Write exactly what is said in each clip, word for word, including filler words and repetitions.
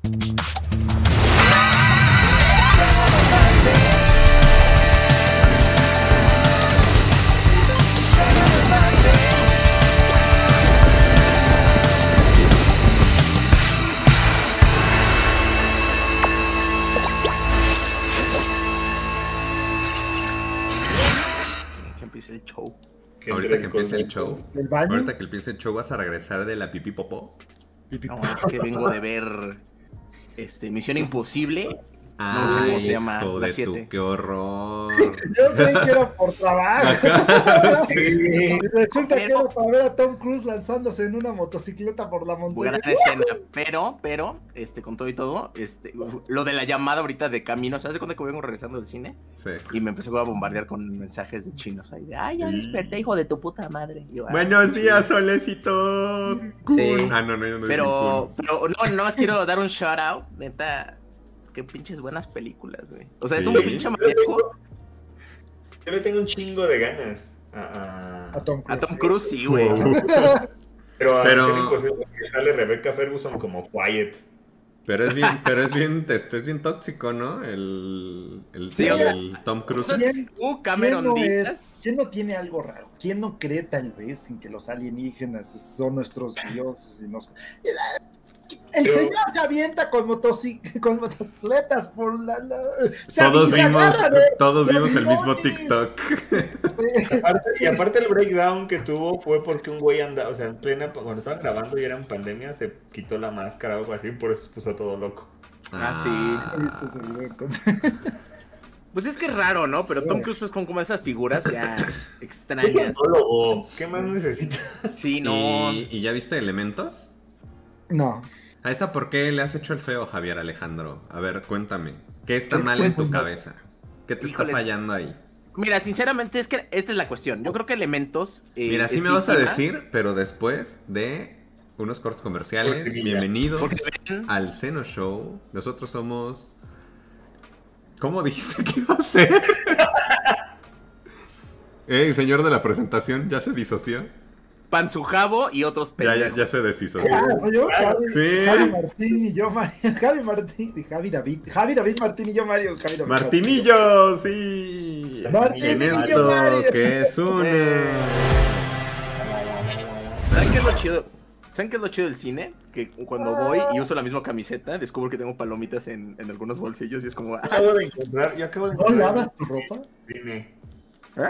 El show. Ahorita que empiece el show, ahorita que empiece el show, ¿vas a regresar de la pipí popó? No, es que vengo de ver este Misión Imposible. Ah, no sé cómo se llama, hijo la de siete. tu, qué horror. Yo creí que era por trabajo. Sí. Y resulta que era para ver a Tom Cruise lanzándose en una motocicleta por la montaña. Gran escena, pero, pero, este, con todo y todo, este, lo de la llamada ahorita de camino, ¿sabes de cuándo que vengo regresando del cine? Sí. Y me empezó a bombardear con mensajes de chinos ahí de, ay, ya desperté, hijo de tu puta madre. Y yo, Buenos sí. días, Solecito. Sí. Ah, no, no, no. Pero, pero, no, no más quiero dar un shout out, neta. Qué pinches buenas películas, güey. O sea, ¿Sí? es un pinche maníaco. Yo le tengo un chingo de ganas a, a... A Tom Cruise. A Tom Cruise, sí, güey. Pero a Pero- Misión Imposible que sale Rebecca Ferguson como Quiet. Pero es bien, pero es bien, este, es bien tóxico, ¿no? El, el, Sí, el, o sea, Tom Cruise. o sea, ¿Quién, Uh, quién Cameron no Díaz. es- ¿Quién no tiene algo raro? ¿Quién no cree tal vez en que los alienígenas son nuestros dioses y nos... El Pero- señor se avienta con, motocic- con motocicletas por la... la... se Todos avisa, vimos, agarra de todos los vimos el mismo limones. TikTok. Aparte- y aparte el breakdown que tuvo fue porque un güey andaba, o sea, en plena, cuando estaban grabando y era en pandemia, se quitó la máscara o algo así, por eso se puso todo loco. Ah, sí. He visto ese video, entonces. Pues es que es raro, ¿no? Pero Tom Cruise es con como esas figuras ya Es extrañas. cientólogo, ¿qué más necesita? Sí, no. ¿Y, ¿Y ya viste Elementos? No. ¿A esa por qué le has hecho el feo, Javier Alejandro? A ver, cuéntame. ¿Qué está ¿Qué mal en pues, tu no? cabeza? ¿Qué te Híjoles. está fallando ahí? Mira, sinceramente es que esta es la cuestión. Yo creo que Elementos. eh, Mira, sí es me vas a víctima, decir, pero después de unos cortos comerciales. Cortinilla. Bienvenidos Porque ven, al Seno Show. Nosotros somos... ¿Cómo dijiste que iba a ser? Eh, señor de la presentación, ¿ya se disoció? Panzujabo y otros Ya, pendejos. ya, ya se deshisoció. Ah, soy yo, Javi, Sí. Javi Martín y yo Mario. Javi Martín y Javi David. Javi David Martín y yo Mario. Javi David Martinillo, sí. Martinillo, En esto Mario. que es uno. ¿Saben qué es lo chido? ¿Saben qué es lo chido del cine? Que cuando voy y uso la misma camiseta, descubro que tengo palomitas en, en algunos bolsillos y es como... ah, Acabo de encontrar, yo acabo de ¿No encontrar. lavas tu ropa? Dime, ¿eh?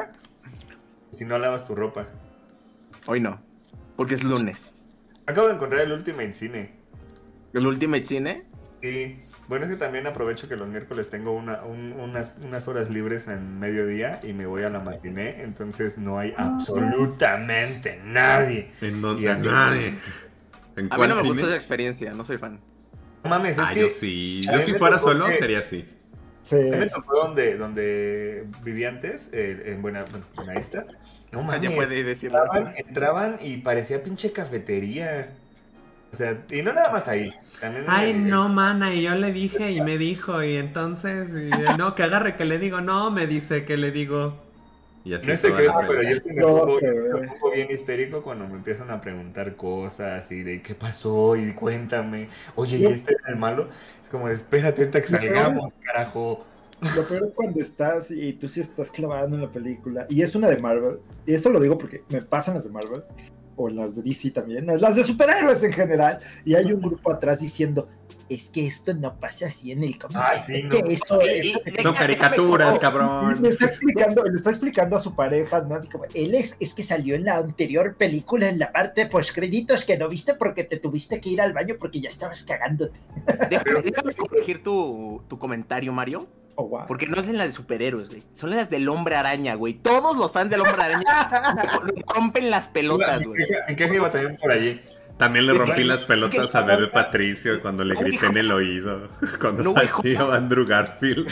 si no lavas tu ropa. Hoy no, porque es lunes. Acabo de encontrar el Ultimate Cine. ¿El Ultimate Cine? Sí. Bueno, es que también aprovecho que los miércoles tengo una, un- unas, unas horas libres en mediodía y me voy a la matiné, entonces no hay absolutamente nadie. En Y donde así- nadie. ¿En A mí cuál no me cine? gustó esa experiencia, no soy fan. No mames, es Ah, que yo sí. a Yo mí si me fuera tocó solo, que- sería así. Sí. a mí me tocó donde, donde viví antes, eh, en Buena, Buenavista. No Ah, mames, ya puede decirlo. entraban, entraban y parecía pinche cafetería. O sea, y no nada más ahí. También en Ay, el- no, mana, y yo le dije y me dijo, y entonces, y, no, que agarre que le digo, no, me dice que le digo. Y así No es toda la secreto, pero película. yo sí me No pongo, sé. yo sí me pongo bien histérico cuando me empiezan a preguntar cosas y de qué pasó y cuéntame. Oye, ¿y Yo- este es el malo? Es como, de, espérate ahorita que Lo peor- salgamos, carajo. Lo peor es cuando estás y tú sí estás clavando en la película. Y es una de Marvel. Y esto lo digo porque me pasan las de Marvel. O las de D C también. Las de superhéroes en general. Y hay un grupo atrás diciendo: es que esto no pasa así en el cómic. Ah, sí, es no. que esto, Y- esto- y- Son caricaturas, Y cabrón. le está explicando, le está explicando a su pareja, ¿no? Así como, él es, es que salió en la anterior película, en la parte post créditos que no viste porque te tuviste que ir al baño porque ya estabas cagándote. Déjame, déjame corregir tu, tu comentario, Mario. Oh, wow. Porque no es en las de superhéroes, güey. Son las del Hombre Araña, güey. Todos los fans del Hombre Araña rompen las pelotas, Mi güey. queja, mi queja iba también por allí. También le Es rompí que- las pelotas es que- a bebé Patricio cuando le No, grité hijo. en el oído. Cuando No, güey, salió Andrew Garfield.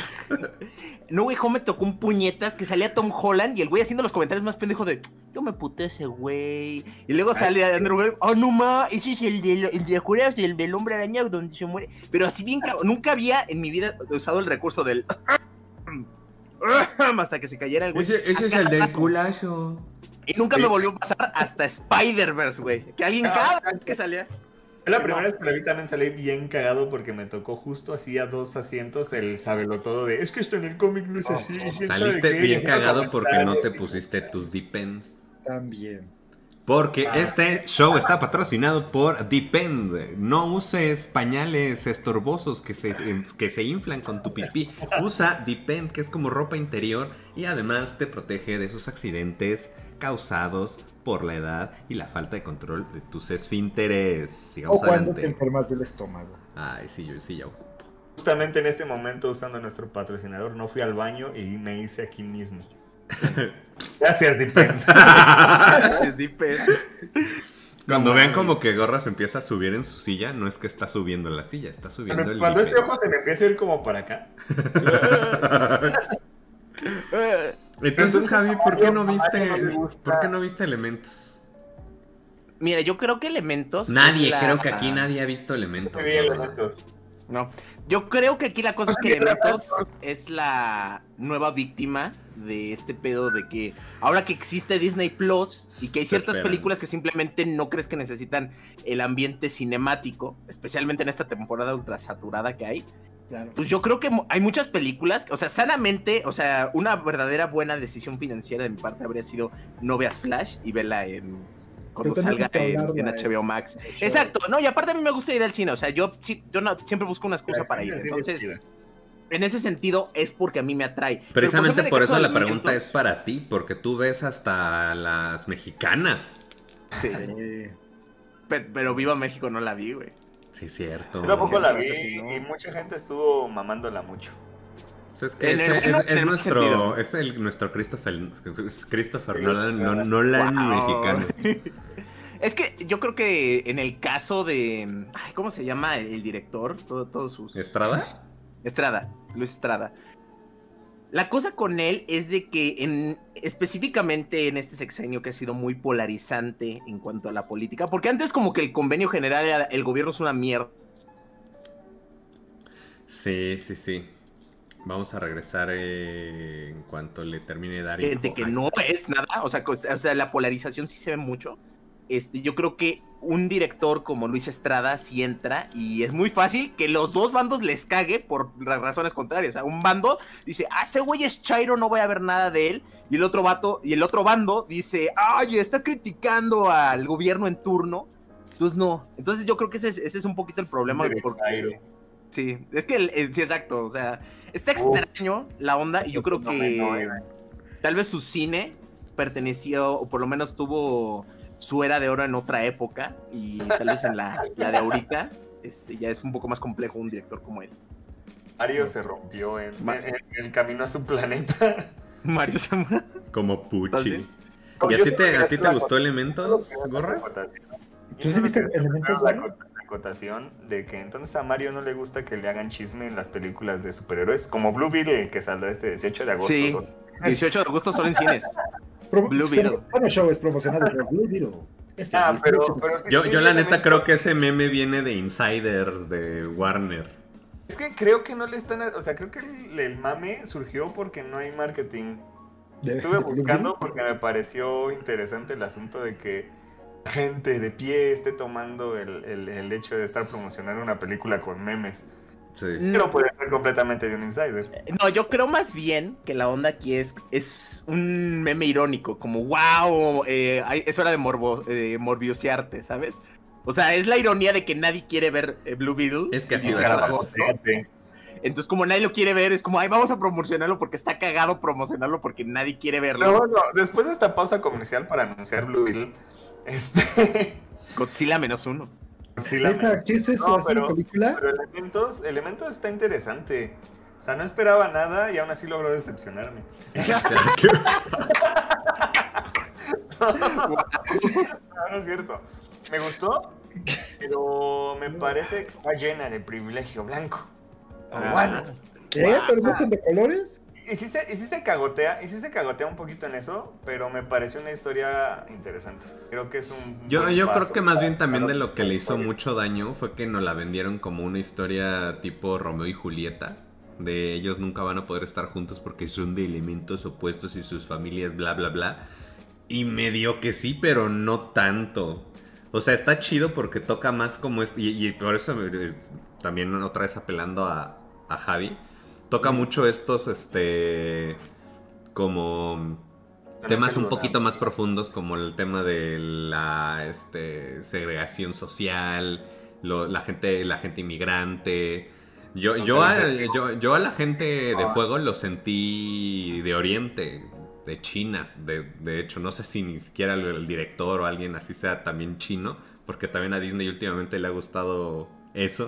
No, güey, me tocó un puñetas que salía Tom Holland y el güey haciendo los comentarios más pendejos de yo me puté ese güey. Y luego sale Andrew Garfield, oh no ma, ese es el de, el de ¿acuerdas? El del Hombre Araña donde se muere. Pero así bien, cabrón, nunca había en mi vida usado el recurso del hasta que se cayera el güey. Ese, ese es el del culazo. Y nunca me volvió a pasar hasta Spider-Verse, güey. Que alguien cada vez que salía. La primera vez que la vi también salí bien cagado porque me tocó justo así a dos asientos el sabelotodo de es que esto en el cómic no es así. ¿quién sabe Saliste qué? bien Y cagado porque no te comentarios. pusiste tus Depends. También. Porque Ah. este show está patrocinado por Depend. No uses pañales estorbosos que se, que se inflan con tu pipí. Usa Depend, que es como ropa interior y además te protege de esos accidentes causados por la edad y la falta de control de tus esfínteres. O Sigamos cuando te adelante. enfermas del estómago. Ay, sí, yo sí ya ocupo. Justamente en este momento, usando nuestro patrocinador, no fui al baño y me hice aquí mismo. Gracias, Dipend. Gracias, Dipper. Cuando No vean mames. como que Gorra se empieza a subir en su silla, no es que está subiendo la silla, está subiendo el Cuando este Depend. ojo se me empieza a ir como para acá. Eh, Entonces, Entonces, Javi, ¿por qué no a Mario viste, no le gusta. ¿por qué no viste Elementos? Mira, yo creo que Elementos. Nadie, es la- creo que aquí nadie ha visto Elementos. Sí, ¿no? elementos. No. Yo creo que aquí la cosa es que Elementos es la nueva víctima de este pedo de que ahora que existe Disney Plus y que hay Se ciertas esperan. películas que simplemente no crees que necesitan el ambiente cinemático, especialmente en esta temporada ultra saturada que hay, Claro. pues yo creo que mu- hay muchas películas, o sea, sanamente, o sea, una verdadera buena decisión financiera de mi parte habría sido no veas Flash y vela en cuando Pero tenemos salga que en, hablarla, en eh. H B O Max. Exacto, no, y aparte a mí me gusta ir al cine, o sea, yo, sí, yo no- siempre busco una excusa La para ir, experiencia del cine es entonces, en ese sentido es porque a mí me atrae. Pero, Precisamente ejemplo, en el por caso eso de la pregunta Elementos, es para ti, porque tú ves hasta las mexicanas. Sí, Sí. pe- pero Viva México no la vi, güey. Sí, cierto. Yo tampoco la vi Entonces, sí, ¿no? y mucha gente estuvo mamándola mucho. Pues es que En el ese- bueno, es, en es el nuestro, sentido. es el, nuestro Christopher, Christopher Nolan, no, Nolan Wow. mexicano. Es que yo creo que en el caso de. Ay, ¿cómo se llama el, el director? Todo, todos sus. ¿Estrada? Estrada, Luis Estrada. La cosa con él es de que en, específicamente en este sexenio que ha sido muy polarizante en cuanto a la política, porque antes como que el convenio general era el gobierno es una mierda. Sí, sí, sí. Vamos a regresar eh, en cuanto le termine Darío. Gente que no es nada, o sea, co- o sea, la polarización sí se ve mucho. Este, yo creo que un director como Luis Estrada sí entra y es muy fácil que los dos bandos les cague por ra- razones contrarias. O sea, un bando dice, ah, ese güey es chairo, no voy a ver nada de él. Y el otro vato, y el otro bando dice, ay, está criticando al gobierno en turno. Entonces no. Entonces yo creo que ese es, ese es un poquito el problema. De Porque, chairo. sí, es que, el- el- sí, exacto, o sea, está extraño la onda y yo creo que tal vez su cine perteneció, o por lo menos tuvo su era de oro en otra época, y tal vez en la, la de ahorita, este, ya es un poco más complejo un director como él. Mario se rompió en, Ma- en- en el camino a su planeta. Mario Sama. Como Pucci. ¿Ah, ¿Y a Yo ti solo te, quería a ti hacer te la gustó acot- Elementos, solo quería hacer la Gorras? acotación. ¿Tú sí viste Yo solo Elementos, la güey? acot- la acotación de que entonces a Mario no le gusta que le hagan chisme en las películas de superhéroes, como Blue Beetle, que saldrá este dieciocho de agosto. Sí, Son- dieciocho de agosto solo en cines. Pro- Blue se- Beetle. Bueno, show es promocionado por Blue Beetle. Este, Ah, dieciocho. pero, pero sí- Yo, sí, yo la neta Elementos- creo que ese meme viene de insiders de Warner. Es que creo que no le están... O sea, creo que el, el mame surgió porque no hay marketing. De- Estuve de Blue buscando Beetle. porque me pareció interesante el asunto de que gente de pie esté tomando el, el- el hecho de estar promocionando una película con memes. Sí. Pero puede ser completamente de un insider. No, yo creo más bien que la onda aquí es, es un meme irónico, como wow, eh, hay- es hora de morbo, eh, morbiosearte, ¿sabes? O sea, es la ironía de que nadie quiere ver eh, Blue Beetle. Es que así y va a dieciocho de estar. agosto. Fíjate. Entonces, como nadie lo quiere ver, es como, ay, vamos a promocionarlo porque está cagado promocionarlo porque nadie quiere verlo. Pero bueno, después de esta pausa comercial para anunciar Blue Beetle, este... Godzilla menos uno. sí, la- Esta- ¿Qué es eso? No, ¿Es pero- una película? Pero Elementos, Elementos está interesante. O sea, no esperaba nada y aún así logró decepcionarme. No, no es cierto. Me gustó, pero me parece que está llena de privilegio blanco. Ah. Bueno, ¿Qué? ¿Pero no son de colores? y sí, se, y sí se cagotea, y sí se cagotea un poquito en eso, pero me pareció una historia interesante. Creo que es un Yo, buen yo creo paso que más para- bien también para de lo que le hizo historia. mucho daño fue que nos la vendieron como una historia tipo Romeo y Julieta. De ellos nunca van a poder estar juntos porque son de elementos opuestos y sus familias bla bla bla. Y medio que sí, pero no tanto. O sea, está chido porque toca más como... Es, y, y por eso eh, también otra vez apelando a, a Javi. Toca mucho estos, este... como... temas un poquito más profundos como el tema de la este, segregación social, lo, la gente la gente inmigrante. Yo, yo, a, yo, yo a la gente de fuego lo sentí de Oriente, de chinas, de, de hecho, no sé si ni siquiera el, el director o alguien así sea también chino, porque también a Disney últimamente le ha gustado eso,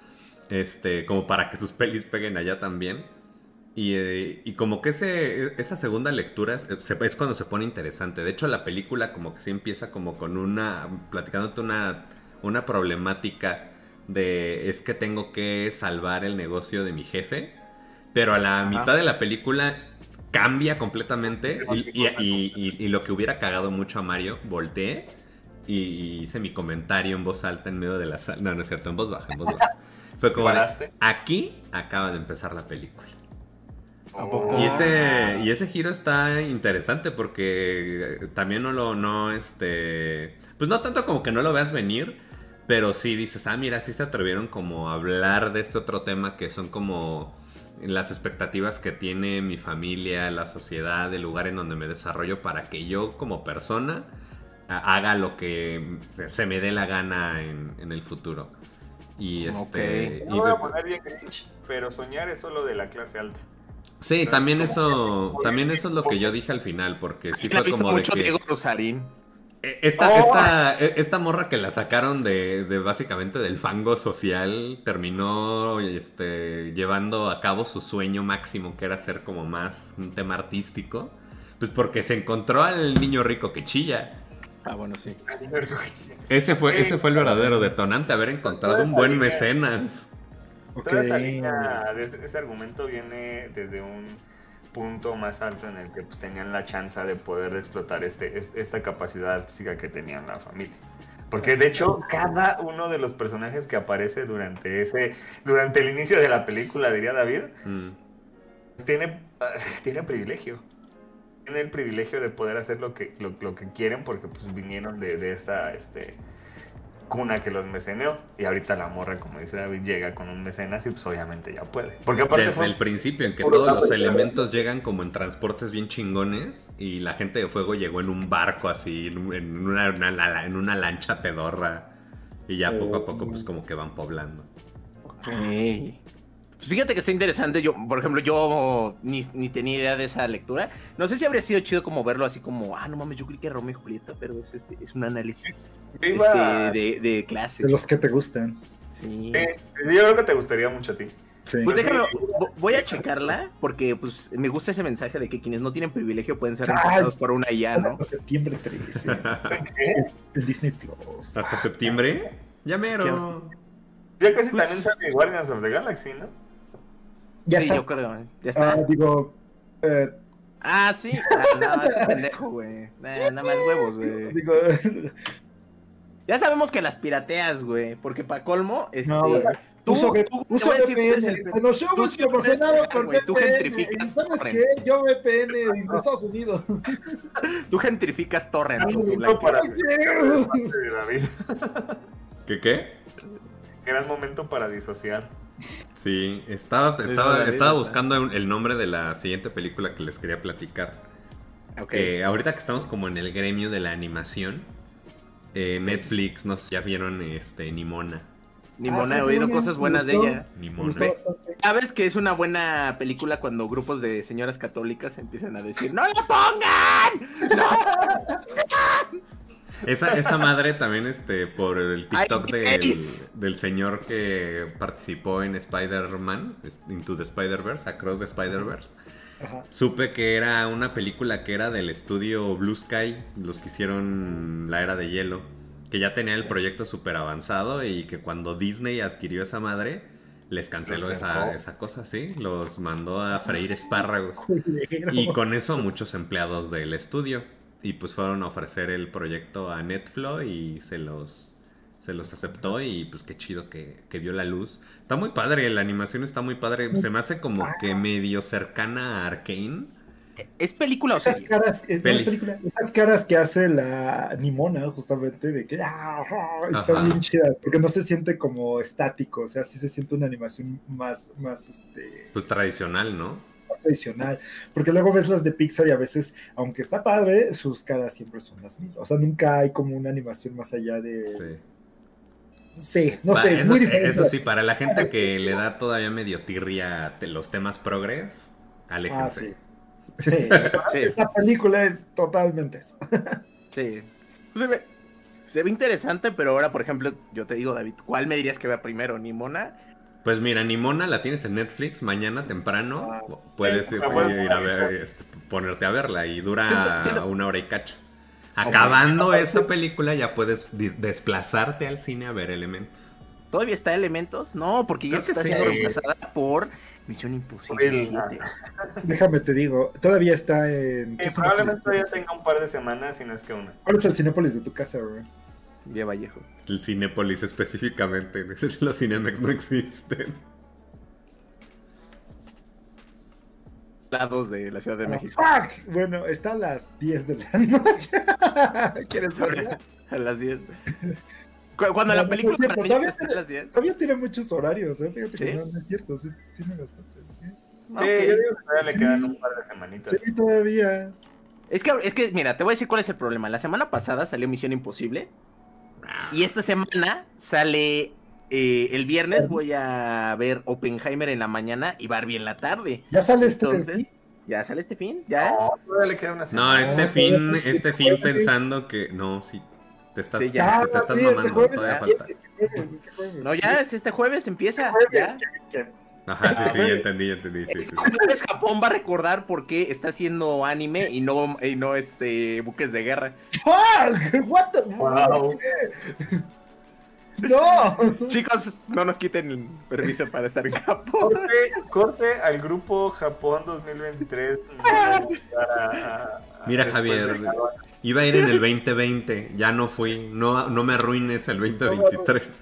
este, como para que sus pelis peguen allá también. Y, eh, y como que ese, esa segunda lectura es, es cuando se pone interesante. De hecho, la película como que sí empieza como con una... platicándote una, una problemática de es que tengo que salvar el negocio de mi jefe. Pero a la Ajá. mitad de la película cambia completamente. Y, y, y, y, y lo que hubiera cagado mucho a Mario, volteé y, y hice mi comentario en voz alta en medio de la sala. No, no es cierto, en voz baja, en voz baja. Fue como de, aquí acaba de empezar la película. Oh. Y ese y ese giro está interesante porque también no lo no este pues no tanto como que no lo veas venir, pero sí dices, ah, mira, sí se atrevieron como a hablar de este otro tema que son como las expectativas que tiene mi familia, la sociedad, el lugar en donde me desarrollo para que yo como persona haga lo que se me dé la gana en, en el futuro. Y este okay. No y, voy a poner bien cringe, pero soñar es solo de la clase alta. Sí, Entonces, también eso también eso es lo que yo dije al final, porque sí fue como mucho de que... Diego Rosarín. Esta, oh. esta, esta morra que la sacaron de, de básicamente del fango social terminó este, llevando a cabo su sueño máximo, que era ser como más un tema artístico, pues porque se encontró al niño rico que chilla. Ah, bueno, sí. Ese fue, ese fue el verdadero detonante, haber encontrado un buen mecenas. Okay. Toda esa línea, ese argumento viene desde un punto más alto en el que pues, tenían la chance de poder explotar este, esta capacidad artística que tenían la familia. Porque de hecho, cada uno de los personajes que aparece durante ese, durante el inicio de la película, diría David, mm. pues, tiene, tiene privilegio. Tiene el privilegio de poder hacer lo que, lo, lo que quieren porque pues, vinieron de, de esta... Este, cuna que los meceneó y ahorita la morra, como dice David, llega con un mecenas y pues obviamente ya puede. Porque aparte desde fue... el principio en que todos los elementos llegan como en transportes bien chingones y la gente de fuego llegó en un barco así, en una, una, en una lancha pedorra y ya poco a poco pues como que van poblando. Ok. Pues fíjate que está interesante. Yo, por ejemplo, yo ni, ni tenía idea de esa lectura. No sé si habría sido chido como verlo así como, ah, no mames, yo creí que era Romeo y Julieta, pero es este, es un análisis este, de, de clase. De los que te gustan. Sí. Eh, sí, yo creo que te gustaría mucho a ti. Sí. Pues déjame, voy a checarla, porque pues me gusta ese mensaje de que quienes no tienen privilegio pueden ser reemplazados por una I A, ¿no? Hasta septiembre trece. El Disney Plus. ¿Hasta septiembre? Ya mero. Ya casi pues... también sale Guardians of the Galaxy, ¿no? Ya sí, está. Yo creo, ya está. Ah, digo, eh... ah, sí, ah, nada más pendejo, güey. Nada, nada más huevos, güey. Digo... Ya sabemos que las pirateas, güey, porque para colmo, este... No, tú, uso, tú, uso V P N. Cuando somos proporcionado por V P N, tú gentrificas ¿sabes torrent. Qué? Yo V P N en Estados Unidos. Tú gentrificas torrent. No, para David. ¿Qué qué? Gran momento para disociar. Sí, estaba, estaba, estaba buscando el nombre de la siguiente película que les quería platicar. Okay. Eh, ahorita que estamos como en el gremio de la animación, eh, Netflix, no sé, ya vieron este, Nimona. Nimona, ah, he oído cosas buenas de ella. Nimona. ¿Sabes que es una buena película cuando grupos de señoras católicas empiezan a decir ¡no la pongan! ¡No la pongan! Esa, esa madre también, este, por el TikTok del, del señor que participó en Spider-Man, Into the Spider-Verse, Across the Spider-Verse. Ajá. Supe que era una película que era del estudio Blue Sky, los que hicieron La Era de Hielo, que ya tenía el proyecto súper avanzado y que cuando Disney adquirió esa madre, les canceló esa, esa cosa, sí, los mandó a freír espárragos. Y con eso muchos empleados del estudio. Y pues fueron a ofrecer el proyecto a Netflix y se los, se los aceptó y pues qué chido que, que vio la luz. Está muy padre, la animación está muy padre. Se me hace como que medio cercana a Arcane. ¿Es película o Esas serie? caras, es, no, Peli. es película, esas caras que hace la Nimona, justamente, de que ah, ah, están Ajá. bien chidas, porque no se siente como estático, o sea, sí se siente una animación más, más, este, Pues tradicional, ¿no? más tradicional, porque luego ves las de Pixar y a veces, aunque está padre, sus caras siempre son las mismas, o sea, nunca hay como una animación más allá de, Sí. sí, no Va, sé, es eso, muy diferente. eso sí, para la gente que le da todavía medio tirria te- los temas progres, aléjense. Ah, sí. Sí, esta, Sí. esta película es totalmente eso. Sí. Pues se, ve, se ve interesante, pero ahora, por ejemplo, yo te digo, David, ¿cuál me dirías que vea primero? ¿Nimona? Pues mira, Nimona la tienes en Netflix, mañana temprano Ah, puedes sí, eh, la puedes ir a poner. ver, este, ponerte a verla y dura Siento- siento- una hora y cacho. Acabando esa película ya puedes dis- desplazarte al cine a ver Elementos. ¿Todavía está Elementos? No, porque ya Creo se que está sí. siendo reemplazada por Misión Imposible El- siete. Déjame te digo, todavía está en... ¿qué Sí, Cinépolis? probablemente todavía tenga un par de semanas, si no es que una. ¿Cuál es el Cinépolis de tu casa, güey? Vía Vallejo. El Cinépolis específicamente, los Cinemex no existen. Lados de la Ciudad de Ah, México. ¡Fuck! Bueno, está a las diez de la noche. ¿Quieres verla? A las diez. Cu- Cuando la No, no, película no es cierto, para niños todavía está a tiene- las diez. Todavía tiene muchos horarios, ¿eh? Fíjate que ¿Sí? no, no es cierto, sí, tiene bastantes. Sí, Ah, Sí, ok. yo digo que todavía le Sí. quedan un par de semanitas. sí todavía. Es que, es que, mira, te voy a decir cuál es el problema. La semana pasada salió Misión Imposible. Y esta semana sale. eh, el viernes voy a ver Oppenheimer en la mañana y Barbie en la tarde. Ya sale este. Entonces, ¿ya sale este fin? ¿Ya? No, todavía le queda una No, semana. este Ah, fin, pues, este este fin jueves. pensando que. No, sí. Te estás, Sí, ya. te, te estás sí, este mamando, jueves, todavía ya, falta. este jueves, este jueves, No, sí. ya es este jueves, empieza. Este jueves, Ya. que- que- Ajá, sí, sí, Ah, ya entendí, ya entendí. Sí, sí, Este sí. jueves Japón va a recordar por qué está haciendo anime y no, y no este buques de guerra. ¡Fuck! ¿What the Wow. ¡No! Chicos, no nos quiten el permiso para estar en Japón. Corte, corte al grupo Japón dos mil veintitrés. No va a llegar a- a- a- Mira, después Javier, de Halloween. iba a ir en el veinte veinte, ya no fui. No, no me arruines el veinte veintitrés.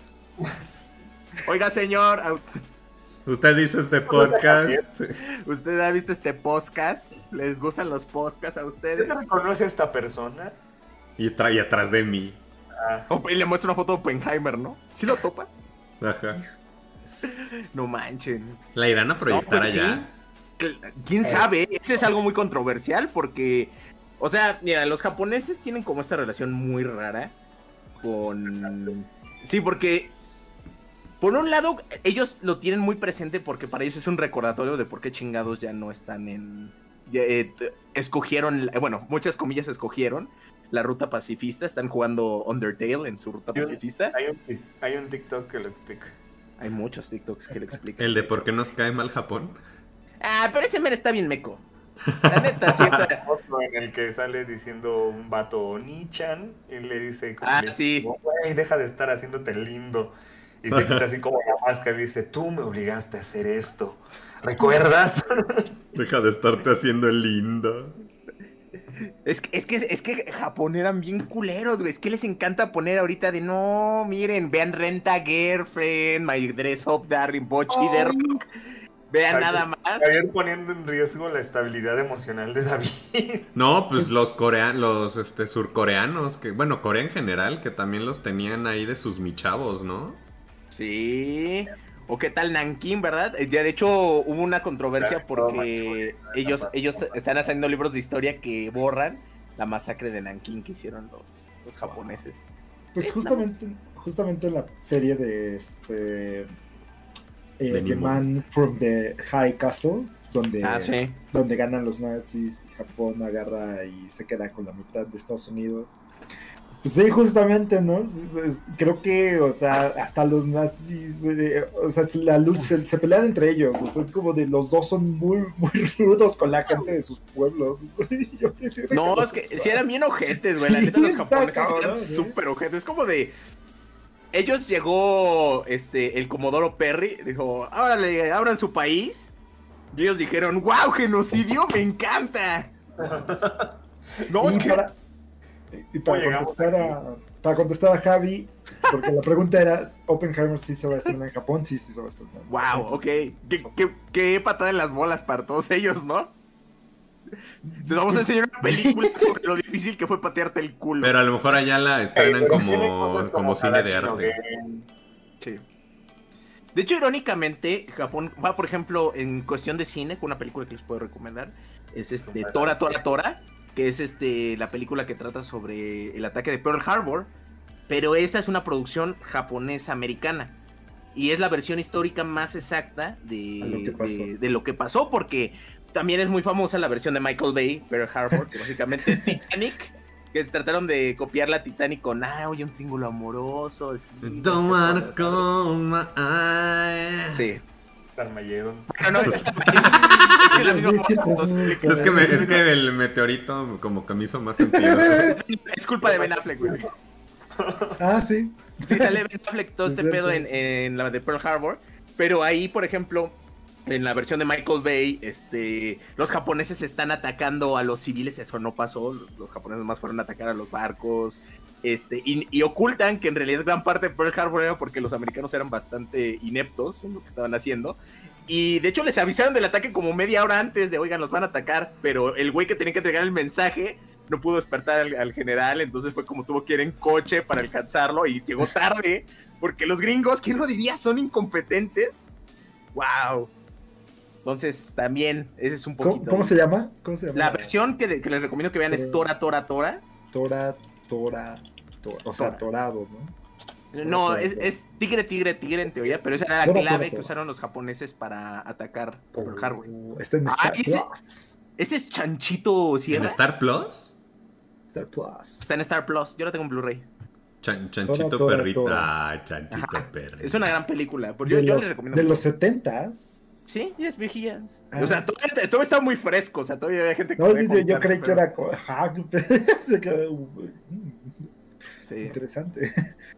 Oiga, señor, ¿a usted- Usted hizo este podcast. ¿usted ha visto este podcast? ¿Les gustan los podcasts a ¿Usted ustedes? reconoce a esta persona? Y trae atrás de mí. Ah, Oh, y le muestro una foto de Oppenheimer, ¿no? ¿Sí lo topas? Ajá. No manchen. ¿La irán a proyectar No, pues allá? sí. ¿Quién sabe? Ese es algo muy controversial porque, o sea, mira, los japoneses tienen como esta relación muy rara con... Sí, porque, por un lado, ellos lo tienen muy presente porque para ellos es un recordatorio de por qué chingados ya no están en... ya, eh, t- escogieron, bueno, muchas comillas escogieron la ruta pacifista, están jugando Undertale en su ruta Yo- pacifista. hay, un, hay un TikTok que lo explica. Hay muchos TikToks que le explican. ¿El de por qué nos cae mal Japón? Ah, pero ese men está bien meco. La neta, sí, o sea, Otro en el que sale diciendo un vato Nichan y le dice, como Ah, le- sí. como, güey, deja de estar haciéndote lindo. Y se quita así como la máscara y dice, tú me obligaste a hacer esto. ¿Recuerdas? Deja de estarte haciendo el lindo. Es que, es que, es que Japón eran bien culeros, güey. Es que les encanta poner ahorita de no, miren, vean Renta Girlfriend, My Dress Up, Darling Bochi, Ay. The Rock. Vean Ay, nada más. Javier poniendo en riesgo la estabilidad emocional de David. No, pues los coreanos, los este, surcoreanos, que bueno, Corea en general, que también los tenían ahí de sus michavos, ¿no? Sí. O qué tal Nankin, ¿verdad? Eh, ya, de hecho, hubo una controversia Claro, porque macho, ellos, capaz. ellos están haciendo libros de historia que borran la masacre de Nankin que hicieron los, los japoneses. Pues Eh, justamente, justamente en la serie de este. eh, De The Nemo. Man from the High Castle, donde, Ah, sí. donde ganan los nazis y Japón agarra y se queda con la mitad de Estados Unidos. Pues sí, justamente, ¿no? Es- es- Creo que, o sea, hasta los nazis, eh, o sea, la lucha, se, se pelean entre ellos, o sea, es como de los dos son muy, muy rudos con la gente de sus pueblos. Yo prefiero No, que es que sí eran bien ojetes, güey. La Sí, neta, los está japoneses cabrón, eran ¿eh? súper ojetes. Es como de. Ellos llegó este el Comodoro Perry, dijo, órale, abran su país. Y ellos dijeron, wow, genocidio, me encanta. No, y es que. para, y para ¿Cómo llegamos contestar a, para contestar a Javi, porque la pregunta era, ¿Oppenheimer sí se va a estrenar en Japón? Sí, sí se va a estrenar. en Wow, Japón. ok. Qué, qué, qué patada en las bolas para todos ellos, ¿no? Te vamos a enseñar una película sobre lo difícil que fue patearte el culo. Pero a lo mejor allá la estrenan Pero como, tiene cosas como cine de Tarantino, arte. que- Sí. De hecho, irónicamente, Japón va, por ejemplo, en cuestión de cine, con una película que les puedo recomendar, es este Tora, Tora, Tora, que es este la película que trata sobre el ataque de Pearl Harbor, pero esa es una producción japonesa-americana. Y es la versión histórica más exacta de, A lo que pasó. de, de lo que pasó, porque también es muy famosa la versión de Michael Bay, Pearl Harbor, que básicamente es Titanic, que trataron de copiar la Titanic con, ah, oye, un triángulo amoroso. Sí, Don't wanna call my eyes. Sí. Armageddon. No, no, es, es que es la misma Sí, forma, pues, entonces, sí, Es que, me- es que el meteorito como que me hizo más sentido. es culpa de Ben Affleck, güey. Ah, sí. Sí, sale Ben Affleck todo Es este cierto. pedo en, en la de Pearl Harbor, pero ahí, por ejemplo, en la versión de Michael Bay, este, los japoneses están atacando a los civiles, eso no pasó, los japoneses más fueron a atacar a los barcos, este, y, y ocultan que en realidad gran parte de Pearl Harbor era porque los americanos eran bastante ineptos en lo que estaban haciendo. Y de hecho les avisaron del ataque como media hora antes de, oigan, los van a atacar, pero el güey que tenía que entregar el mensaje no pudo despertar al, al general, entonces fue como tuvo que ir en coche para alcanzarlo y llegó tarde, porque los gringos, ¿quién lo diría? Son incompetentes. ¡Wow! Entonces también, ese es un poquito... ¿Cómo, cómo se llama? ¿Cómo se llama? La versión que, de- que les recomiendo que vean es Tora, Tora, Tora. Tora, Tora, Tora. O sea, torado, ¿no? No, Tora, es, Tora. es tigre, tigre, tigre en teoría, pero esa era la Tora, clave Tora, que Tora. usaron los japoneses para atacar Pearl Harbor. Está en Ah, Star ese- Plus. ¿Ese es Chanchito ¿En Sierra? Star Plus? Star Plus. Está en Star Plus, yo la tengo en Blu-ray. Chan- chanchito Tora, Tora, perrita. Tora. Ah, chanchito Ajá. perrita. Es una gran película, porque yo, De yo los, les recomiendo de mucho. los setentas. Sí, ya es viejillas. Ah. O sea, todavía, todavía está muy fresco, o sea, todavía hay gente que... No, puede yo, yo contar, creí que pero- era. co- Ajá, se quedó, mm, Sí. interesante.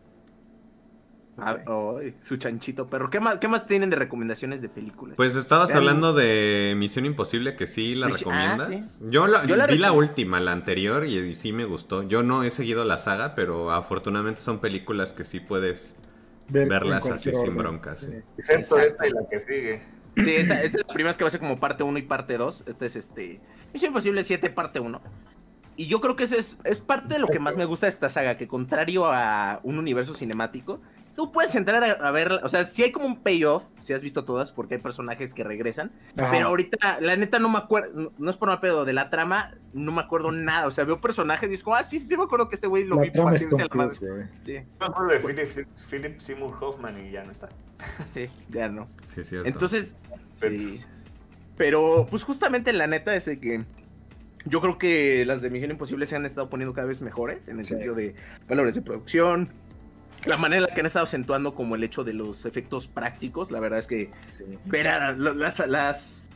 Ah, ay, su chanchito perro. ¿Qué más, ¿Qué más tienen de recomendaciones de películas? Pues estabas Vean- hablando de Misión Imposible, que sí la Mish- recomiendas. ah, sí. Yo, la, Yo la vi la recom- última, la anterior, y, y sí me gustó. Yo no he seguido la saga, pero afortunadamente son películas que sí puedes Ver verlas en así cualquier sin orden, broncas. sí. sí. Excepto Exacto. esta y la que sigue. Sí, esta, esta es la primera vez que va a ser como parte uno y parte dos. Este es este... Misión Imposible siete, parte uno. Y yo creo que eso es, es parte de lo que más me gusta de esta saga, que contrario a un universo cinemático, tú puedes entrar a, a ver, o sea, si hay como un payoff, si has visto todas, porque hay personajes que regresan, Ajá. pero ahorita, la neta, no me acuerdo, no, no es por mal pedo, de la trama, no me acuerdo nada, o sea, veo personajes y es como, ah, sí, sí, sí me acuerdo que este güey lo La vi trama es partirse Tom a la madre. Cruise, güey. Sí, Yo me acuerdo de Philip, Philip Seymour Hoffman y ya no está. sí, ya no. Sí, es cierto. Entonces, sí. Pero, pues justamente la neta es de que yo creo que las de Misión Imposible se han estado poniendo cada vez mejores en el Sí. sentido de valores de producción, la manera en la que han estado acentuando como el hecho de los efectos prácticos. La verdad es que Sí. ver a lo- las, las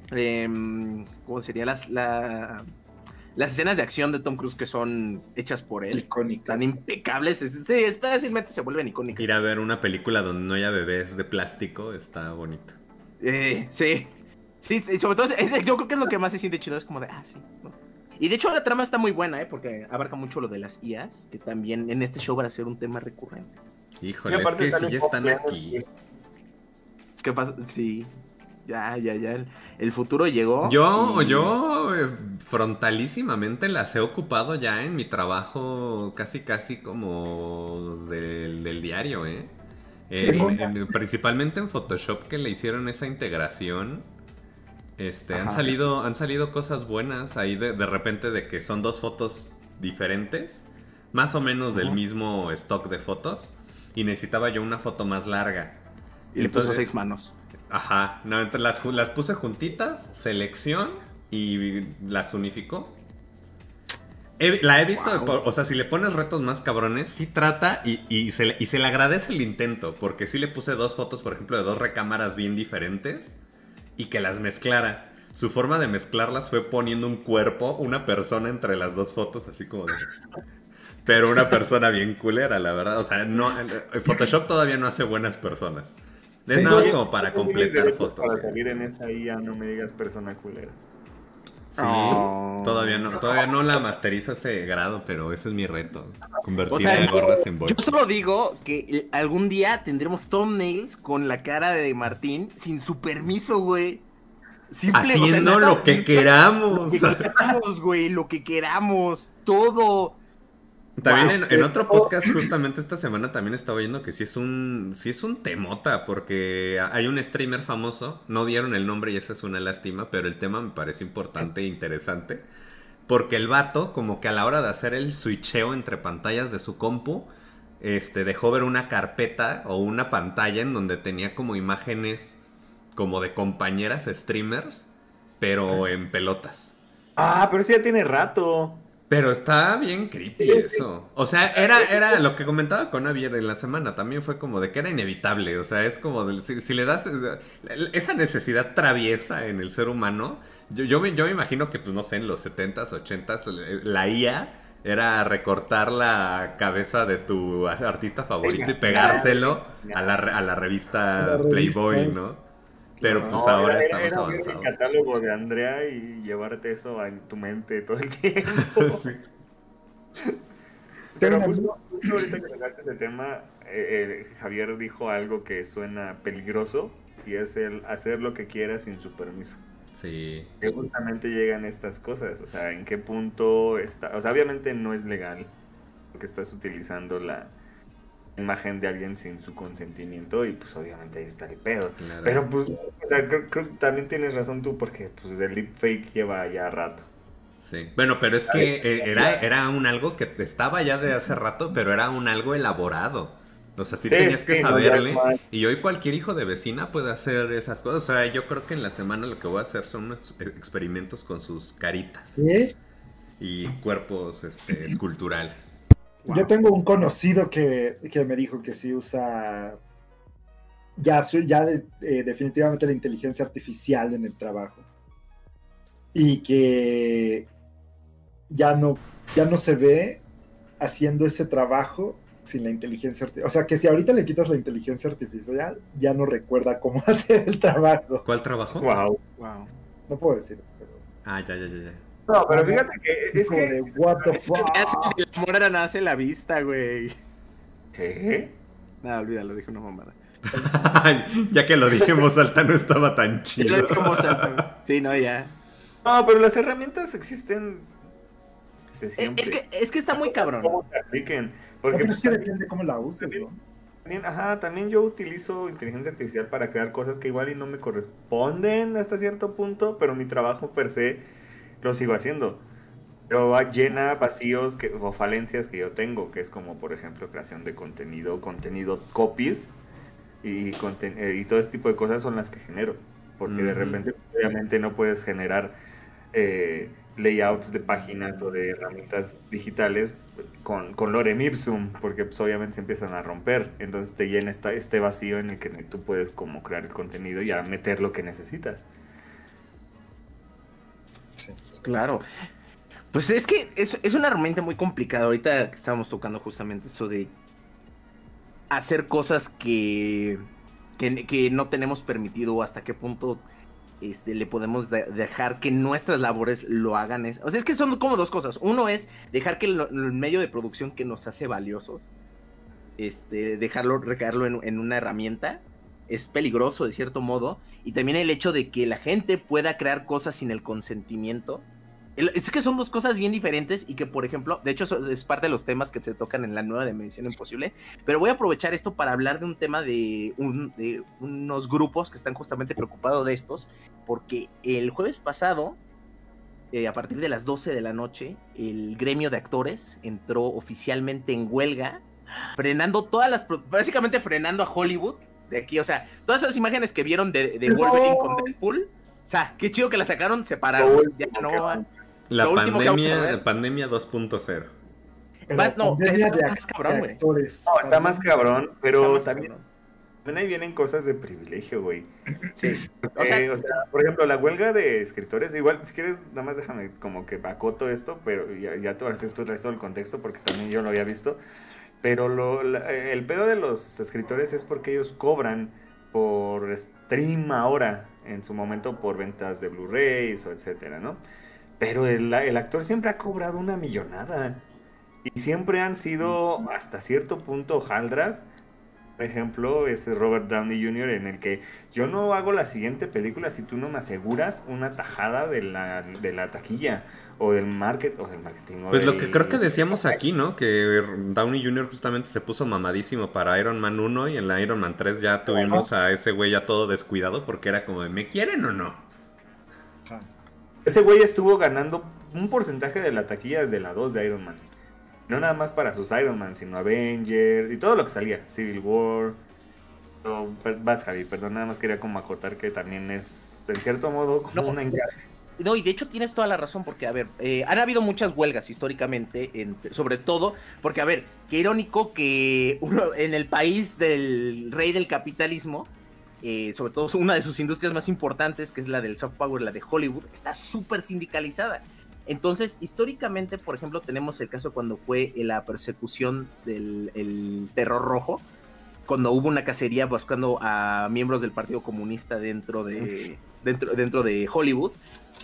em, ¿cómo sería? Las, la- las escenas de acción de Tom Cruise que son hechas por él, Icónicas. tan impecables. es- Sí, es- fácilmente se vuelven icónicas. Ir a ver una película donde no haya bebés de plástico está bonito. Eh, sí. Sí, y sobre todo, es- yo creo que es lo que más se siente chido, es como de, ah, sí. ¿no? Y de hecho la trama está muy buena, ¿eh? Porque abarca mucho lo de las I As, que también en este show van a ser un tema recurrente. Híjole, Y es aparte que sale si ya Bob están Lennon, aquí. ¿Qué pasa? Sí. Ya, ya, ya. El, el futuro llegó. Yo, y- yo eh, frontalísimamente las he ocupado ya en mi trabajo casi casi como del, del diario, ¿eh? Sí. En- en- principalmente en Photoshop que le hicieron esa integración. Este, han Ajá. salido, han salido cosas buenas ahí de, de repente de que son dos fotos diferentes, más o menos del Ajá. mismo stock de fotos, y necesitaba yo una foto más larga. Y le puso Entonces- seis manos. Ajá, no, entonces las, ju- las puse juntitas, selección y las unificó. He- la he visto, Wow. por- o sea, si le pones retos más cabrones, sí trata y, y se, le- y se le agradece el intento, porque sí le puse dos fotos, por ejemplo, de dos recámaras bien diferentes y que las mezclara. Su forma de mezclarlas fue poniendo un cuerpo, una persona entre las dos fotos, así como de... Pero una persona bien culera, la verdad. O sea, no, el- Photoshop todavía no hace buenas personas. Es Sí, nada más no, como para No tienes completar derecho fotos. Para ¿eh? salir en esta I A, no me digas persona culera. Sí, Oh. todavía no, todavía no la masterizo a ese grado, pero ese es mi reto. Convertir O sea, a yo- gorras en Yo bolsas. solo digo que eh, algún día tendremos thumbnails con la cara de Martín sin su permiso, güey. Simple, Haciendo o sea, nada, lo que queramos. Lo que queramos, güey, lo que queramos, todo. También Wow. en, en otro podcast justamente esta semana también estaba oyendo que sí es un sí es un temota porque hay un streamer famoso, no dieron el nombre y esa es una lástima, pero el tema me pareció importante e interesante porque el vato como que a la hora de hacer el switcheo entre pantallas de su compu, este dejó ver una carpeta o una pantalla en donde tenía como imágenes como de compañeras streamers, pero en pelotas. Ah, pero eso ya tiene rato. Pero está bien creepy eso. O sea, era, era lo que comentaba con Javier en la semana. También fue como de que era inevitable. O sea, es como de, si, si le das o sea, esa necesidad traviesa en el ser humano. Yo, yo, me, yo me imagino que, pues no sé, en los setentas, ochentas, la I A era recortar la cabeza de tu artista favorito y pegárselo a la, a la revista La revista. Playboy, ¿no? Pero pues No, ahora era, estamos era ver el avanzados. catálogo de Andrea y llevarte eso en tu mente todo el tiempo. Sí. Pero Tengo- justo, justo ahorita que tocaste ese tema, eh, eh, Javier dijo algo que suena peligroso y es el hacer lo que quieras sin su permiso. Sí. Que justamente llegan estas cosas, o sea, en qué punto está, o sea, obviamente no es legal porque estás utilizando la imagen de alguien sin su consentimiento y pues obviamente ahí está el pedo. Claro. Pero pues, o sea, creo, creo que también tienes razón tú porque pues el deepfake lleva ya rato. Sí. Bueno, pero es que eh, era, era un algo que estaba ya de hace rato, pero era un algo elaborado. O sea, sí, Sí, tenías sí, que no, ya saberle. es más. Y hoy cualquier hijo de vecina puede hacer esas cosas. O sea, yo creo que en la semana lo que voy a hacer son unos experimentos con sus caritas ¿Sí? y cuerpos este, esculturales. Yo tengo un conocido que, que me dijo que sí usa ya, su- ya de- eh, definitivamente la inteligencia artificial en el trabajo y que ya no, ya no se ve haciendo ese trabajo sin la inteligencia artificial. O sea, que si ahorita le quitas la inteligencia artificial, ya no recuerda cómo hacer el trabajo. ¿Cuál trabajo? Wow. Wow. No puedo decir, pero... Ah, ya, ya, ya, ya. No, pero fíjate que es como que... de, what the fuck. El amor era nace la vista, güey. ¿Qué? Nada, olvídalo, dije una mamada. Ya que lo dije en voz alta no estaba tan Lo chido. dije en voz alta, güey. Sí, no, ya. No, pero las herramientas existen desde Eh, siempre. Es que, es que está muy cabrón. ¿Cómo se apliquen? No, Porque pero pues, es que también, depende cómo la uses, ¿no? también, ajá, también yo utilizo inteligencia artificial para crear cosas que igual y no me corresponden hasta cierto punto, pero mi trabajo per se lo sigo haciendo. Pero llena vacíos que, o falencias que yo tengo, que es como, por ejemplo, creación de contenido, contenido copies y, conten- eh, y todo ese tipo de cosas son las que genero. Porque de Ujú. repente, obviamente, no puedes generar eh, layouts de páginas o de herramientas digitales con, con lorem ipsum, porque pues, obviamente se empiezan a romper. Entonces te llena esta, este vacío en el que tú puedes como crear el contenido y a meter lo que necesitas. Claro. Pues es que es, es una herramienta muy complicada. Ahorita que estábamos tocando justamente eso de hacer cosas que, que, que no tenemos permitido o hasta qué punto este, le podemos de- dejar que nuestras labores lo hagan. Es, o sea, es que son como dos cosas. Uno es dejar que lo- el medio de producción que nos hace valiosos, este, dejarlo, recaerlo en, en una herramienta. Es peligroso de cierto modo. Y también el hecho de que la gente pueda crear cosas sin el consentimiento. El- Es que son dos cosas bien diferentes y que, por ejemplo, de hecho eso es parte de los temas que se tocan en la nueva Dimensión Imposible, pero voy a aprovechar esto para hablar de un tema de, un- de unos grupos que están justamente preocupados de estos, porque el jueves pasado, eh, a partir de las doce de la noche, el gremio de actores entró oficialmente en huelga, frenando todas las, pro- básicamente frenando a Hollywood de aquí, o sea, todas esas imágenes que vieron de, de Wolverine con Deadpool, o sea, qué chido que las sacaron, se pararon, ya no... La Lo último que vamos a pandemia, ver. la pandemia dos punto cero. Pero Más- no, pandemia está de, más act- cabrón, de güey. actores. No, está más cabrón, pero Está más también, cabrón. también ahí vienen cosas de privilegio, güey. Sí. O sea, Eh, o sea, por ejemplo, la huelga de escritores, igual, si quieres, nada más déjame como que acoto esto, pero ya, ya te vas a tú traes todo el contexto porque también yo lo había visto. Pero lo, la- el pedo de los escritores es porque ellos cobran por stream ahora, en su momento por ventas de Blu-rays o etcétera, ¿no? Pero el, el actor siempre ha cobrado una millonada y siempre han sido hasta cierto punto hojaldras ejemplo, es Robert Downey junior, en el que yo no hago la siguiente película si tú no me aseguras una tajada de la, de la taquilla o del market, o del marketing. O Pues del... lo que creo que decíamos aquí, ¿no? Que Downey junior justamente se puso mamadísimo para Iron Man uno y en la Iron Man tres ya tuvimos a ese güey ya todo descuidado porque era como de, ¿me quieren o no? Ajá. Ese güey estuvo ganando un porcentaje de la taquilla desde la dos de Iron Man. No nada más para sus Iron Man, sino Avenger y todo lo que salía. Civil War. Oh, vas, Javi, perdón, nada más quería como acotar que también es, en cierto modo, como No. una engaña. No, y de hecho tienes toda la razón, porque, a ver, eh, han habido muchas huelgas históricamente, en, sobre todo, porque, a ver, qué irónico que uno, en el país del rey del capitalismo, eh, sobre todo una de sus industrias más importantes, que es la del soft power, la de Hollywood, está súper sindicalizada. Entonces, históricamente, por ejemplo, tenemos el caso cuando fue la persecución del el terror rojo, cuando hubo una cacería buscando a miembros del Partido Comunista dentro de, dentro, dentro de Hollywood.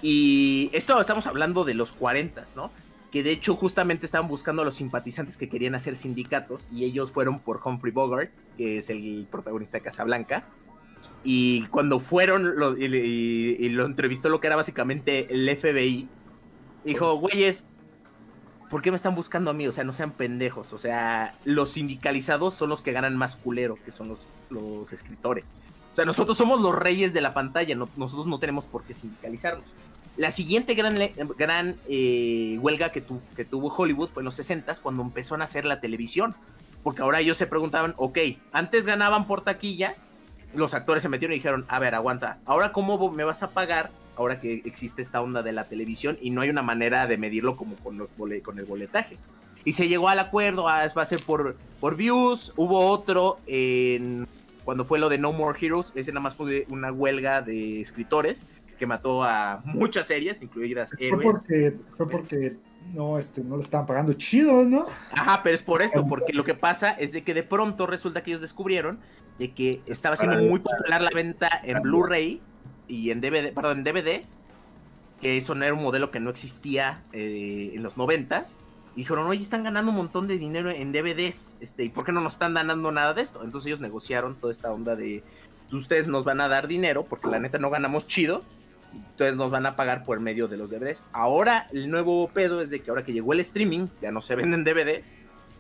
Y esto estamos hablando de los cuarentas, ¿no? Que de hecho justamente estaban buscando a los simpatizantes que querían hacer sindicatos y ellos fueron por Humphrey Bogart, que es el protagonista de Casablanca. Y cuando fueron lo, y, y, y lo entrevistó lo que era básicamente el F B I, dijo, güeyes, ¿por qué me están buscando a mí? O sea, no sean pendejos. O sea, los sindicalizados son los que ganan más culero, que son los, los escritores. O sea, nosotros somos los reyes de la pantalla, no, nosotros no tenemos por qué sindicalizarnos. La siguiente gran, gran eh, huelga que, tu, que tuvo Hollywood fue en los sesentas, cuando empezó a nacer la televisión. Porque ahora ellos se preguntaban, ok, antes ganaban por taquilla, los actores se metieron y dijeron, a ver, aguanta, ahora cómo me vas a pagar ahora que existe esta onda de la televisión y no hay una manera de medirlo como con, los bole, con el boletaje. Y se llegó al acuerdo, a, va a ser por, por views. Hubo otro en, cuando fue lo de No More Heroes, ese nada más fue una huelga de escritores que mató a muchas series, incluidas Fue Héroes. porque, fue porque no, este, no le estaban pagando chido, ¿no? Ajá, pero es por esto, porque lo que pasa es de que de pronto resulta que ellos descubrieron de que estaba siendo muy popular la venta en Blu-ray y en D V D, perdón, en D V Ds, que eso no era un modelo que no existía eh, en los noventas. Y dijeron, oye, están ganando un montón de dinero en D V Ds, este, ¿y por qué no nos están ganando nada de esto? Entonces ellos negociaron toda esta onda de, ustedes nos van a dar dinero, porque la neta no ganamos chido, entonces nos van a pagar por medio de los D V Ds. Ahora el nuevo pedo es de que ahora que llegó el streaming, ya no se venden D V Ds,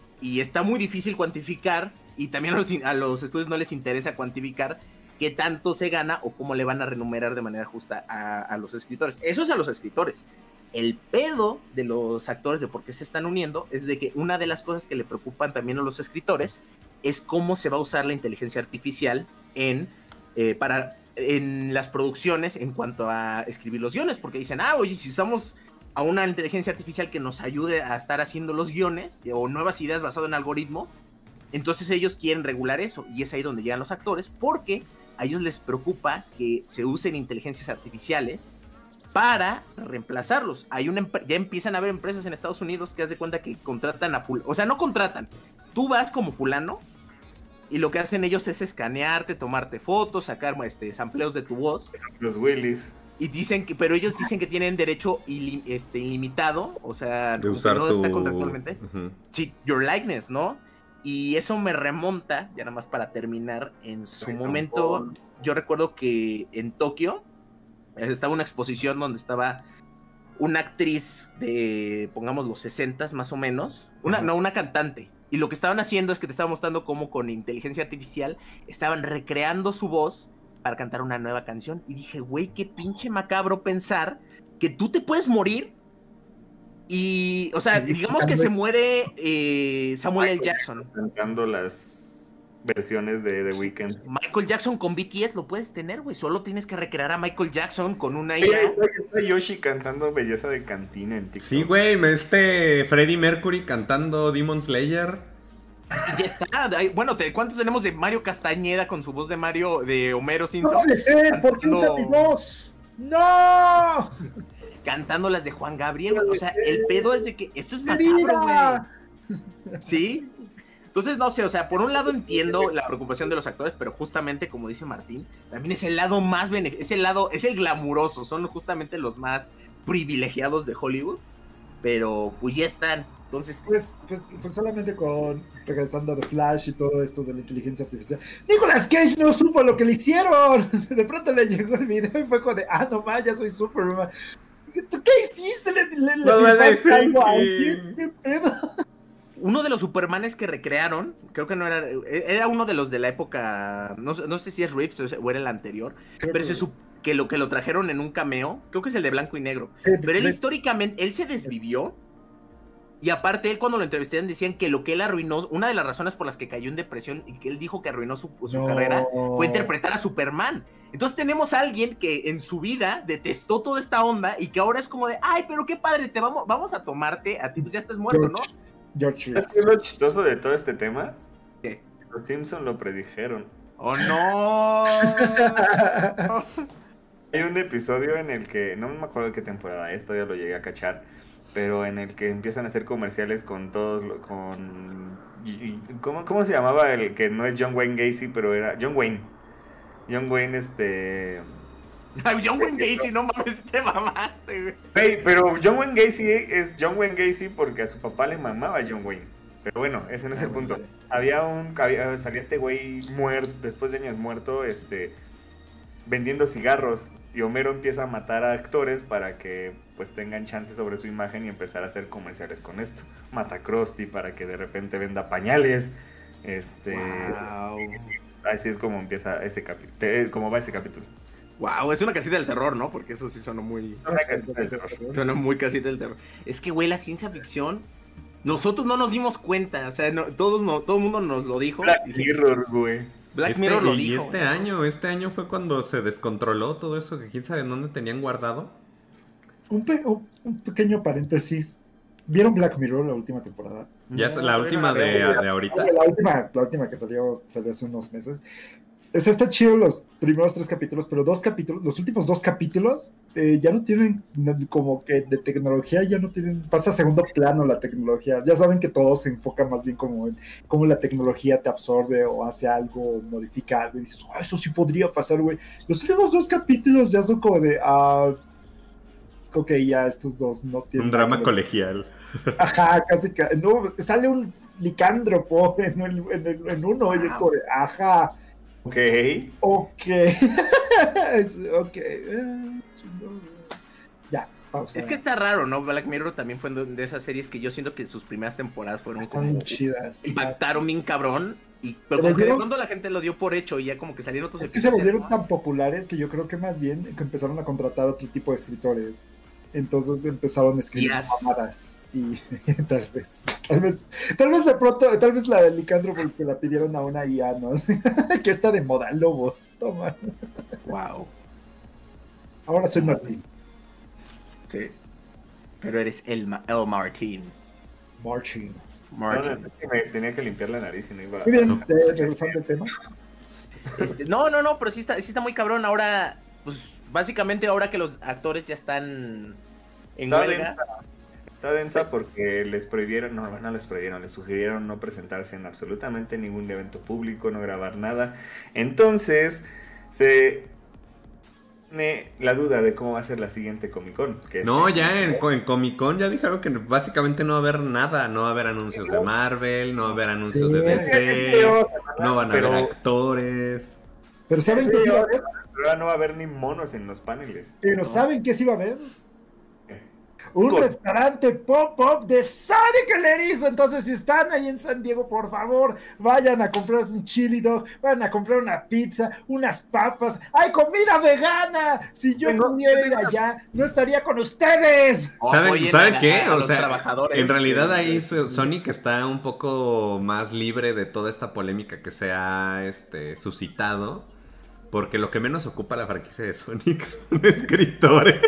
y está muy difícil cuantificar, y también a los, a los estudios no les interesa cuantificar qué tanto se gana o cómo le van a remunerar de manera justa a, a los escritores. Eso es a los escritores. El pedo de los actores, de por qué se están uniendo, es de que una de las cosas que le preocupan también a los escritores es cómo se va a usar la inteligencia artificial en, eh, para, en las producciones en cuanto a escribir los guiones, porque dicen, ah, oye, si usamos a una inteligencia artificial que nos ayude a estar haciendo los guiones o nuevas ideas basadas en algoritmo, entonces ellos quieren regular eso, y es ahí donde llegan los actores, porque a ellos les preocupa que se usen inteligencias artificiales para reemplazarlos. Hay una ya empiezan a haber empresas en Estados Unidos que haz de cuenta que contratan a full, o sea, no contratan, tú vas como fulano y lo que hacen ellos es escanearte, tomarte fotos, sacar este, sampleos de tu voz. Los Willys. Y dicen que, pero ellos dicen que tienen derecho ili, este, ilimitado, o sea, de usar no tu... está contractualmente. Uh-huh. Sí, your likeness, ¿no? Y eso me remonta, ya nada más para terminar, en su Ay, momento, tampoco. Yo recuerdo que en Tokio estaba una exposición donde estaba una actriz de, pongamos, los sesentas más o menos, una, uh-huh. no, una cantante, y lo que estaban haciendo es que te estaba mostrando cómo con inteligencia artificial estaban recreando su voz para cantar una nueva canción, y dije, güey, qué pinche macabro pensar que tú te puedes morir. Y, o sea, digamos que se muere eh, Samuel L. Jackson. Cantando las versiones de The Weeknd. Michael Jackson con B T S lo puedes tener, güey. Solo tienes que recrear a Michael Jackson con una I A. Está, está Yoshi cantando Belleza de Cantina en TikTok. Sí, güey, este Freddie Mercury cantando Demon Slayer. Y ya está. Bueno, ¿cuántos tenemos de Mario Castañeda con su voz de Mario, de Homero Simpson? ¡No puede ser! ¿Por qué usa mi voz? ¡No! Cantando las de Juan Gabriel, güey. O sea, el pedo es de que esto es macabro, güey. ¿Sí? Entonces, no sé, o sea, por un lado entiendo la preocupación de los actores, pero justamente, como dice Martín, también es el lado más beneficioso, es el lado, es el glamuroso, son justamente los más privilegiados de Hollywood, pero pues ya están. Entonces, Pues, pues, pues solamente con, regresando de Flash y todo esto de la inteligencia artificial. Nicolas Cage no supo lo que le hicieron. De pronto le llegó el video y fue como de, ah, no más, ya soy Superman. ¿Tú qué hiciste? ¿Le, le, le No me filmaste algo a dejen. alguien? ¿Qué pedo? uno de los Supermanes que recrearon, creo que no era, era uno de los de la época, no, no sé si es Reeves o era el anterior, Creo pero que- se sup- que lo que lo trajeron en un cameo, creo que es el de blanco y negro, Sí, pero él sí. históricamente, él se desvivió, y aparte él cuando lo entrevistaron decían que lo que él arruinó, una de las razones por las que cayó en depresión y que él dijo que arruinó su, su No. carrera, fue interpretar a Superman. Entonces tenemos a alguien que en su vida detestó toda esta onda y que ahora es como de, ay, pero qué padre, te vamos, vamos a tomarte, a ti pues ya estás muerto, ¿no? George, George ¿Sabes Lucas. qué es lo chistoso de todo este tema? ¿Qué? Los Simpson lo predijeron. ¡Oh, no! Hay un episodio en el que, no me acuerdo de qué temporada, esto ya lo llegué a cachar, pero en el que empiezan a hacer comerciales con todos, lo- con... y- y- ¿Cómo, cómo se llamaba el que no es John Wayne Gacy, pero era John Wayne? John Wayne, este... Ay, John Wayne Gacy, no mames, te mamaste, güey. Hey, pero John Wayne Gacy es John Wayne Gacy porque a su papá le mamaba John Wayne. Pero bueno, ese no es el punto. Había un... había- salía este güey muerto, después de años muerto, este... vendiendo cigarros. Y Homero empieza a matar a actores para que pues tengan chance sobre su imagen y empezar a hacer comerciales con esto. Mata a Krusty para que de repente venda pañales. Este... Wow. Así es como empieza ese capítulo. Como va ese capítulo. Wow, es una casita del terror, ¿no? Porque eso sí suena muy... Una casita de terror. Suena muy casita del terror. Es que, güey, la ciencia ficción... Nosotros no nos dimos cuenta, o sea, no, todos no, todo el mundo nos lo dijo. Black Mirror, güey. Black Este- Mirror lo y dijo. este ¿no? año, este año fue cuando se descontroló todo eso que quién sabe en dónde tenían guardado. Un, pe- un- un pequeño paréntesis. ¿Vieron Black Mirror la última temporada? Ya es No, la todavía última no la de, veo. de ahorita. La última, la última que salió, salió hace unos meses. O sea, está chido los primeros tres capítulos, pero dos capítulos, los últimos dos capítulos eh, ya no tienen na- como que de tecnología, ya no tienen, pasa a segundo plano la tecnología. Ya saben que todo se enfoca más bien como en cómo la tecnología te absorbe o hace algo, modifica algo y dices, oh, eso sí podría pasar, güey. Los últimos dos capítulos ya son como de, ah, ok, ya estos dos no tienen... Un drama nada que ver. colegial. Ajá, casi que, no, sale un licántropo en, el- en, el- en uno y es como de, ajá. Ok. Ok. Es- ok. eh, chingón. Ya, pausa. Es que está raro, ¿no? Black Mirror también fue de esas series que yo siento que sus primeras temporadas fueron Están como... bien chidas. Impactaron bien cabrón. Y, pero Se como que de volvieron- pronto la gente lo dio por hecho y ya como que salieron otros Es que se episodios, volvieron ¿no? tan populares que yo creo que más bien que empezaron a contratar otro tipo de escritores. Entonces empezaron a escribir Yes. mamadas. Y tal vez, tal vez, tal vez de pronto, tal vez la de Licántropo que la pidieron a una I A, ¿no? Que está de moda, lobos, toma. Wow. Ahora soy Martín. Sí. Pero eres el, Ma- el Martín. Marching. No, Martín. no, es que me tenía que limpiar la nariz y no iba Muy bien, eh, regresando al tema. Este, no, no, no, pero sí está, sí está muy cabrón. Ahora, pues básicamente ahora que los actores ya están en Está huelga. densa, está densa porque les prohibieron, no, no les prohibieron, les sugirieron no presentarse en absolutamente ningún evento público, no grabar nada. Entonces, se tiene la duda de cómo va a ser la siguiente Comic Con. que No, es ya en, en Comic Con ya dijeron que básicamente no va a haber nada. No va a haber anuncios de Marvel, no va a haber anuncios de Sí, D Es C, peor, no van a pero- haber actores. Pero ¿saben Sí, qué sí iba a ahora- haber? Pero ahora no va a haber ni monos en los paneles. Pero ¿saben qué sí iba a haber? Un Cos- restaurante pop-up de Sonic el Erizo. Entonces, si están ahí en San Diego, por favor, vayan a comprarse un chili dog, vayan a comprar una pizza, unas papas. ¡Hay comida vegana! Si yo Tengo- pudiera ir allá, no estaría con ustedes. ¿Saben, Apoyen ¿saben a- qué? a O los sea, trabajadores. en realidad ahí Eh, su- Sonic está un poco más libre de toda esta polémica que se ha este, suscitado. Porque lo que menos ocupa la franquicia de Sonic son escritores.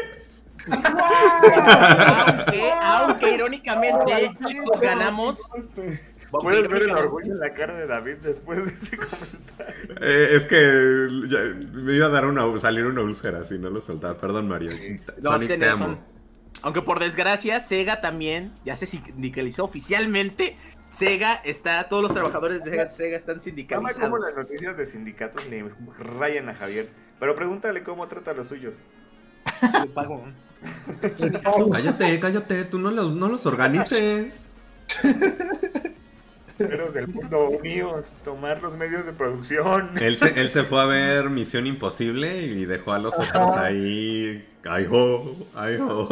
Aunque, aunque irónicamente, chicos, ganamos. Puedes ver el Irónicamente- orgullo en la cara de David después de ese comentario. Eh, es que ya- me iba a dar una, salir una úlcera si no lo soltaba. Perdón, Mario. No, Sonic, te tenés amo. razón. Aunque por desgracia, Sega también ya se sindicalizó oficialmente. Sega está, todos los trabajadores de Sega, Sega están Ama sindicalizados. cómo las noticias de sindicatos le rayan a Javier. Pero pregúntale cómo trata a los suyos. Le pago. Cállate, cállate, tú no los, no los organices. Guerreros del mundo unidos, tomar los medios de producción. Él se, él se fue a ver Misión Imposible y dejó a los otros ahí. Ay ho, ay ho.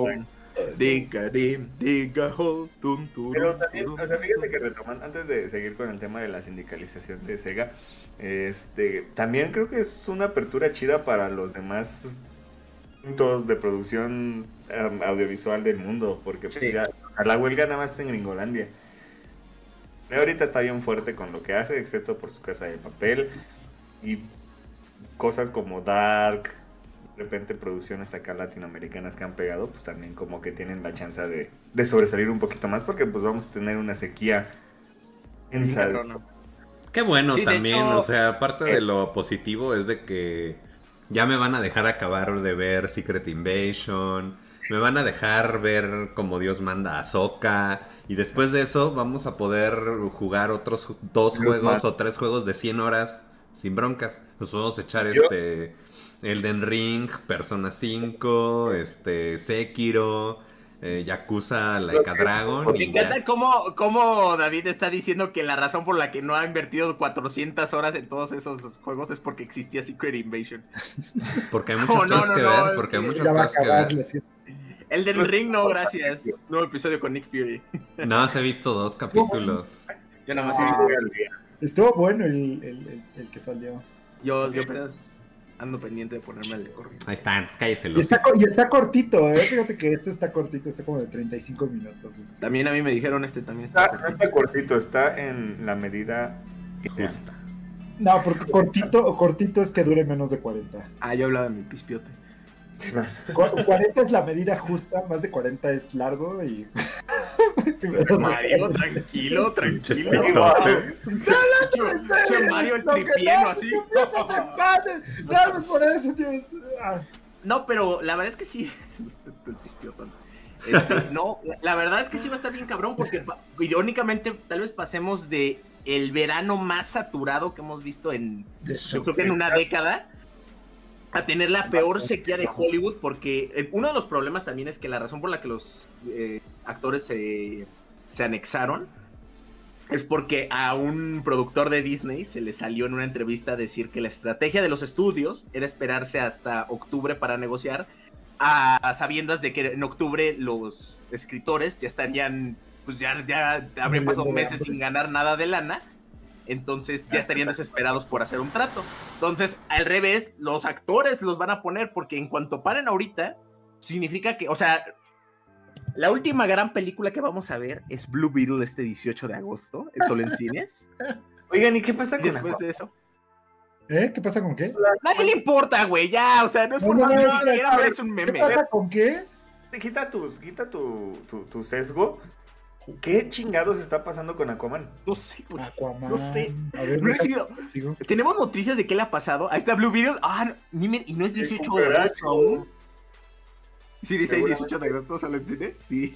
Diga, dim, diga, ho, tum, tum, Pero también, tum, o sea, fíjate tum. que retomando, antes de seguir con el tema de la sindicalización de Sega, este, también creo que es una apertura chida para los demás puntos de producción um, audiovisual del mundo, porque pues, Sí. ya, a la huelga nada más en Gringolandia. Ahorita está bien fuerte con lo que hace, excepto por su Casa de Papel y cosas como Dark, de repente producciones acá latinoamericanas que han pegado, pues también como que tienen la chance de, de sobresalir un poquito más, porque pues vamos a tener una sequía Bien insa- cabrona. Qué bueno Sí, de también, hecho, o sea, parte eh, de lo positivo es de que ya me van a dejar acabar de ver Secret Invasion, me van a dejar ver como Dios manda a Ahsoka, y después de eso vamos a poder jugar otros ju- dos Los juegos más- o tres juegos de cien horas sin broncas. Nos podemos echar Yo- este Elden Ring, Persona cinco, este Sekiro, eh, Yakuza, Like a Dragon. Me y ya. encanta cómo, cómo David está diciendo que la razón por la que no ha invertido cuatrocientas horas en todos esos juegos es porque existía Secret Invasion. Porque hay muchas No, no, cosas no, que no, ver, es porque hay que muchas Ya va a cosas que acabar ver. la siete. El del Ring no, gracias. Nuevo episodio con Nick Fury. Nada más he visto dos capítulos. Yo nada más Sí, sí, voy al día. Estuvo bueno el, el, el, el que salió. yo, yo apenas ando pendiente de ponerme al de corriente. Ahí está, entonces cállese Y los. está, co- y está cortito, ¿eh? Fíjate que este está cortito, está como de treinta y cinco minutos. Este. También a mí me dijeron este también está. Está, no está cortito, está en la medida Justa. No, porque cortito o cortito es que dure menos de cuarenta. Ah, yo hablaba de mi pispiote. Cu- cuarenta es la medida justa, más de cuarenta es largo y... Mario, tranquilo, Pinches tranquilo. pitotes. Che, Mario el Lo que tripieno no, así. tú piensas en panes. Nada más por eso, tío. Ah, No, pero la verdad es que sí. El pispiotón. Este, no, la, la verdad es que sí va a estar bien cabrón porque pa- irónicamente tal vez pasemos de el verano más saturado que hemos visto en, yo creo que en una década, a tener la peor sequía de Hollywood, porque eh, uno de los problemas también es que la razón por la que los eh, actores se, se anexaron es porque a un productor de Disney se le salió en una entrevista decir que la estrategia de los estudios era esperarse hasta octubre para negociar, a sabiendas de que en octubre los escritores ya estarían, pues ya, ya habrían pasado meses sin ganar nada de lana, entonces ya estarían desesperados por hacer un trato. Entonces, al revés, los actores los van a poner porque en cuanto paren ahorita, significa que, o sea, la última gran película que vamos a ver es Blue Beetle este dieciocho de agosto, es solo en cines. Oigan, ¿y qué pasa Y con después Aquaman? de eso, ¿Eh? ¿Qué pasa con qué? nadie le importa, güey, ya, o sea, no es No, por no, nada, no, ni no, siquiera no, es un ¿Qué meme. pasa con qué? Quita, tus, quita tu, tu, tu sesgo. ¿Qué chingados está pasando con Aquaman? No sé, güey. Aquaman. No sé. A ver, No he déjame sido- investigo. Tenemos noticias de qué le ha pasado. Ahí está Blue Beetle. Ah, no, ni me- y no es dieciocho de Recuperacho. agosto aún. Sí, dice ahí Seguramente. dieciocho de agosto sale en cines. Sí.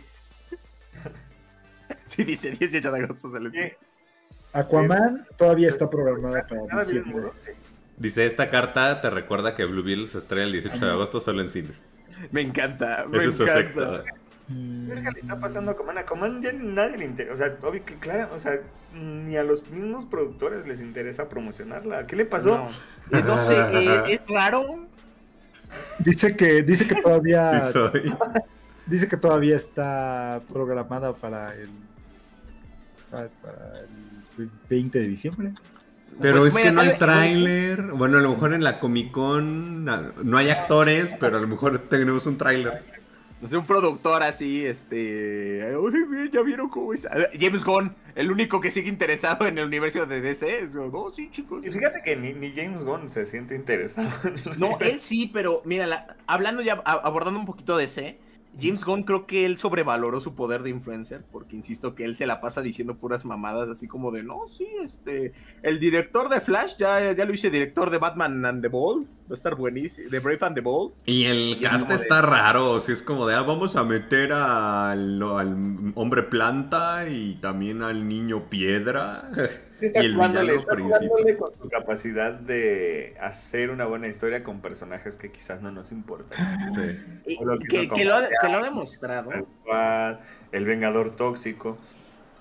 Sí, dice dieciocho de agosto sale en cines. Aquaman todavía está programada para Nada bien, diciembre. ¿no? Sí. Dice, esta carta te recuerda que Blue Beetle se estrena el dieciocho de agosto solo en cines. Me encanta, me Ese es su encanta. efecto. Mm, ¿Qué verga le está pasando a Aquaman? A Aquaman ya nadie le interesa. O sea, obvio que, claro, o sea, ni a los mismos productores les interesa promocionarla. ¿Qué le pasó? No, Eh, no sé, eh, es raro. Dice que, dice que todavía, Sí soy. dice que todavía está programada para el, para, para el veinte de diciembre. Pero Pues, es mira, que no tal hay vez- tráiler. Bueno, a lo mejor en la Comic Con na- no hay actores, pero a lo mejor tenemos un tráiler. No sé, un productor así, este. "Ay, ya vieron cómo es. James Gunn, el único que sigue interesado en el universo de D C. Es, no, sí, chicos. Y fíjate que ni, ni James Gunn se siente interesado. en el No, universo. él sí, pero mira, la- hablando ya, a- abordando un poquito de ese, James Gunn creo que él sobrevaloró su poder de influencer, porque insisto que él se la pasa diciendo puras mamadas, así como de, no, sí, este, el director de Flash, ya, ya lo hice director de Batman and the Bold, va a estar buenísimo, de Brave and the Bold. Y el Y es cast como de- está raro. Si es como de, ah, vamos a meter al, al hombre planta y también al niño piedra. Está y el jugándole, villano está principal. jugándole con su capacidad de hacer una buena historia con personajes que quizás no nos importan. Sí. Y- O lo que que, hizo que con lo ha, Batman. que lo ha demostrado. Tal cual, el Vengador Tóxico.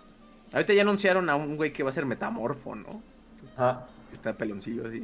Ahorita ya anunciaron a un güey que va a ser metamorfo, ¿no? Ah. Está peloncillo así.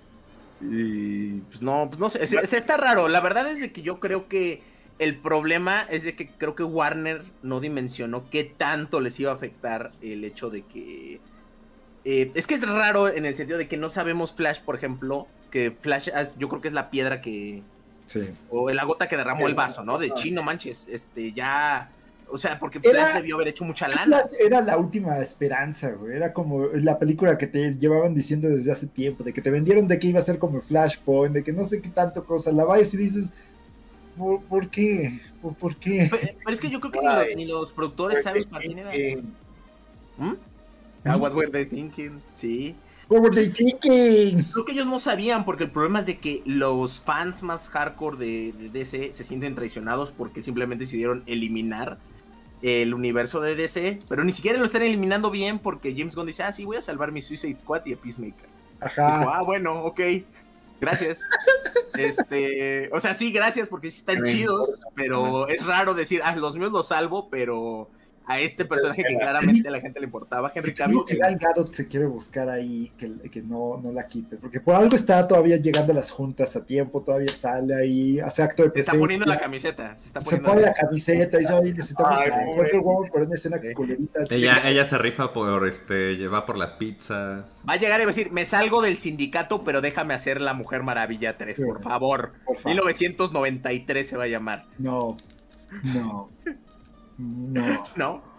Y pues no, pues no sé, es, es- está raro. La verdad es de que yo creo que el problema es de que creo que Warner no dimensionó qué tanto les iba a afectar el hecho de que... eh, es que es raro en el sentido de que no sabemos Flash, por ejemplo, que Flash es- yo creo que es la piedra que... Sí. o la gota que derramó el vaso, ¿no? De Ah. chino, manches, este, ya... O sea, porque Era- Flash debió haber hecho mucha lana. Era la última esperanza, güey. Era como la película que te llevaban diciendo desde hace tiempo, de que te vendieron de que iba a ser como Flashpoint, de que no sé qué tanto cosa. La vayas y dices, ¿por, por qué? ¿Por, por qué? Pero, pero es que yo creo que ni Ay. los, ni los productores saben para quién era. ¿Mm? Ah, what were they thinking? Sí. What were they thinking? Creo que ellos no sabían, porque el problema es de que los fans más hardcore de, de D C se sienten traicionados porque simplemente decidieron eliminar el universo de D C, pero ni siquiera lo están eliminando bien porque James Gunn dice, ah, sí, voy a salvar mi Suicide Squad y a Peacemaker. Ajá. Dijo, ah, bueno, ok, gracias. este, o sea, sí, gracias porque sí están Sí, chidos, pero es raro decir, ah, los míos los salvo, pero a este personaje que claramente a la gente le importaba, Henry Cavill. Digo que Gal Gadot se quiere buscar ahí que, que no, no la quite, porque por algo está todavía llegando a las juntas a tiempo, todavía sale ahí, hace acto de Se está presencia, poniendo la camiseta, se está se poniendo pone la la camiseta y dice, oye, necesitamos Ay, a pobre. Wonder Woman por una escena Sí. culerita. Ella, ella se rifa por este, lleva por las pizzas. Va a llegar y va a decir, me salgo del sindicato, pero déjame hacer la Mujer Maravilla tres, Sí. por favor. Por favor. mil novecientos noventa y tres se va a llamar, No, no, no, ¿no?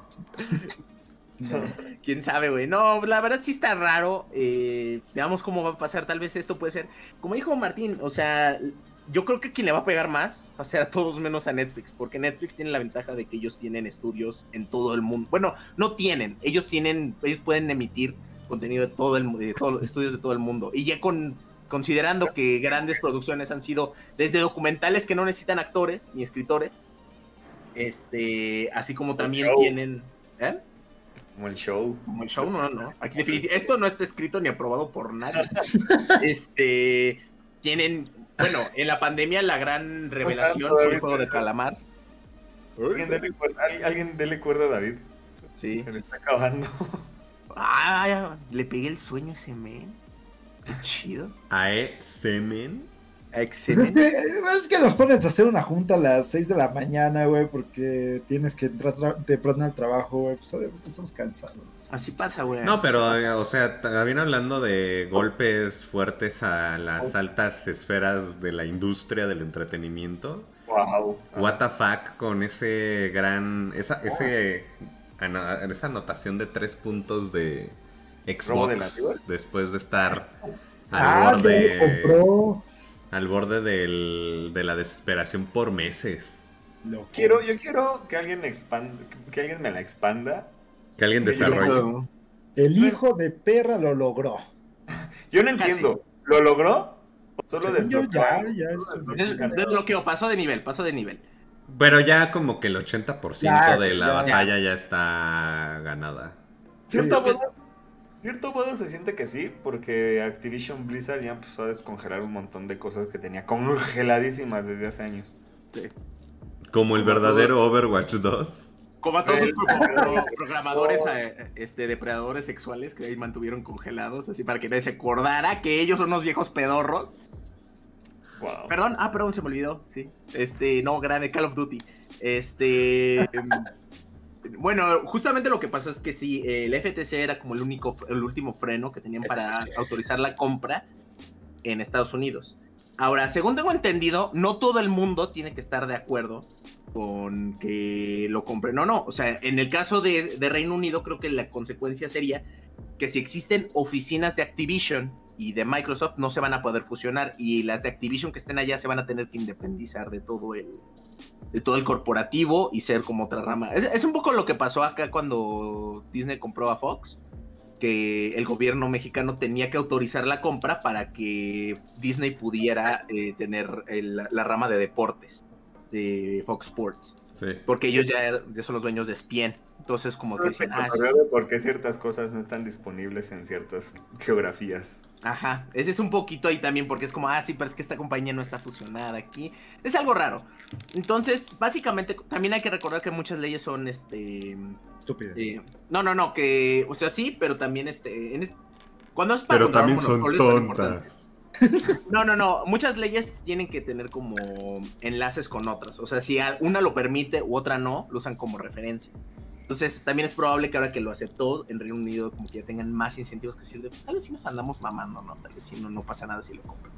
no. Quién sabe, güey. No, la verdad sí está raro. Eh, veamos cómo va a pasar. Tal vez esto puede ser, como dijo Martín, o sea, yo creo que quien le va a pegar más va a ser a todos menos a Netflix, porque Netflix tiene la ventaja de que ellos tienen estudios en todo el mundo. Bueno, no tienen, ellos tienen, ellos pueden emitir contenido de todo el mu- de todos los estudios de todo el mundo. Y ya con considerando que grandes producciones han sido desde documentales que no necesitan actores ni escritores, este, así como también show. tienen, ¿eh? Como el show. Como el show, no, no. Aquí definitivamente, esto no está escrito ni aprobado por nadie. Este, tienen, bueno, en la pandemia la gran revelación fue el juego de calamar. ¿Alguien dele, cuerda, al- alguien dele cuerda a David. Sí. Se le está acabando. Ah, le pegué el sueño a ese men. Qué chido. A E Semen. Pues es, Excelente. que, es que nos pones a hacer una junta a las seis de la mañana, güey, porque tienes que entrar tra- temprano al trabajo, güey. Pues obviamente estamos cansados. Así pasa, güey. No, pero, Así eh, pasa. o sea, también hablando de golpes fuertes a las altas esferas de la industria del entretenimiento. Wow. What the fuck con ese gran. Esa, ese, ana- esa anotación de tres puntos de ¿Robo de Xbox nativos? después de estar al Ah, ya lo borde. compró. Al borde del, de la desesperación por meses. Lo Quiero, yo quiero que alguien expanda, que alguien me la expanda. Que alguien Yo desarrolle. El hijo de perra lo logró. Yo no entiendo. ¿Lo logró? ¿O solo Según yo, desbloqueó? ya, algo? ya Solo es- desbloqueó. Des- Desbloqueo, pasó de nivel, pasó de nivel. Pero ya como que el ochenta por ciento Ya, de la ya. batalla ya está ganada. Cierto Sí. modo, cierto modo se siente que sí, porque Activision Blizzard ya empezó a descongelar un montón de cosas que tenía congeladísimas desde hace años. Sí. Como el verdadero Overwatch dos. Como a todos los Güey, pro- güey. programadores, eh, este, depredadores sexuales que ahí mantuvieron congelados, así para que nadie se acordara que ellos son unos viejos pedorros. Wow. Perdón, ah, perdón, se me olvidó, sí. Este, no, grande, Call of Duty. Este, em, bueno, justamente lo que pasó es que sí, eh, el F T C era como el único, el último freno que tenían para autorizar la compra en Estados Unidos. Ahora, según tengo entendido, no todo el mundo tiene que estar de acuerdo con que lo compren. No, no, o sea, en el caso de, de Reino Unido, creo que la consecuencia sería que si existen oficinas de Activision y de Microsoft, no se van a poder fusionar, y las de Activision que estén allá se van a tener que independizar de todo el de todo el corporativo y ser como otra rama. Es, es un poco lo que pasó acá cuando Disney compró a Fox, que el gobierno mexicano tenía que autorizar la compra para que Disney pudiera eh, tener el- la rama de deportes de Fox Sports, Sí. porque ellos ya, ya son los dueños de E S P N. Entonces como que dicen, ah, sí. ¿Por qué ciertas cosas no están disponibles en ciertas geografías? Ajá, ese es un poquito ahí también porque es como, ah, sí, pero es que esta compañía no está fusionada aquí. Es algo raro. Entonces, básicamente, también hay que recordar que muchas leyes son, este... Estúpidas. Eh, no, no, no, que, o sea, sí, pero también, este... En es... Cuando es para Pero controlar también son monopolios, son tontas. importantes. No, no, no, muchas leyes tienen que tener como enlaces con otras. O sea, si una lo permite u otra no, lo usan como referencia. Entonces, también es probable que ahora que lo aceptó en Reino Unido, como que ya tengan más incentivos que decir, pues tal vez si nos andamos mamando, ¿no? Tal vez si no, no pasa nada si lo compran.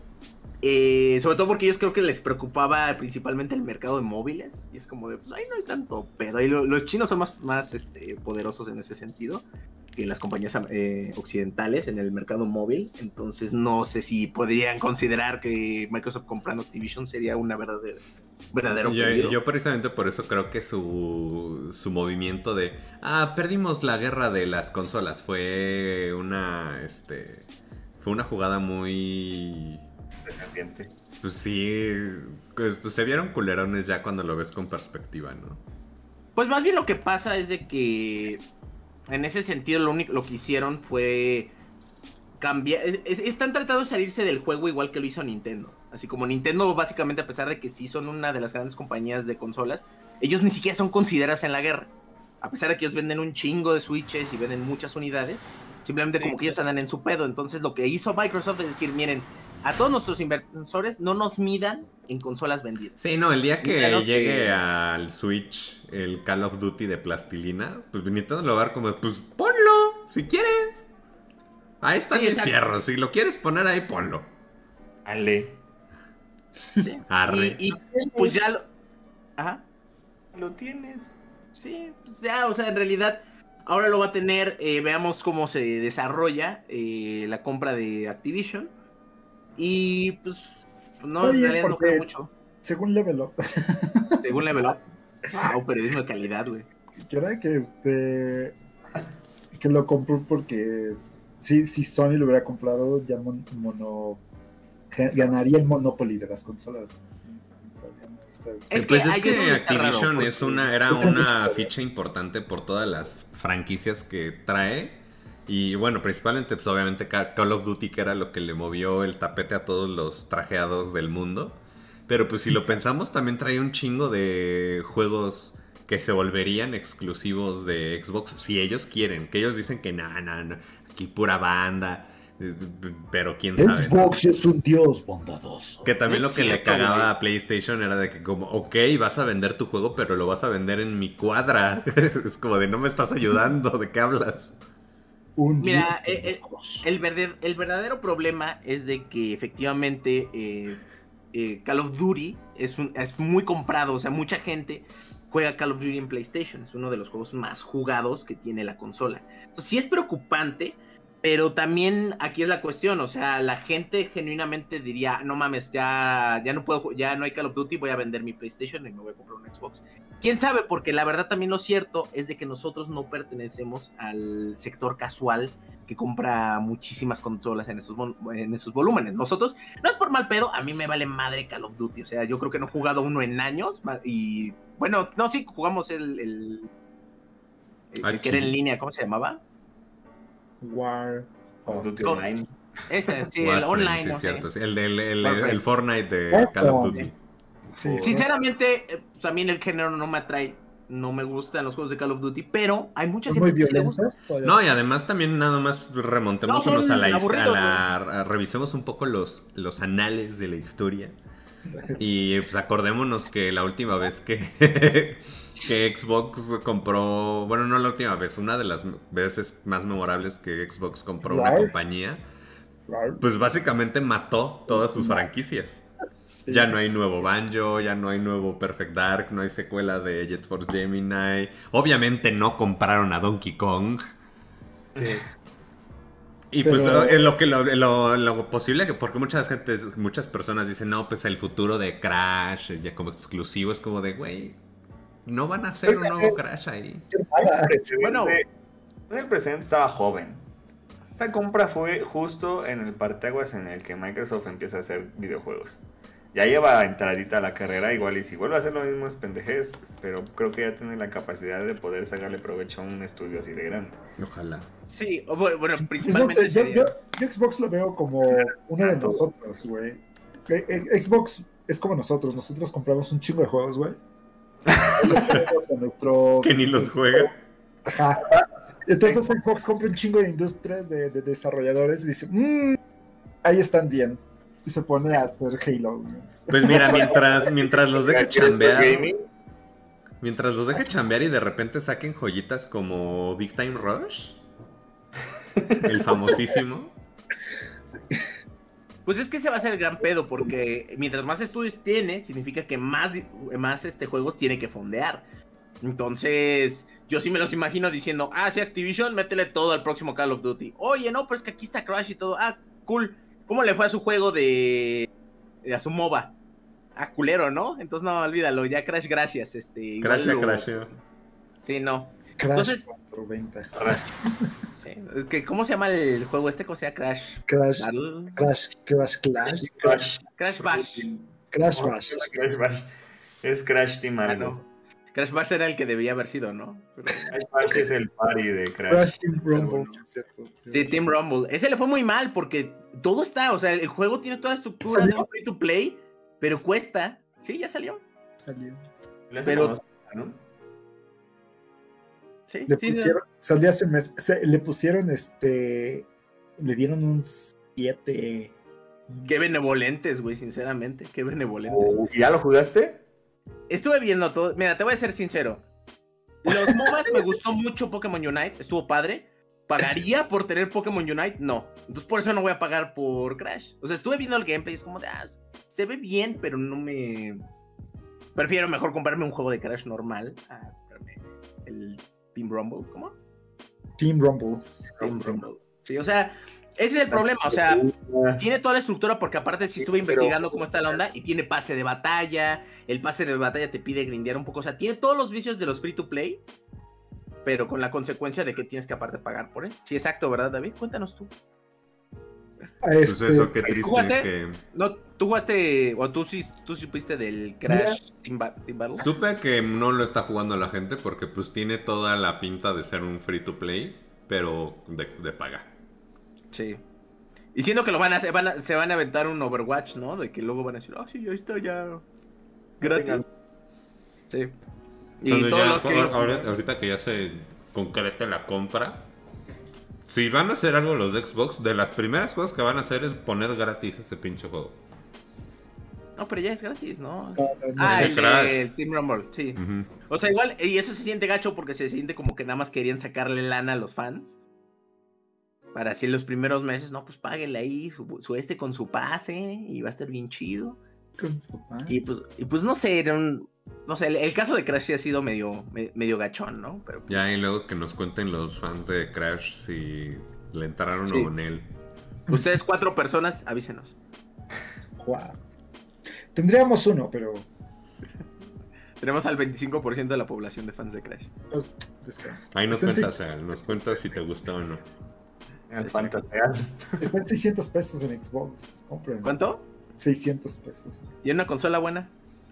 Eh, sobre todo porque ellos creo que les preocupaba principalmente el mercado de móviles. Y es como de, pues ahí no hay tanto pedo. Ahí lo, los chinos son más, más este, poderosos en ese sentido que las compañías eh, occidentales en el mercado móvil. Entonces, no sé si podrían considerar que Microsoft comprando Activision sería una verdadera... verdadero yo, peligro. yo precisamente por eso creo que su, su movimiento de ah, perdimos la guerra de las consolas fue una este fue una jugada muy descendiente. Pues sí, pues, se vieron culerones ya cuando lo ves con perspectiva, ¿no? Pues más bien lo que pasa es de que en ese sentido lo único lo que hicieron fue cambiar, es, están tratando de salirse del juego igual que lo hizo Nintendo. Así como Nintendo, básicamente, a pesar de que sí son una de las grandes compañías de consolas, ellos ni siquiera son considerados en la guerra. A pesar de que ellos venden un chingo de Switches y venden muchas unidades, simplemente sí, como que ellos andan en su pedo. Entonces lo que hizo Microsoft es decir, miren, a todos nuestros inversores no nos midan en consolas vendidas. Sí, no, el día que Míranos llegue que... al Switch el Call of Duty de plastilina, pues Nintendo lo va a ver como, pues ponlo, si quieres. Ahí están sí, mis exacto. fierros, si lo quieres poner ahí, ponlo. Ale. Sí. Arre. Y, y pues ya lo... Ajá. Lo tienes. Sí, pues ya, o sea, en realidad ahora lo va a tener, eh, veamos cómo se desarrolla eh, la compra de Activision. Y pues no, en realidad no creo mucho. Según Level Up. Según Level Up. Wow, periodismo de calidad, güey. Que era que este que lo compró porque si, si Sony lo hubiera comprado ya mon, mono ganaría el Monopoly de las consolas. Es pues que, es que Activision es una, era una ficha importante por todas las franquicias que trae. Y bueno, principalmente, pues obviamente Call of Duty, que era lo que le movió el tapete a todos los trajeados del mundo. Pero pues si lo pensamos, también trae un chingo de juegos que se volverían exclusivos de Xbox si ellos quieren. Que ellos dicen que no, no, no, aquí pura banda. Pero quién sabe. Xbox es un dios bondadoso. Que también es lo que cierto, le cagaba güey. a PlayStation era de que como, ok, vas a vender tu juego, pero lo vas a vender en mi cuadra. Es como de no me estás ayudando, ¿de qué hablas? Un Mira, el, el, verdad, el verdadero problema es de que efectivamente eh, eh, Call of Duty es, un, es muy comprado, o sea, mucha gente juega Call of Duty en PlayStation, es uno de los juegos más jugados que tiene la consola. Entonces sí es preocupante, pero también aquí es la cuestión, o sea, la gente genuinamente diría, no mames, ya, ya no puedo, ya no hay Call of Duty, voy a vender mi PlayStation y me voy a comprar un Xbox. ¿Quién sabe? Porque la verdad también lo cierto es de que nosotros no pertenecemos al sector casual que compra muchísimas consolas en esos, en esos volúmenes. Nosotros, no es por mal pedo, a mí me vale madre Call of Duty. O sea, yo creo que no he jugado uno en años. Y bueno, no, sí, jugamos el, el, el, el que era en línea, ¿cómo se llamaba? War. Call of Duty Online. Ese, sí, Warframe, el online. sí, No cierto, sé. sí, el, del, el, el, el Fortnite de Warframe. Call of Duty. Sí, Sinceramente, eh, pues a mí el género no me atrae, no me gustan los juegos de Call of Duty, pero hay mucha ¿Son gente muy que sí le gusta. violentos? No, y además también nada más remontémonos No, son a la, aburridos, a la a, revisemos un poco los, los anales de la historia. Y pues acordémonos que la última vez que, que Xbox compró, bueno, no la última vez, una de las veces más memorables que Xbox compró una compañía, pues básicamente mató todas sus franquicias. Sí. Ya no hay nuevo Banjo, ya no hay nuevo Perfect Dark, no hay secuela de Jet Force Gemini. Obviamente no compraron a Donkey Kong. Sí. Y Pero... pues es lo que lo, lo, lo posible, que porque muchas gente, muchas personas dicen, no, pues el futuro de Crash, ya como exclusivo, es como de, güey, no van a hacer pues, un nuevo eh, Crash ahí. El bueno, el presidente estaba joven. Esta compra fue justo en el parteaguas en el que Microsoft empieza a hacer videojuegos. ya lleva entradita a la carrera, igual y si vuelve a hacer lo mismo es pendejez, pero creo que ya tiene la capacidad de poder sacarle provecho a un estudio así de grande. Ojalá. Sí, bueno, bueno No principalmente sé, yo, sería- yo- yo Xbox lo veo como uno de nosotros, güey. Eh, eh, Xbox es como nosotros, nosotros compramos un chingo de juegos, güey. Los tenemos en nuestro... Que ni los juega. Ajá. Entonces Xbox compra un chingo de industrias, de, de desarrolladores y dice, mmm, ahí están bien. Y se pone a hacer Halo, güey. Pues mira, mientras, mientras los deje chambear, Gaming, mientras los deje chambear y de repente saquen joyitas como Big Time Rush, el famosísimo. Pues es que ese va a ser el gran pedo, porque mientras más estudios tiene, significa que más, di- más este, juegos tiene que fondear. Entonces, yo sí me los imagino diciendo, ah, sí, Activision, métele todo al próximo Call of Duty. Oye, no, pero es que aquí está Crash y todo. Ah, cool. ¿Cómo le fue a su juego de... de a su MOBA? Ah, culero, ¿no? Entonces, no, olvídalo, ya Crash, gracias. Este, igual Crash ya lo- crasheó. Sí, no. Crash Entonces- cuatro ventas. Sí. Es que, ¿cómo se llama el juego este? ¿Cómo se llama? Crash... Crash, Battle? Crash, Crash Clash, Crash, Crash Bash. Crash No, Bash. Crash Bash. Es Crash Team Ah, algo. no. Crash Bash era el que debía haber sido, ¿no? Pero- Crash Bash es el party de Crash. Crash Team Rumble, sí, es cierto. Sí, Team Rumble. Ese le fue muy mal porque todo está, o sea, el juego tiene toda la estructura de ¿Salió? un free to play, pero cuesta. Sí, ya salió. Salió. Le hace Pero- como- ¿no? Sí, Le sí. pusieron, salió hace un mes, se- le pusieron este, le dieron un siete. Qué benevolentes, güey, sinceramente. Qué benevolentes. Oh, ¿y ¿Ya lo jugaste? Estuve viendo todo. Mira, te voy a ser sincero. Los MOBAs me gustó mucho Pokémon Unite. Estuvo padre. ¿Pagaría por tener Pokémon Unite? No. Entonces por eso no voy a pagar por Crash. O sea, estuve viendo el gameplay y es como de, ah, se ve bien, pero no me... Prefiero mejor comprarme un juego de Crash normal a comprarme el Team Rumble. ¿Cómo? Team Rumble. Team Rumble. Sí, o sea, ese es el problema. O sea, tiene toda la estructura porque aparte sí estuve Sí, pero- investigando cómo está la onda y tiene pase de batalla. El pase de batalla te pide grindear un poco. O sea, tiene todos los vicios de los free to play, pero con la consecuencia de que tienes que aparte pagar por él. Sí, exacto, ¿verdad, David? Cuéntanos tú. Pues Este, eso, qué triste ¿Jugaste? que... No, tú jugaste, o tú sí, tú supiste del Crash Team, Ba- Team Battle. Supe que no lo está jugando la gente porque pues tiene toda la pinta de ser un free to play, pero de, de paga. Sí. Y siendo que lo van a hacer, van a- se van a aventar un Overwatch, ¿no? De que luego van a decir, ah, sí, ahí está ya gratis. Sí. Y Entonces todos ya, los que... ahorita, ahorita que ya se concrete la compra, si van a hacer algo los de Xbox, de las primeras cosas que van a hacer es poner gratis ese pinche juego. No, pero ya es gratis, ¿no? no, no, no, Ah, de el, Crash. de- el Team Rumble, sí. Ujú. O sea, igual, y eso se siente gacho porque se siente como que nada más querían sacarle lana a los fans. Para así en los primeros meses, no, pues páguenle ahí su, su este con su pase y va a estar bien chido. con su papá. Y pues, y pues no sé, era un... No sé, el, el caso de Crash sí ha sido medio, me- medio gachón, ¿no? Pero pues, Ya, y luego que nos cuenten los fans de Crash si le entraron Sí. o en él. ustedes cuatro personas, avísenos. Guau. Tendríamos uno, pero Tenemos al veinticinco por ciento de la población de fans de Crash. pues, descansa. Ahí nos Está en cuentas, seis- Al, nos cuentas si te gustó o no. El fantasear. Está en seiscientos pesos en Xbox. Compren. ¿Cuánto? seiscientos pesos. ¿Y en una consola buena?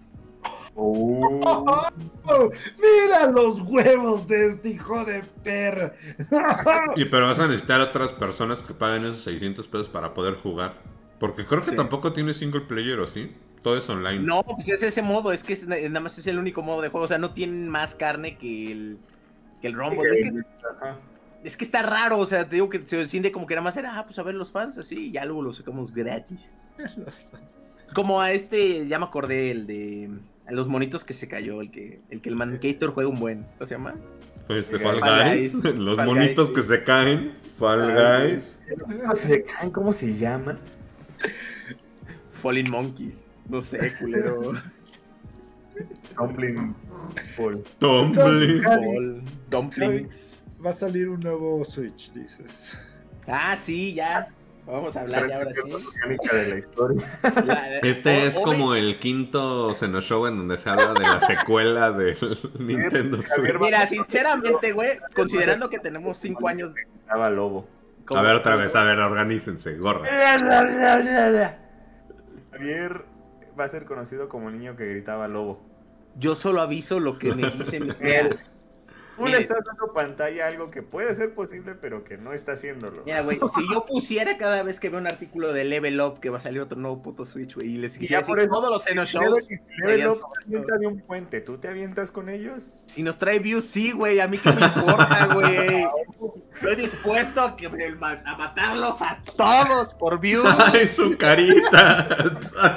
Oh, ¡Oh! ¡Mira los huevos de este hijo de perra! Y pero vas a necesitar otras personas que paguen esos seiscientos pesos para poder jugar. Porque creo que Sí. tampoco tiene single player, ¿o sí? Todo es online. No, pues es ese modo, es que es- nada más es el único modo de juego, o sea, no tienen más carne que el, que el Rumble. Es que, ajá. es que está raro, o sea, te digo que se siente como que nada más era, ah, pues a ver los fans, así, y ya luego lo sacamos gratis. Los fans. Como a este, ya me acordé, el de a los monitos que se cayó, el que el que el Mancator juega un buen, ¿cómo se llama? Pues de Eh, Fall Fall Guys, Guys. los Fall monitos Guys, que sí. se caen, Fall Ah, Guys. ¿Cómo se caen? ¿Cómo se llama? Falling Monkeys, no sé, culero. Dumpling Fall. Tumbling. Cali. Fall, Dumplings. Va a salir un nuevo Switch, dices. Ah, sí, ya. Vamos a hablar ya ahora sí. Mecánica de la historia. La- Este o- es o- como el quinto Xenoshow en donde se habla de la secuela del Nintendo Switch. Mira, sinceramente, güey, considerando que tenemos cinco años. Estaba Lobo. A ver otra vez, a ver, organícense, gorra. Javier va a ser conocido como el niño que gritaba lobo. Yo solo aviso lo que me dice mi... Mira, Tú mire. le estás dando pantalla a algo que puede ser posible, pero que no está haciéndolo. Mira, güey, si yo pusiera cada vez que veo un artículo de Level Up que va a salir otro nuevo puto Switch, güey, y les Y quisiera ya por decir eso, todos los Xeno si Shows, Level- si Level estarían Up sobrando. avienta de un puente, ¿tú te avientas con ellos? Si nos trae views, sí, güey, a mí qué me importa, güey. Estoy dispuesto a, que, a matarlos a todos por views. ¡Ay, su carita!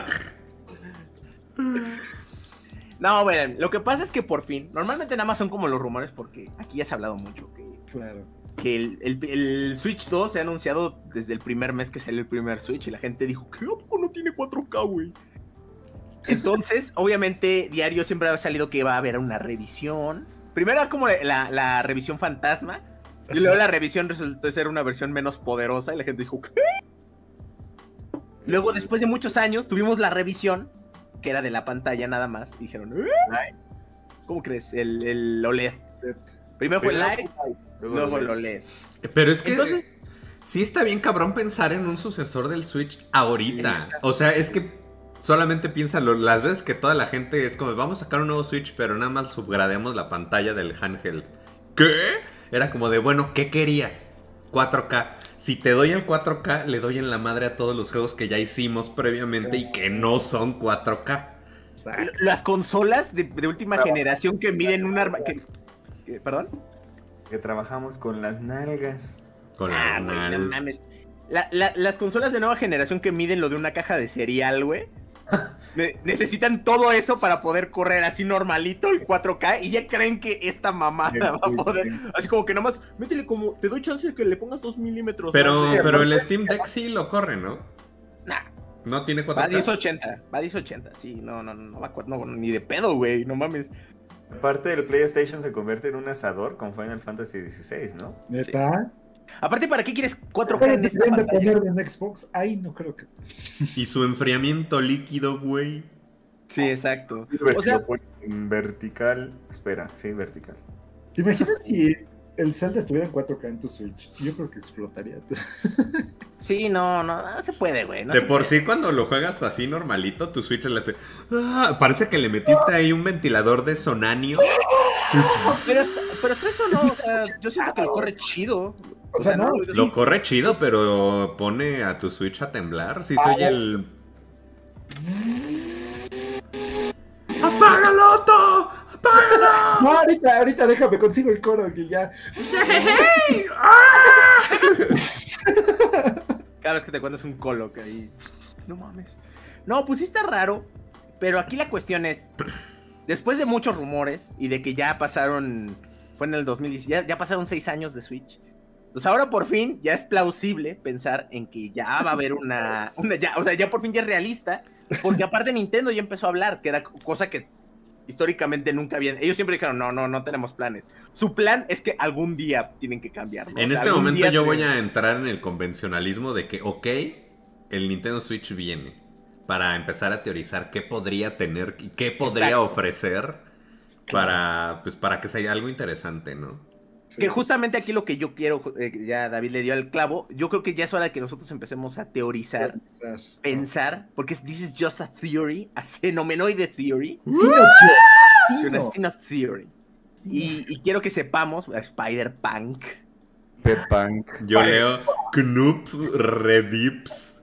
No, bueno, lo que pasa es que por fin, normalmente nada más son como los rumores, porque aquí ya se ha hablado mucho, que, Claro. que el, el, el Switch dos se ha anunciado desde el primer mes que salió el primer Switch, y la gente dijo, ¿qué? ¿A poco no tiene cuatro K, güey? Entonces, obviamente, diario siempre ha salido que va a haber una revisión. Primero era como la, la revisión fantasma, y luego la revisión resultó ser una versión menos poderosa, y la gente dijo, ¿qué? Luego, después de muchos años, tuvimos la revisión, que era de la pantalla nada más, y dijeron, ¿eh? ¿Cómo crees? El, el O L E D. Primero fue el Lite, luego el O L E D. Pero es que Entonces- sí está bien cabrón pensar en un sucesor del Switch Sí, ahorita. está. O sea, es que solamente piénsalo, las veces que toda la gente es como, vamos a sacar un nuevo Switch, pero nada más subgradeamos la pantalla del handheld. ¿Qué? Era como de, bueno, ¿qué querías? cuatro K. Si te doy el cuatro K, le doy en la madre a todos los juegos que ya hicimos previamente y que no son cuatro K. Exacto. Las consolas de, de última generación que miden un arma... Que, que- ¿Perdón? Que trabajamos con las nalgas. Con Ah, la güey, mal- no mames. La- la- las consolas de nueva generación que miden lo de una caja de cereal, güey. ne- necesitan todo eso para poder correr así normalito el cuatro K y ya creen que esta mamada va a poder. Así como que nomás, métele como, te doy chance de que le pongas dos milímetros. Pero, más de- pero el Steam Deck sí lo corre, ¿no? Nah, No tiene va a cuatro K. diez ochenta, va a diez ochenta, sí, no, no, no, no, va a cua- no, ni de pedo, güey, no mames. Aparte del PlayStation se convierte en un asador con Final Fantasy dieciséis, ¿no? ¿Neta? Aparte, ¿para qué quieres cuatro K ¿Pero en se esta deben de pantalla? poner en Xbox? Ay, no creo que... Y su enfriamiento líquido, güey. Sí, exacto. O O sea, lo pones en vertical. Espera, sí, vertical. ¿Te imaginas si el Zelda estuviera en cuatro K en tu Switch? Yo creo que explotaría. sí, no, no, no se puede, güey. no De se por puede. sí, cuando lo juegas así normalito, tu Switch le hace. ¡Ah! Parece que le metiste ahí un ventilador de sonanio. Pero, pero hasta eso no, o sea, yo siento que lo corre chido. O sea, no, Lo corre chido, pero pone a tu Switch a temblar. Si soy el. ¡Apágalo, Otto! ¡Apágalo! No, ahorita, ahorita déjame, consigo el coro que ya... Cada vez que te cuentas un colo que ahí. No mames. No, pues sí está raro. Pero aquí la cuestión es. Después de muchos rumores y de que ya pasaron. Fue en el dos mil diez. Ya, ya pasaron seis años de Switch. Pues ahora por fin ya es plausible pensar en que ya va a haber una. una ya, o sea, ya por fin ya es realista. Porque aparte Nintendo ya empezó a hablar, que era cosa que históricamente nunca habían. Ellos siempre dijeron, no, no, no tenemos planes. Su plan es que algún día tienen que cambiar. ¿no? En O sea, este algún momento día yo te- voy a entrar en el convencionalismo de que, ok, el Nintendo Switch viene. Para empezar a teorizar qué podría tener, y qué podría Exacto. ofrecer para, pues, para que sea algo interesante, ¿no? Que justamente aquí lo que yo quiero, eh, ya David le dio al clavo, yo creo que ya es hora de que nosotros empecemos a teorizar, pensar, porque this is just a theory, a fenomenoide theory, Sí, no, tío. es Sí, una no. Sino theory. Y, y quiero que sepamos, a Spider-Punk, Pepang. Yo leo Knup Redips.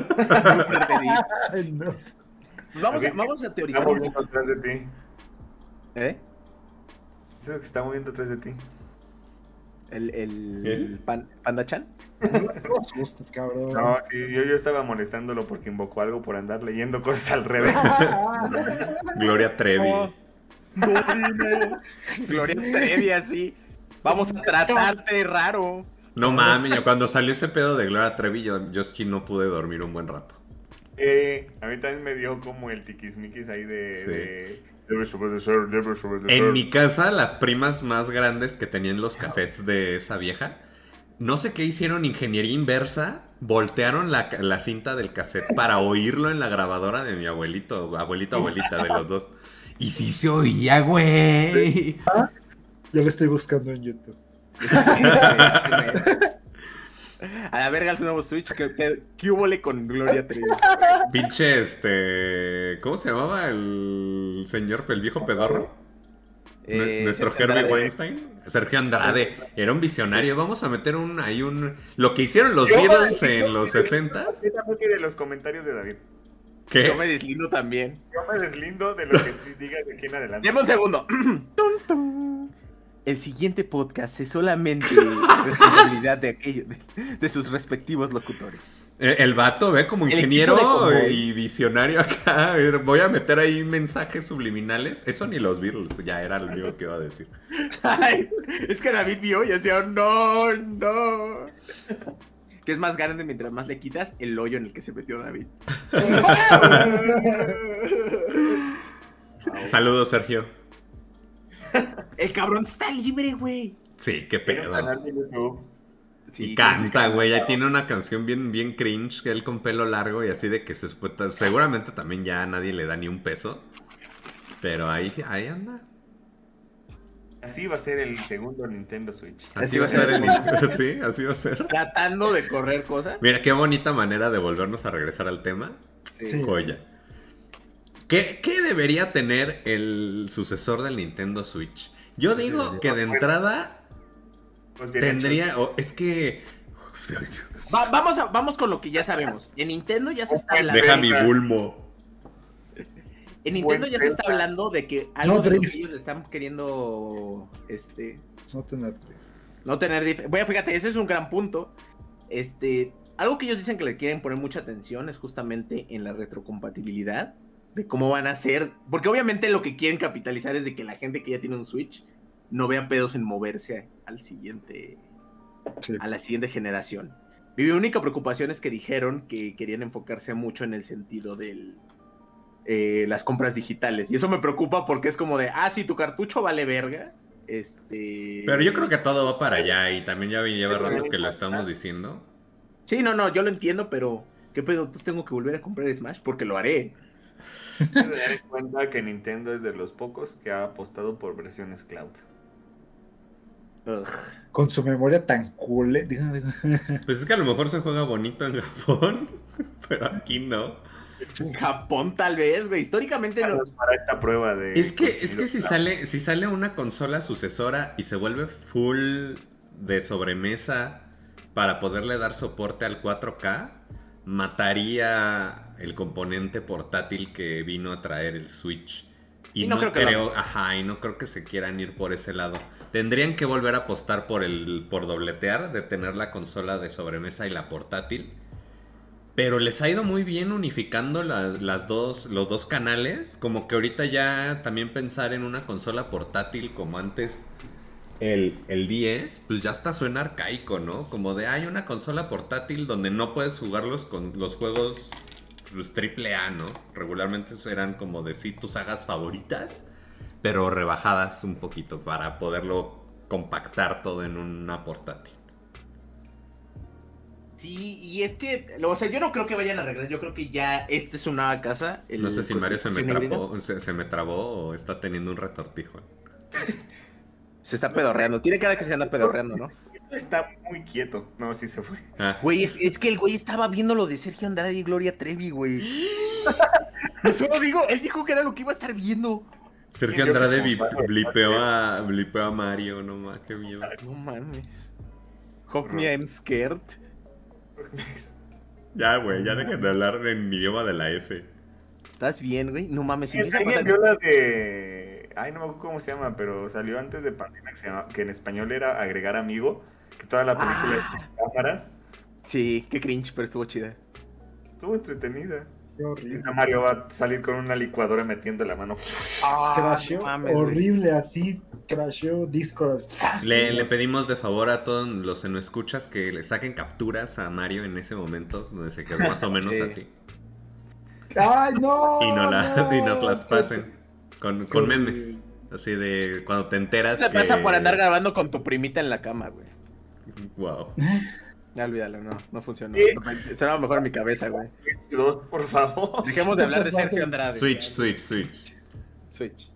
Ay, no. pues vamos, a, Ok. vamos a Está teorizar un moviendo poco. atrás de ti. ¿Eh? Eso que está moviendo atrás de ti. El, el, ¿El? pan- Panda-chan. No, no asustes, cabrón. No, sí, yo, yo estaba molestándolo porque invocó algo por andar leyendo cosas al revés. Gloria Trevi. Oh, no, dime. Gloria Trevi, así. Vamos a tratarte raro. No mames, yo cuando salió ese pedo de Gloria Trevi, yo, yo sí no pude dormir un buen rato. Eh, a mí también me dio como el tiquismiquis ahí de... Sí. de debes obedecer, debes obedecer. En mi casa, las primas más grandes que tenían los cassettes de esa vieja, no sé qué hicieron, ingeniería inversa, voltearon la, la cinta del cassette para oírlo en la grabadora de mi abuelito, abuelito, abuelita, de los dos. Y sí se oía, güey. Ya lo estoy buscando en YouTube. A la verga el nuevo Switch, que, que hubo con Gloria Trevi. Pinche, este... ¿Cómo se llamaba el señor, el viejo pedorro? Eh, Nuestro Sergio Herbie Andrade. Weinstein. Sergio Andrade. Era un visionario. Vamos a meter un ahí un... Lo que hicieron los Yo- Beatles en los sesentas. Yo también tiene los comentarios de David. Yo ¿Qué? me deslindo también. Yo me deslindo de lo que sí diga de aquí en adelante. Deme un segundo. Tun, tun. El siguiente podcast es solamente responsabilidad de aquellos de, de sus respectivos locutores. El, el vato ve como El ingeniero equipo de Convoy. y visionario acá. A ver, voy a meter ahí mensajes subliminales. Eso ni los Beatles, ya era lo único que iba a decir. Ay, es que David vio y hacía no, no. Que es más grande mientras más le quitas el hoyo en el que se metió David. Saludos, Sergio. El cabrón está libre, güey. Sí, qué Tiene un canal pedo. de YouTube. Sí, Y canta, güey. Ya tiene una canción bien, bien cringe, que él con pelo largo y así de que se, seguramente también ya a nadie le da ni un peso. Pero ahí, ahí anda. Así va a ser el segundo Nintendo Switch. Así va a ser el... Sí, así va a ser. Tratando de correr cosas. Mira, qué bonita manera de volvernos a regresar al tema. Sí. Joya. ¿Qué, qué debería tener el sucesor del Nintendo Switch? Yo digo que de entrada Pues bien tendría... hechos. o- es que... Va- vamos, a- vamos con lo que ya sabemos. En Nintendo ya se está hablando. Deja mi bulmo. En Nintendo Buen ya se está tema. hablando de que algo No de lo que drift. ellos están queriendo este No tener. no tener dif- bueno, fíjate, ese es un gran punto. Este, algo que ellos dicen que le quieren poner mucha atención es justamente en la retrocompatibilidad de cómo van a ser, porque obviamente lo que quieren capitalizar es de que la gente que ya tiene un Switch no vea pedos en moverse al siguiente Sí. a la siguiente generación. Mi única preocupación es que dijeron que querían enfocarse mucho en el sentido del eh, las compras digitales. Y eso me preocupa porque es como de, ah, sí, tu cartucho vale verga. Este. Pero yo creo que todo va para allá y también ya lleva rato que lo estamos diciendo. Sí, no, no, yo lo entiendo, pero ¿qué pedo? Entonces tengo que volver a comprar Smash porque lo haré. Hay que tener en cuenta que Nintendo es de los pocos que ha apostado por versiones cloud. Ugh. Con su memoria tan cool. eh, digo, digo. Pues es que a lo mejor se juega bonito en Japón, pero aquí no. En Japón tal vez, güey. Históricamente no. Para esta prueba de... Es que, es que si cloud. sale, si sale una consola sucesora y se vuelve full de sobremesa para poderle dar soporte al cuatro K, mataría el componente portátil que vino a traer el Switch. Y, Y no no, creo que creo, lo- ajá, y no creo que se quieran ir por ese lado. Tendrían que volver a apostar por el, por dobletear, de tener la consola de sobremesa y la portátil. Pero les ha ido muy bien unificando la- las dos, los dos canales. Como que ahorita ya también pensar en una consola portátil como antes el, el diez, pues ya hasta suena arcaico, ¿no? Como de hay una consola portátil donde no puedes jugarlos con los juegos pues, triple A, ¿no? Regularmente eso eran como de sí tus sagas favoritas, pero rebajadas un poquito para poderlo compactar todo en una portátil. Sí, y es que, o sea, yo no creo que vayan a regresar. Yo creo que ya esta es una casa. el- No sé si pues, Mario se me, cuestión híbrida. trabó, se, se me trabó o está teniendo un retortijo. Se está pedorreando. Tiene cara que se anda pedorreando, ¿no? Está muy quieto. No, sí se fue. Ah, Güey, es, es que el güey estaba viendo lo de Sergio Andrade y Gloria Trevi, güey. Solo digo, él dijo que era lo que iba a estar viendo. Sergio Yo que Andrade soy vi- fan de- blipeó a, blipeó a Mario, no más, qué miedo. No mames. Hug me, I'm scared. Ya, güey, ya dejen de hablar en idioma de la F. ¿Estás bien, güey? No mames, si empieza a ¿Alguien pasar... vio la de... Ay, no me acuerdo cómo se llama, pero salió antes de pandemia que, se llama... que en español era Agregar Amigo, que toda la película Ah. es con cámaras. Sí, qué cringe, pero estuvo chida. Estuvo entretenida. Qué horrible. Ahorita Mario va a salir con una licuadora metiendo la mano. Crasheó no mames, güey. horrible así. Crasheó Discord. Le, le pedimos de favor a todos los que nos escuchas que le saquen capturas a Mario en ese momento, donde se quedó más o menos Sí. así. ¡Ay, no! Y, no la, no, y nos las qué- pasen con, con qué memes. horrible. Así de cuando te enteras Te que... pasa por andar grabando con tu primita en la cama, güey. Wow. Ya olvídalo, no, no funcionó. Sí. Sonaba mejor en mi cabeza, güey. Dos, por favor. Dejemos de hablar de Sergio Andrade. Switch, switch, switch. Switch.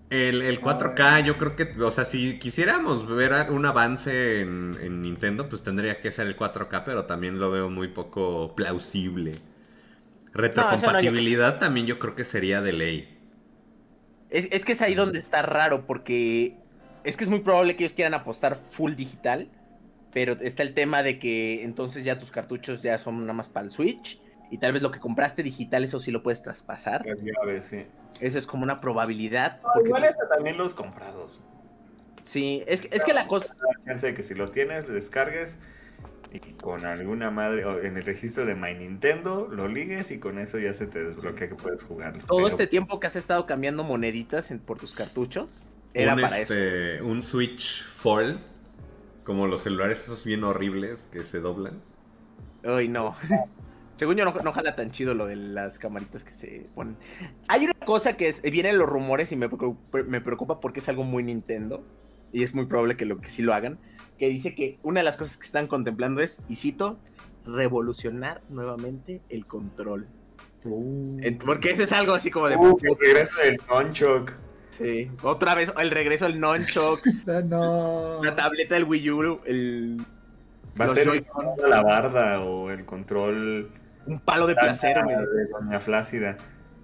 El, el cuatro K, yo creo que, o sea, si quisiéramos ver un avance en, en Nintendo, pues tendría que ser el cuatro K, pero también lo veo muy poco plausible. Retrocompatibilidad no, no, yo... también yo creo que sería de ley. Es, es que es ahí donde está raro, porque es que es muy probable que ellos quieran apostar full digital, pero está el tema de que entonces ya tus cartuchos ya son nada más para el Switch, y tal vez lo que compraste digital, eso sí lo puedes traspasar. Es grave, sí. Eso es como una probabilidad. No, porque igual está también los comprados. Sí, es, es que la cosa... La chance de que si lo tienes, lo descargues y con alguna madre, o en el registro de My Nintendo, lo ligues y con eso ya se te desbloquea que puedes jugarlo. Todo Pero... este tiempo que has estado cambiando moneditas en, por tus cartuchos, era un, para este, eso. Un Switch Fold, como los celulares esos bien horribles que se doblan. Ay, no. Según yo, no, no jala tan chido lo de las camaritas que se ponen. Hay una cosa que es, vienen los rumores y me preocupa, me preocupa porque es algo muy Nintendo. Y es muy probable que, lo, que sí lo hagan. Que dice que una de las cosas que están contemplando es, y cito, revolucionar nuevamente el control. Uh, porque ese es algo así como de... Uh, el regreso del Nunchuk. Sí, otra vez el regreso del Nunchuk. No. La tableta del Wii U, el... Va a ser el control de la barda o el control... Un palo de placer, güey. De Doña Flácida.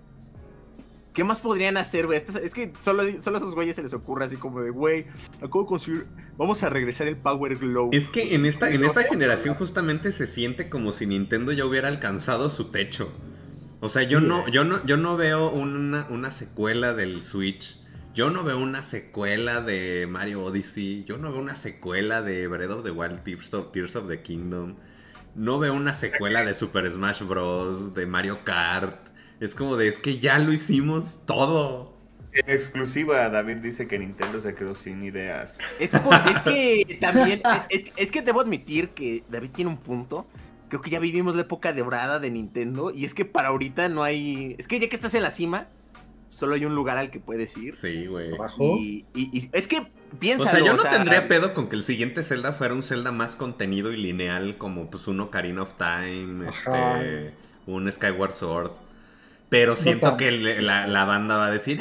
¿Qué más podrían hacer, güey? Es que solo, solo a esos güeyes se les ocurre así como de, güey, acabo de conseguir, vamos a regresar el Power Glow. Es que en esta, en esta generación justamente se siente como si Nintendo ya hubiera alcanzado su techo. O sea, yo, sí, no, yo, no, yo no veo una, una secuela del Switch. Yo no veo una secuela de Mario Odyssey. Yo no veo una secuela de Breath of the Wild, Tears of, Tears of the Kingdom. No veo una secuela de Super Smash Bros, de Mario Kart. Es como de, es que ya lo hicimos todo. En exclusiva, David dice que Nintendo se quedó sin ideas. Es, por, es que también, es, es que debo admitir que David tiene un punto. Creo que ya vivimos la época dorada de Nintendo. Y es que para ahorita no hay... Es que ya que estás en la cima, solo hay un lugar al que puedes ir. Sí, güey. Y, y, y es que piénsalo. O sea, yo no o sea, tendría pedo con que el siguiente Zelda fuera un Zelda más contenido y lineal, como pues un Ocarina of Time, este, un Skyward Sword. Pero siento no que la, la banda va a decir...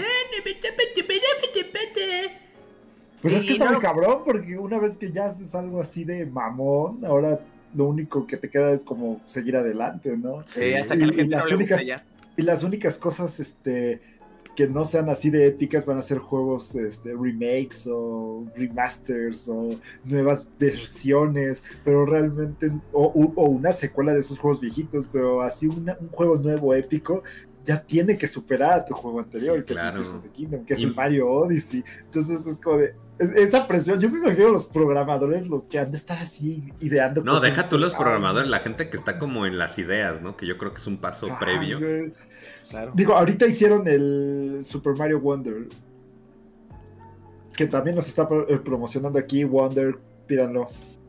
Pues es que está muy cabrón, porque una vez que ya haces algo así de mamón, ahora lo único que te queda es como seguir adelante, ¿no? Sí, hasta que la gente no le gusta ya. Y las únicas cosas, este... que no sean así de épicas van a ser juegos este, remakes o remasters o nuevas versiones, pero realmente, o, o una secuela de esos juegos viejitos, pero así una, un juego nuevo épico ya tiene que superar a tu juego anterior, sí, que claro. es el Tears of the Kingdom, que es y... el Mario Odyssey. Entonces es como de, es, esa presión, yo me imagino los programadores, los que han de estar así ideando no, cosas. No, deja tú los programadores, la gente que está como en las ideas, ¿no? Que yo creo que es un paso ah, previo. Güey. Claro. Digo, ahorita hicieron el Super Mario Wonder, que también nos está promocionando aquí. Wonder, pídanlo.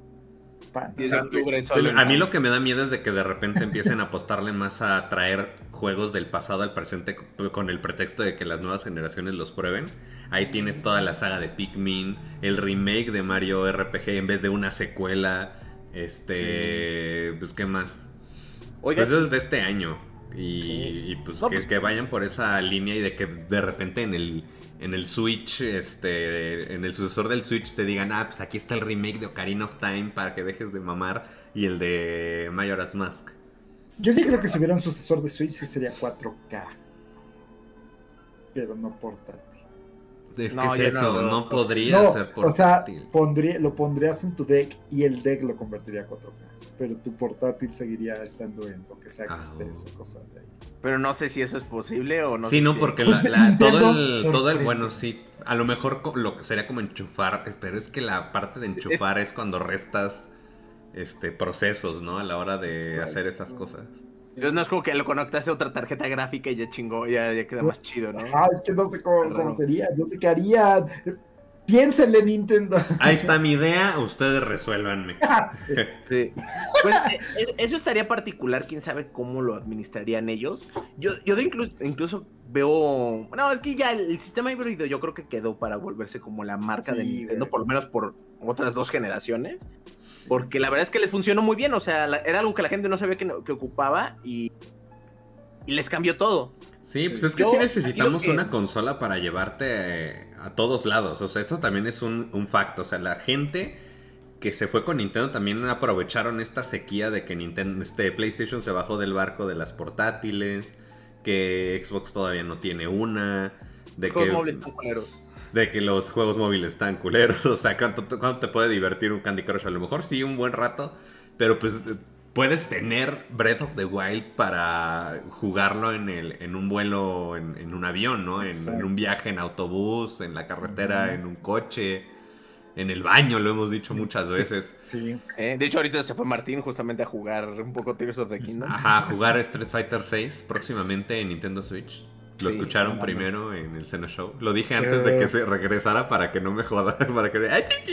A mí lo que me da miedo es de que de repente empiecen a apostarle más a traer juegos del pasado al presente con el pretexto de que las nuevas generaciones los prueben. Ahí tienes toda la saga de Pikmin, el remake de Mario R P G en vez de una secuela. Este, sí. Pues qué más. Oiga, pues eso es de este año. Y, sí. y pues, no, que, pues que vayan por esa línea y de que de repente en el en el Switch, este, en el sucesor del Switch te digan, ah, pues aquí está el remake de Ocarina of Time para que dejes de mamar y el de Majora's Mask. Yo sí creo que si hubiera un sucesor de Switch sí sería cuatro K, pero no portátil. Es que no, es eso, no, no, no podría no, ser portátil. O sea, pondría, lo pondrías en tu deck y el deck lo convertiría a cuatro K. Pero tu portátil seguiría estando en lo que sea que ah, esté esa cosa de ahí. Pero no sé si eso es posible o no. Sí, sé no, si... porque la, la, todo, el, todo el, bueno, sí, a lo mejor lo que sería como enchufar, pero es que la parte de enchufar es, es cuando restas este procesos, ¿no? A la hora de Exacto. hacer esas cosas. Entonces no es como que lo conectaste a otra tarjeta gráfica y ya chingó, ya, ya queda más chido, ¿no? Ah, es que no sé cómo, cómo sería, no sé qué harían. Piénsenle, Nintendo. Ahí está mi idea, ustedes resuélvanme. sí. Sí. Pues eso estaría particular, quién sabe cómo lo administrarían ellos. Yo, yo de incluso, incluso veo... No, es que ya el sistema híbrido yo creo que quedó para volverse como la marca sí, de Nintendo, güey. Por lo menos por otras dos generaciones. Porque la verdad es que les funcionó muy bien, o sea, la, era algo que la gente no sabía que, que ocupaba y, y les cambió todo. Sí, pues es que Yo, sí necesitamos que... una consola para llevarte a todos lados. O sea, eso también es un, un facto. O sea, la gente que se fue con Nintendo también aprovecharon esta sequía de que Nintendo, este PlayStation se bajó del barco de las portátiles, que Xbox todavía no tiene una, de Los que, móviles están culeros. de que los juegos móviles están culeros. O sea, ¿cuánto, ¿cuánto te puede divertir un Candy Crush? A lo mejor sí, un buen rato, pero pues puedes tener Breath of the Wild para jugarlo en, el, en un vuelo, en, en un avión, ¿no? En, en un viaje en autobús, en la carretera, uh-huh. en un coche, en el baño, lo hemos dicho muchas veces. Sí. Eh, de hecho, ahorita se fue Martín justamente a jugar un poco Tears of the Kingdom. Ajá, a jugar Street Fighter seis próximamente en Nintendo Switch. Lo sí, escucharon no, primero no. en el Seno Show. Lo dije antes uh... de que se regresara para que no me joda, para que...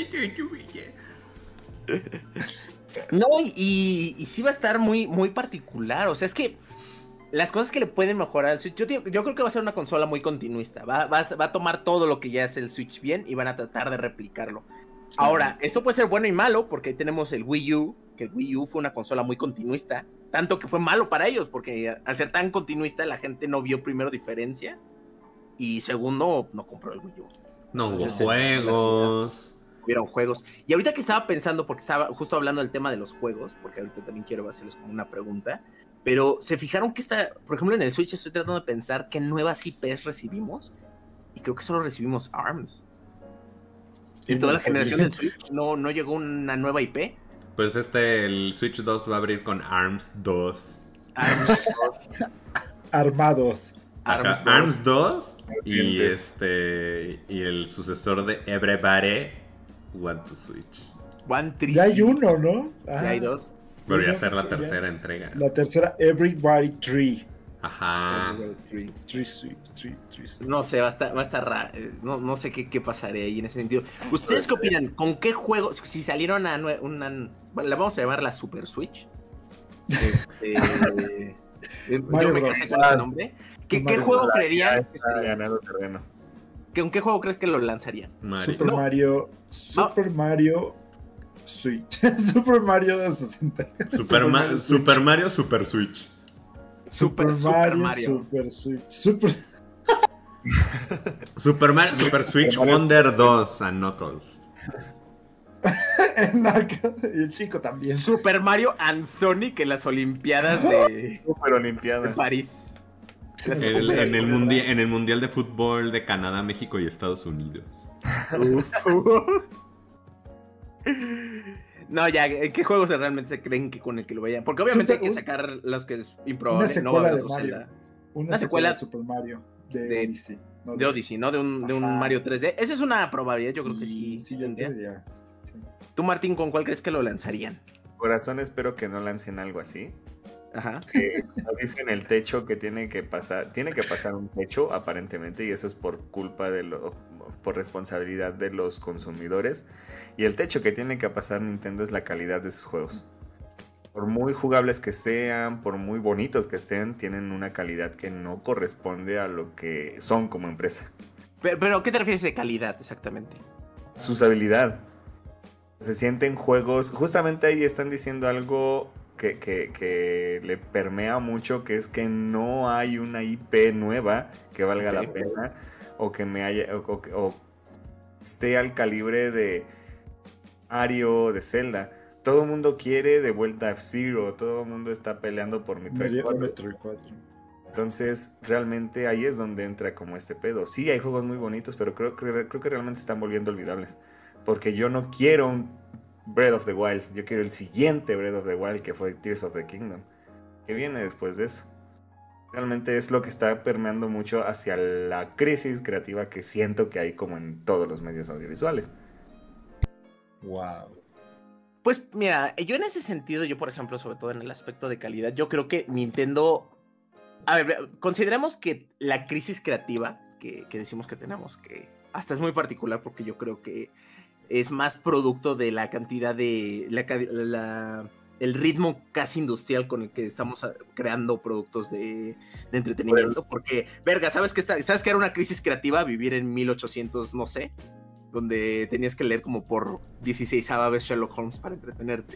No, y, y sí va a estar muy, muy particular. O sea, es que las cosas que le pueden mejorar al Switch, yo, yo creo que va a ser una consola muy continuista. Va, va, va a tomar todo lo que ya es el Switch bien y van a tratar de replicarlo. Sí. Ahora, esto puede ser bueno y malo porque ahí tenemos el Wii U, que el Wii U fue una consola muy continuista, tanto que fue malo para ellos, porque al ser tan continuista la gente no vio primero diferencia y segundo, no compró el Wii U. No hubo juegos. Hubieron juegos. Y ahorita que estaba pensando, porque estaba justo hablando del tema de los juegos, porque ahorita también quiero hacerles como una pregunta, pero se fijaron que está, por ejemplo, en el Switch estoy tratando de pensar qué nuevas I Pes recibimos, y creo que solo recibimos ARMS. En toda la generación del Switch no, no llegó una nueva I P. Pues este, el Switch dos va a abrir con ARMS dos. ARMS dos. Armados. Ajá, ARMS dos y este y el sucesor de Everybody Want to Switch. One, three, ya hay uno, ¿no? Ah, ya hay dos. Debería ser la tercera ya. entrega. La tercera, Everybody Tree. Ajá. Tree, tree, tree, tree, tree. No sé, va a estar, va a estar raro. No, no sé qué, qué pasará ahí en ese sentido. ¿Ustedes qué opinan? ¿Con qué juego? Si salieron a una, bueno, la vamos a llamar la Super Switch. Este, yo me casé con ese nombre. ¿Qué, ¿qué juego creerían que sería? terreno. ¿Con qué juego crees que lo lanzarían? Mario. Super no. Mario. Super no. Mario. Switch. Super Mario de sesenta. Super, Super, Ma Mario, Super Mario Super Switch. Super, Super Mario, Mario. Super Switch. Super. Super Mario Super Switch Wonder dos and Knuckles. Y el chico también. Super Mario and Sonic en las Olimpiadas de, Super Olimpiadas. de París. El, en, el mundial, en el Mundial de Fútbol de Canadá, México y Estados Unidos. No, ya, ¿qué juegos realmente se creen que con el que lo vayan? Porque obviamente Super, hay que sacar los que es improbable. Una secuela no, de Mario. Una, una secuela de Super Mario. De, de Odyssey. No, de, de Odyssey, ¿no? De un, de un Mario tres D. Esa es una probabilidad, yo creo que sí. Sí, yo creo. Sí. ¿Tú, Martín, con cuál crees que lo lanzarían? Corazón, espero que no lancen algo así. Ajá. Que dicen el techo que tiene que pasar, tiene que pasar un techo aparentemente, y eso es por culpa de lo, por responsabilidad de los consumidores. Y el techo que tiene que pasar Nintendo es la calidad de sus juegos. Por muy jugables que sean, por muy bonitos que estén, tienen una calidad que no corresponde a lo que son como empresa. Pero, pero ¿qué te refieres de calidad exactamente? Su usabilidad. Se sienten juegos, justamente ahí están diciendo algo Que, que, que le permea mucho, que es que no hay una I P nueva que valga okay. la pena o que me haya o, o, o esté al calibre de Mario, de Zelda. Todo el mundo quiere de vuelta a F-Zero, todo el mundo está peleando por Metroid cuatro. Entonces, realmente ahí es donde entra como este pedo. Sí, hay juegos muy bonitos, pero creo, creo, creo que realmente se están volviendo olvidables. Porque yo no quiero un Breath of the Wild, yo quiero el siguiente Breath of the Wild, que fue Tears of the Kingdom, que viene después de eso. Realmente es lo que está permeando mucho hacia la crisis creativa que siento que hay como en todos los medios audiovisuales. Wow. Pues mira, yo en ese sentido, yo por ejemplo, sobre todo en el aspecto de calidad, yo creo que Nintendo, a ver, consideremos que la crisis creativa que, que decimos que tenemos, que hasta es muy particular porque yo creo que es más producto de la cantidad de la, la, el ritmo casi industrial con el que estamos creando productos de, de entretenimiento, porque, verga, ¿sabes que está, ¿sabes que era una crisis creativa vivir en mil ochocientos, no sé, donde tenías que leer como por dieciséis vez Sherlock Holmes para entretenerte?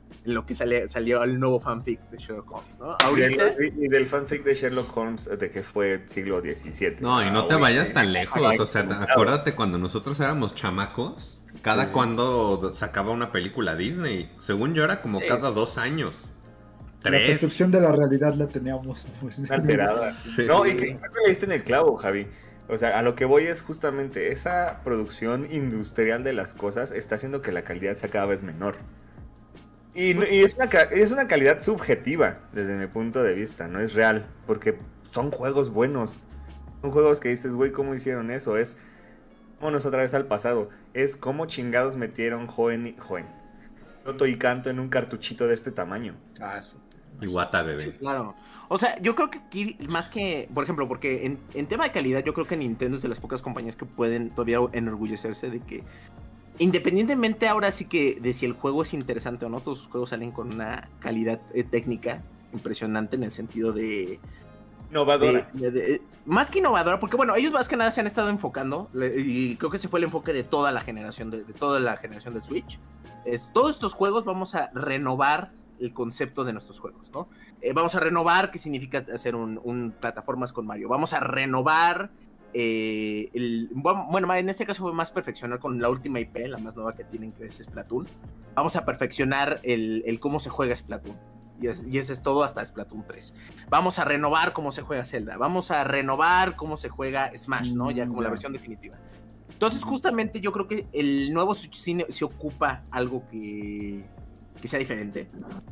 en lo que sale, salió el nuevo fanfic de Sherlock Holmes, ¿no? Y Ahorita... del, y del fanfic de Sherlock Holmes de que fue siglo diecisiete. No, y no Ah, te güey, vayas eh, tan lejos, ay, o sea, claro. acuérdate cuando nosotros éramos chamacos, cada Sí. cuando sacaba una película Disney, según yo era como Sí. cada dos años. La Tres. percepción de la realidad la teníamos muy Alterada. Sí. No, y que creo que le diste en el clavo, Javi. O sea, a lo que voy es justamente esa producción industrial de las cosas está haciendo que la calidad sea cada vez menor. Y, no- y es, una, ca- es una calidad subjetiva desde mi punto de vista, no es real, porque son juegos buenos. Son juegos que dices, güey, ¿cómo hicieron eso? Es, vámonos otra vez al pasado, es cómo chingados metieron joven y joven. Toto y Canto en un cartuchito de este tamaño. Ah, sí. Iwata, bebé. Claro. O sea, yo creo que aquí, más que, por ejemplo, porque en, en tema de calidad, yo creo que Nintendo es de las pocas compañías que pueden todavía enorgullecerse de que, independientemente ahora sí que de si el juego es interesante o no, todos sus juegos salen con una calidad eh, técnica impresionante en el sentido de... Innovadora. de- de- de- más que innovadora, porque bueno, ellos más que nada se han estado enfocando, le- y creo que ese fue el enfoque de toda la generación, de, de toda la generación del Switch. Es, todos estos juegos vamos a renovar el concepto de nuestros juegos, ¿no? Eh, vamos a renovar qué significa hacer un, un plataformas con Mario. Vamos a renovar eh, el, bueno, en este caso fue más perfeccionar con la última I P, la más nueva que tienen, que es Splatoon. Vamos a perfeccionar el, el cómo se juega Splatoon. Y, es, y ese es todo hasta Splatoon tres. Vamos a renovar cómo se juega Zelda. Vamos a renovar cómo se juega Smash, ¿no? Ya como Mm, la ya. versión definitiva. Entonces, justamente yo creo que el nuevo Switch sí se ocupa algo que, que sea diferente.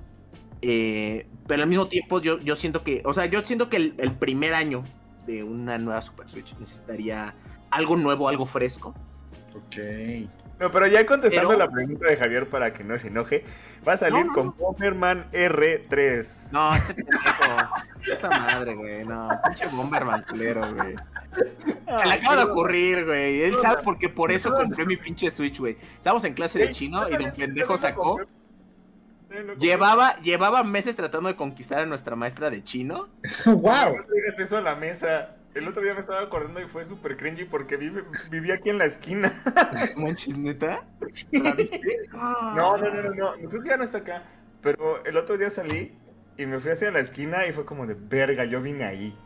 Eh, pero al mismo tiempo yo, yo siento que, o sea, yo siento que el, el primer año de una nueva Super Switch necesitaría algo nuevo, algo fresco. Ok. No, pero ya contestando Pero- la pregunta de Javier para que no se enoje, va a salir No, no, con no. Bomberman R tres. No, este pendejo. Puta madre, güey. No, pinche Bomberman culero, güey. Se le acaba de ocurrir, güey. Él sabe porque por eso compré mi pinche Switch, güey. Estábamos en clase de chino y don pendejo sacó. Llevaba, llevaba meses tratando de conquistar a nuestra maestra de chino. ¡Wow! No traigas eso a la mesa. El otro día me estaba acordando y fue súper cringy porque vive, vivía aquí en la esquina. Manches, ¿neta? ¿La viste? No, no, no, no, no, no, creo que ya no está acá. Pero el otro día salí y me fui hacia la esquina y fue como de verga, yo vine ahí.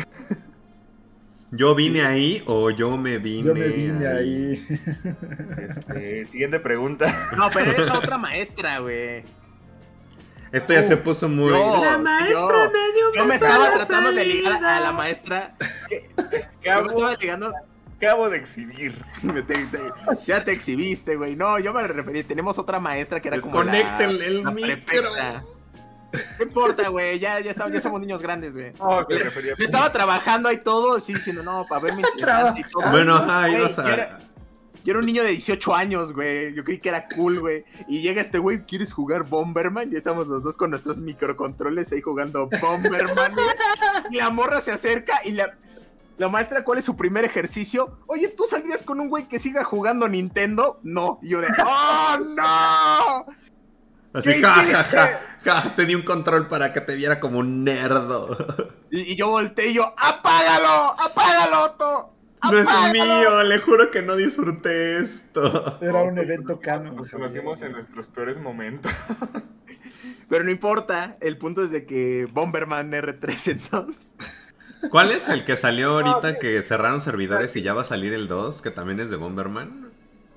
¿Yo vine ahí o yo me vine Yo me vine ahí. Este, siguiente pregunta. No, pero era la otra maestra, güey. Esto ya Uh, se puso muy... yo- La maestra yo- me dio un Yo me beso a estaba la tratando de ligar a salida. la maestra. ¿Qué Yo me hago? estaba ligando. Acabo de exhibir. Me te- te- ya te exhibiste, güey. No, yo me referí. Tenemos otra maestra que era como la, Desconecten el la micro. prefecta. No importa, güey. Ya, ya, estamos- ya somos niños grandes, güey. No, se refería Yo estaba trabajando ahí todo, sí, diciendo, no, para verme interesante y todo. Bueno, ajá, Güey, ibas yo a... era- Yo era un niño de dieciocho años, güey. Yo creí que era cool, güey. Y llega este güey, ¿quieres jugar Bomberman? Y estamos los dos con nuestros microcontroles ahí jugando Bomberman. güey. Y la morra se acerca y la, la maestra, ¿cuál es su primer ejercicio? Oye, ¿tú saldrías con un güey que siga jugando Nintendo? No. Y yo de, ¡oh, no! Así, ¿Qué ja, ja, hiciste? ja, ja, te di un control para que te viera como un nerdo. Y, y yo volteé y yo, ¡apágalo! ¡Apágalo, Otto! No es ¡Apágalo! mío, le juro que no disfruté esto. Era un evento canon. Nos conocimos en nuestros peores momentos. Pero no importa, el punto es de que Bomberman R tres entonces. ¿Cuál es el que salió ahorita que cerraron servidores y ya va a salir el dos, que también es de Bomberman?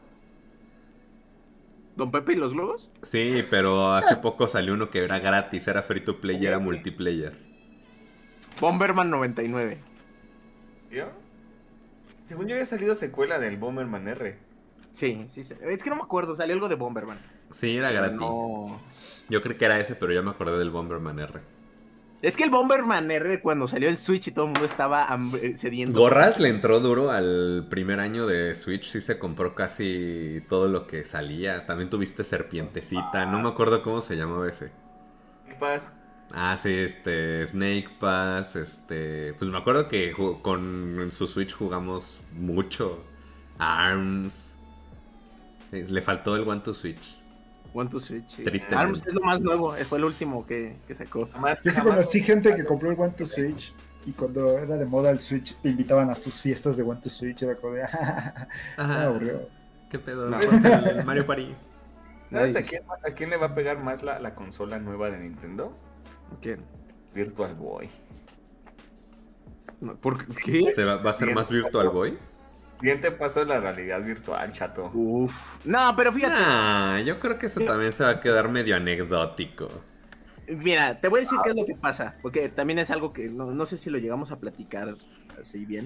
¿Don Pepe y los globos? Sí, pero hace poco salió uno que era gratis, era free to play y era multiplayer. Bomberman noventa y nueve. ¿Yo? Según yo había salido secuela del Bomberman R. Sí, sí, sí. Es que no me acuerdo, salió algo de Bomberman. Sí, era gratis. No. Yo creo que era ese, pero ya me acordé del Bomberman R. Es que el Bomberman R, cuando salió el Switch y todo el mundo estaba hambre- sediento. Gorras le entró duro al primer año de Switch, sí se compró casi todo lo que salía. También tuviste Serpientecita, no me acuerdo cómo se llamaba ese. ¿Qué pasa? Ah, sí, este, Snake Pass, este... Pues me acuerdo que ju- con su Switch jugamos mucho. ARMS. Eh, Le faltó el One to Switch. One to Switch. Sí. Tristemente. ARMS es lo más nuevo, eh, fue el último que, que sacó. Jamás, Yo sí jamás- conocí gente que compró el One to Switch y cuando era de moda el Switch te invitaban a sus fiestas de One to Switch. Era como de, me Ajá. aburrió. ¿Qué pedo? No. ¿Cuál es el Mario Party? ¿Sabes a quién, a quién le va a pegar más la, la consola nueva de Nintendo? ¿Quién? Virtual Boy. ¿Por qué? ¿Se va, va a ser más Virtual Boy? Siguiente paso de la realidad virtual, chato. Uf. No, pero fíjate. Nah, yo creo que eso también se va a quedar medio anecdótico. Mira, te voy a decir qué es lo que pasa, porque también es algo que no, no sé si lo llegamos a platicar así bien,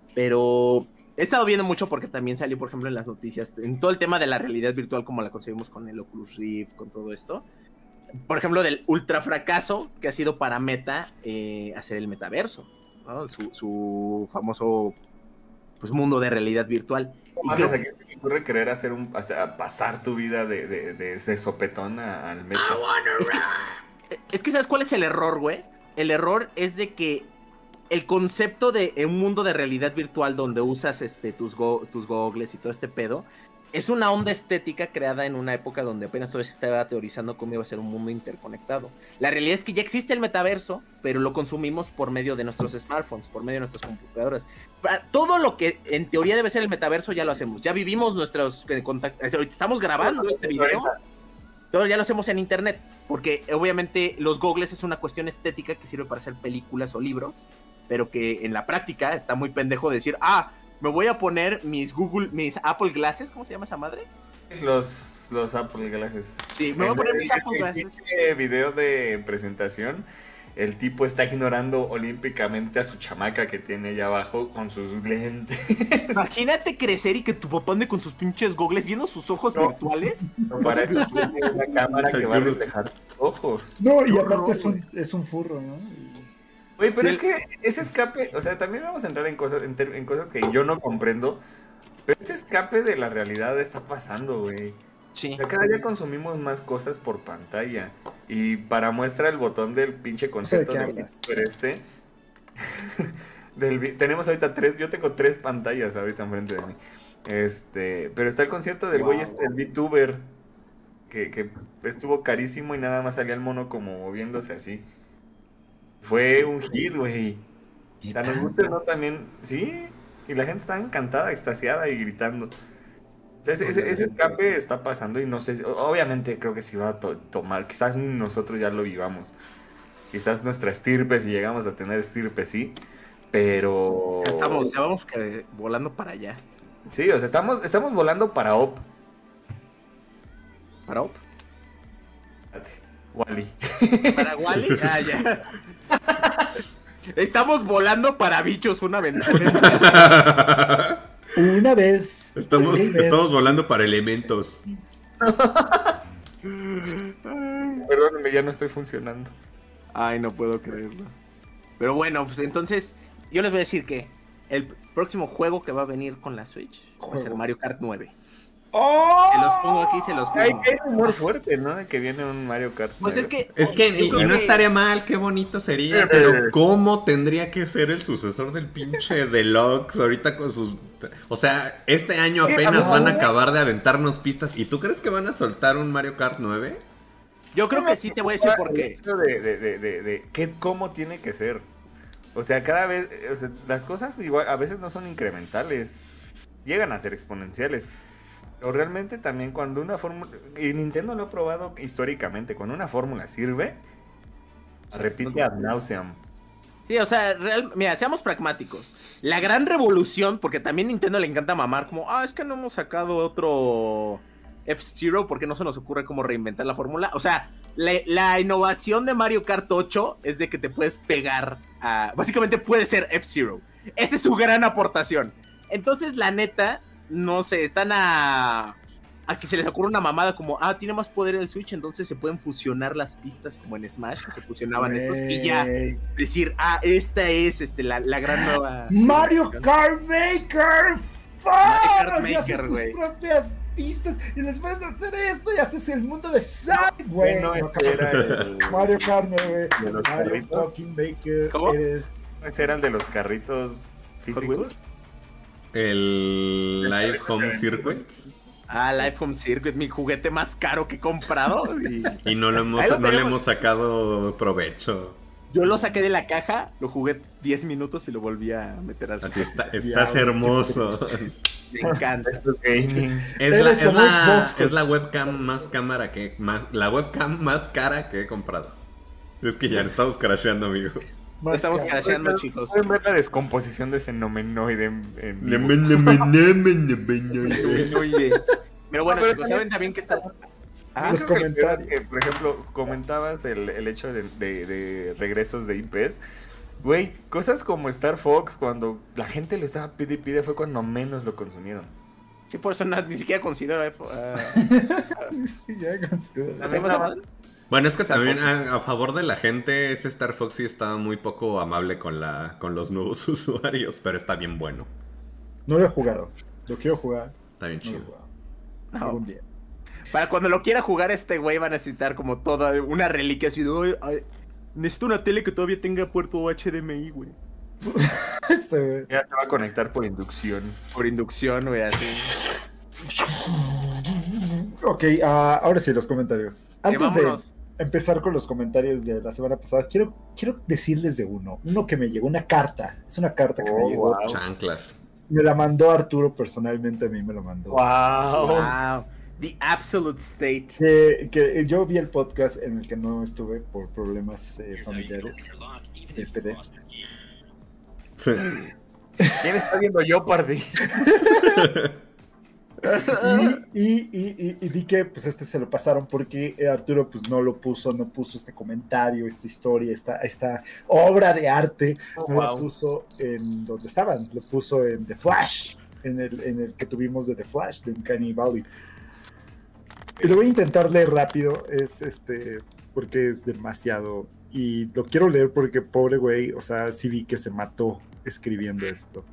pero he estado viendo mucho porque también salió, por ejemplo, en las noticias, en todo el tema de la realidad virtual como la conseguimos con el Oculus Rift, con todo esto. Por ejemplo, del ultra fracaso que ha sido para Meta eh, hacer el metaverso, ¿no? Su, su famoso pues, mundo de realidad virtual. Y ¿A creo... qué se te ocurre querer hacer un, o sea, pasar tu vida de, de, de ese sopetón a, al Meta? Es que, es que ¿sabes cuál es el error, güey? El error es de que el concepto de un mundo de realidad virtual donde usas este, tus, go tus gogles y todo este pedo es una onda estética creada en una época donde apenas todavía se estaba teorizando cómo iba a ser un mundo interconectado. La realidad es que ya existe el metaverso, pero lo consumimos por medio de nuestros smartphones, por medio de nuestras computadoras. Para todo lo que en teoría debe ser el metaverso ya lo hacemos. Ya vivimos nuestros contactos. Ahorita estamos grabando este video. Todo ya lo hacemos en internet, porque obviamente los gogles es una cuestión estética que sirve para hacer películas o libros, pero que en la práctica está muy pendejo decir, ah, me voy a poner mis Google, mis Apple Glasses, ¿cómo se llama esa madre? Los, los Apple Glasses. Sí, me voy a poner mis Apple Glasses. En este video de presentación, el tipo está ignorando olímpicamente a su chamaca que tiene allá abajo con sus lentes. Imagínate crecer y que tu papá ande con sus pinches gogles viendo sus ojos no. virtuales. No, para eso tiene una cámara que va a reflejar tus ojos. No, y aparte es un, es un furro, ¿no? Oye, pero sí. Es que ese escape, o sea, también vamos a entrar en cosas, en, en cosas que yo no comprendo, pero ese escape de la realidad está pasando, güey. Sí. O sea, cada día consumimos más cosas por pantalla. Y para muestra el botón del pinche concepto ¿De del este. del, tenemos ahorita tres, yo tengo tres pantallas ahorita enfrente de mí. Este, pero está el concierto del güey wow. este, el VTuber, que, que estuvo carísimo y nada más salía el mono como moviéndose así. Fue un hit, güey. O sea, nos gusta, ¿no? También, sí. Y la gente está encantada, extasiada y gritando. O sea, ese, ese, ese escape está pasando y no sé, obviamente creo que sí va a to tomar, quizás ni nosotros ya lo vivamos. Quizás nuestra estirpe, si llegamos a tener estirpe, sí. Pero... Ya estamos, ya vamos que volando para allá. Sí, o sea, estamos, estamos volando para O P. ¿Para O P? Wally. ¿Para Wally? Ah, ya. Estamos volando para bichos, una aventura. Una vez. Estamos, estamos volando para elementos. Perdónenme, ya no estoy funcionando. Ay, no puedo creerlo. Pero bueno, pues entonces, yo les voy a decir que el próximo juego que va a venir con la Switch ¿Juego? va a ser Mario Kart nueve. ¡Oh! Se los pongo aquí, se los pongo. Hay, hay rumor fuerte, ¿no? De que viene un Mario Kart. Pues es que... Es que, y, y no estaría mal, qué bonito sería, pero ¿cómo tendría que ser el sucesor del pinche Deluxe ahorita con sus... O sea, este año apenas van a acabar de aventarnos pistas, ¿y tú crees que van a soltar un Mario Kart nueve? Yo creo que sí, te voy a decir por qué. De, de, de, de, de ¿qué, cómo tiene que ser. O sea, cada vez, o sea, las cosas igual a veces no son incrementales, llegan a ser exponenciales. O realmente también cuando una fórmula, y Nintendo lo ha probado históricamente, cuando una fórmula sirve, sí, repite no ad nauseam. Sí, o sea, real, mira, seamos pragmáticos. La gran revolución, porque también Nintendo le encanta mamar, como, ah, es que no hemos sacado otro F-Zero porque no se nos ocurre cómo reinventar la fórmula. O sea, la, la innovación de Mario Kart ocho es de que te puedes pegar a... Básicamente puede ser F-Zero. Esa es su gran aportación. Entonces, la neta... No sé, están a, a que se les ocurra una mamada como, ah, tiene más poder el Switch, entonces se pueden fusionar las pistas como en Smash, que se fusionaban estos, y ya decir, ah, esta es este, la, la gran nueva... ¡Mario Kart Maker! Mario Kart Maker, güey. tus propias pistas y les puedes hacer esto y haces el mundo de Side, güey. No, no, era el... Mario Kart, güey. De los Mario carritos. fucking Maker. ¿Cómo? Eres... ¿Ese eran de los carritos físicos? El Live Home Circuit. Ah, Live Home Circuit, mi juguete más caro que he comprado. Y, y no, lo hemos, lo no le hemos sacado provecho. Yo lo saqué de la caja, lo jugué diez minutos y lo volví a meter al Así está, estás hermoso. Me encanta. Esto es gaming. Es la, Eres es, como la, Xbox. es la webcam más cámara que más la webcam más cara que he comprado. Es que ya estamos crasheando, amigos. Más Estamos caro. crasheando, chicos. Pueden ver la descomposición de ese nomenoide en, en vivo. Oye. Pero bueno, No, pero chicos, saben también que está. Ah, Los Creo que el peor es comentarios. que, por ejemplo, comentabas el, el hecho de, de- de regresos de I Ps. Güey, cosas como Star Fox, cuando la gente lo estaba pide y pide, fue cuando menos lo consumieron. sí, por eso no- ni siquiera considero. eh, ah, Ya considero. ¿nos hemos amado? Bueno, es que también a, a favor de la gente, ese Star Fox sí está muy poco amable con la con los nuevos usuarios, pero está bien bueno. No lo he jugado. Lo quiero jugar. Está bien No lo he chido. jugado. No. Algún día. Para cuando lo quiera jugar, este güey va a necesitar como toda una reliquia así de. "Ay, ay, necesito una tele que todavía tenga puerto H D M I, güey. Este, güey. Ya se va a conectar por inducción. Por inducción, güey, así. Ok, ah, ahora sí, los comentarios. Antes Llevámonos. de empezar con los comentarios de la semana pasada, quiero, quiero decirles de uno. Uno que me llegó, una carta. Es una carta que Oh, me llegó. wow. Chanclas. Me la mandó Arturo personalmente, a mí me lo mandó. ¡Wow! Wow. The absolute state. Que, que yo vi el podcast en el que no estuve por problemas eh, familiares. de P D. Sí. ¿Quién está viendo Jeopardy? Y, y, y, y- y vi que pues este se lo pasaron porque eh, Arturo pues no lo puso, no puso este comentario, esta historia, esta, esta obra de arte, Oh, no la wow. puso en donde estaban, lo puso en The Flash, en el, en el que tuvimos de The Flash, de Uncanny Valley. Y lo voy a intentar leer rápido, es este, porque es demasiado, y lo quiero leer porque pobre güey, o sea, sí vi que se mató escribiendo esto.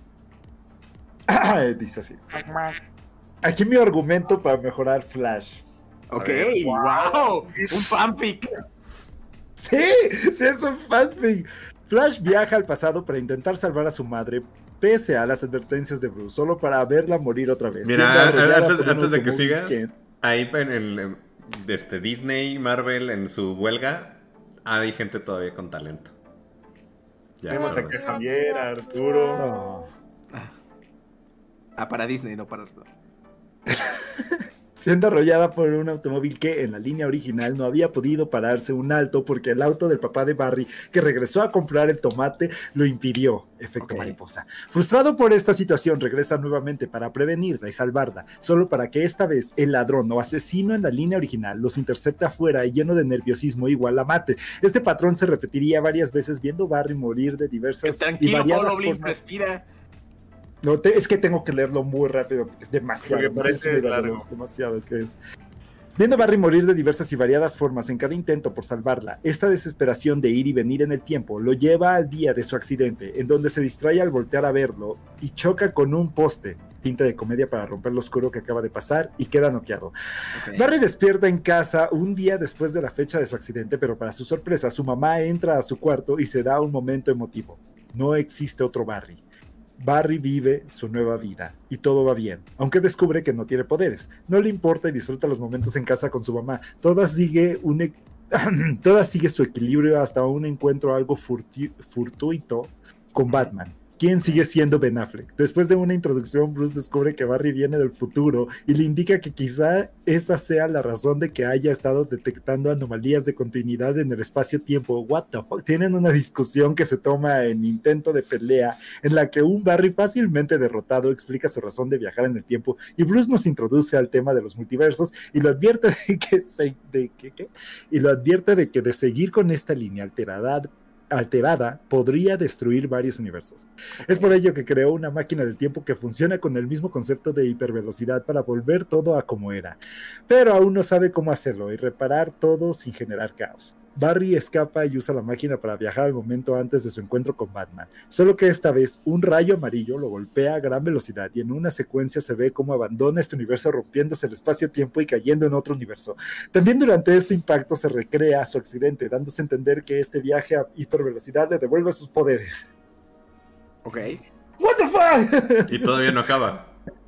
Dice así. Aquí mi argumento para mejorar Flash. Ok, ver, wow. Un fanfic. Sí, sí es un fanfic. Flash viaja al pasado para intentar salvar a su madre, pese a las advertencias de Bruce, solo para verla morir otra vez. siendo Mira, arrollada antes, por un antes de que automóvil sigas, que- ahí en el este, Disney, Marvel, en su huelga, hay gente todavía con talento. Ya, Tenemos pero aquí a bueno. Javier, a Arturo. No. Ah, para Disney, no para. Siendo arrollada por un automóvil que en la línea original no había podido pararse un alto porque el auto del papá de Barry, que regresó a comprar el tomate, lo impidió. Efecto Ok. mariposa. Frustrado por esta situación, regresa nuevamente para prevenirla y salvarla, solo para que esta vez el ladrón o asesino en la línea original los intercepte afuera y lleno de nerviosismo igual la mate. Este patrón se repetiría varias veces viendo Barry morir de diversas y Tranquilo, variadas Pablo Blink, formas. respira. No, te- es que tengo que leerlo muy rápido, porque es demasiado. Porque parece no es largo. demasiado que es. Viendo a Barry morir de diversas y variadas formas en cada intento por salvarla, esta desesperación de ir y venir en el tiempo lo lleva al día de su accidente, en donde se distrae al voltear a verlo y choca con un poste, tinta de comedia para romper lo oscuro que acaba de pasar, y queda noqueado. Ok. Barry despierta en casa un día después de la fecha de su accidente, pero para su sorpresa, su mamá entra a su cuarto y se da un momento emotivo. No existe otro Barry. Barry vive su nueva vida y todo va bien, aunque descubre que no tiene poderes. No le importa y disfruta los momentos en casa con su mamá. Toda sigue, un e- Toda sigue su equilibrio hasta un encuentro algo furti- fortuito con Batman, quien sigue siendo Ben Affleck. Después de una introducción, Bruce descubre que Barry viene del futuro y le indica que quizá esa sea la razón de que haya estado detectando anomalías de continuidad en el espacio-tiempo. What the fuck? Tienen una discusión que se toma en intento de pelea en la que un Barry fácilmente derrotado explica su razón de viajar en el tiempo y Bruce nos introduce al tema de los multiversos y lo advierte de que, se, de que ¿qué? Y lo advierte de que de seguir con esta línea alterada alterada podría destruir varios universos. Es por ello que creó una máquina del tiempo que funciona con el mismo concepto de hipervelocidad para volver todo a como era, pero aún no sabe cómo hacerlo y reparar todo sin generar caos. Barry escapa y usa la máquina para viajar al momento antes de su encuentro con Batman, solo que esta vez un rayo amarillo lo golpea a gran velocidad y en una secuencia se ve cómo abandona este universo rompiéndose el espacio-tiempo y cayendo en otro universo. También durante este impacto se recrea su accidente, dándose a entender que este viaje a hipervelocidad le devuelve sus poderes. Ok. What the fuck? Y todavía no acaba.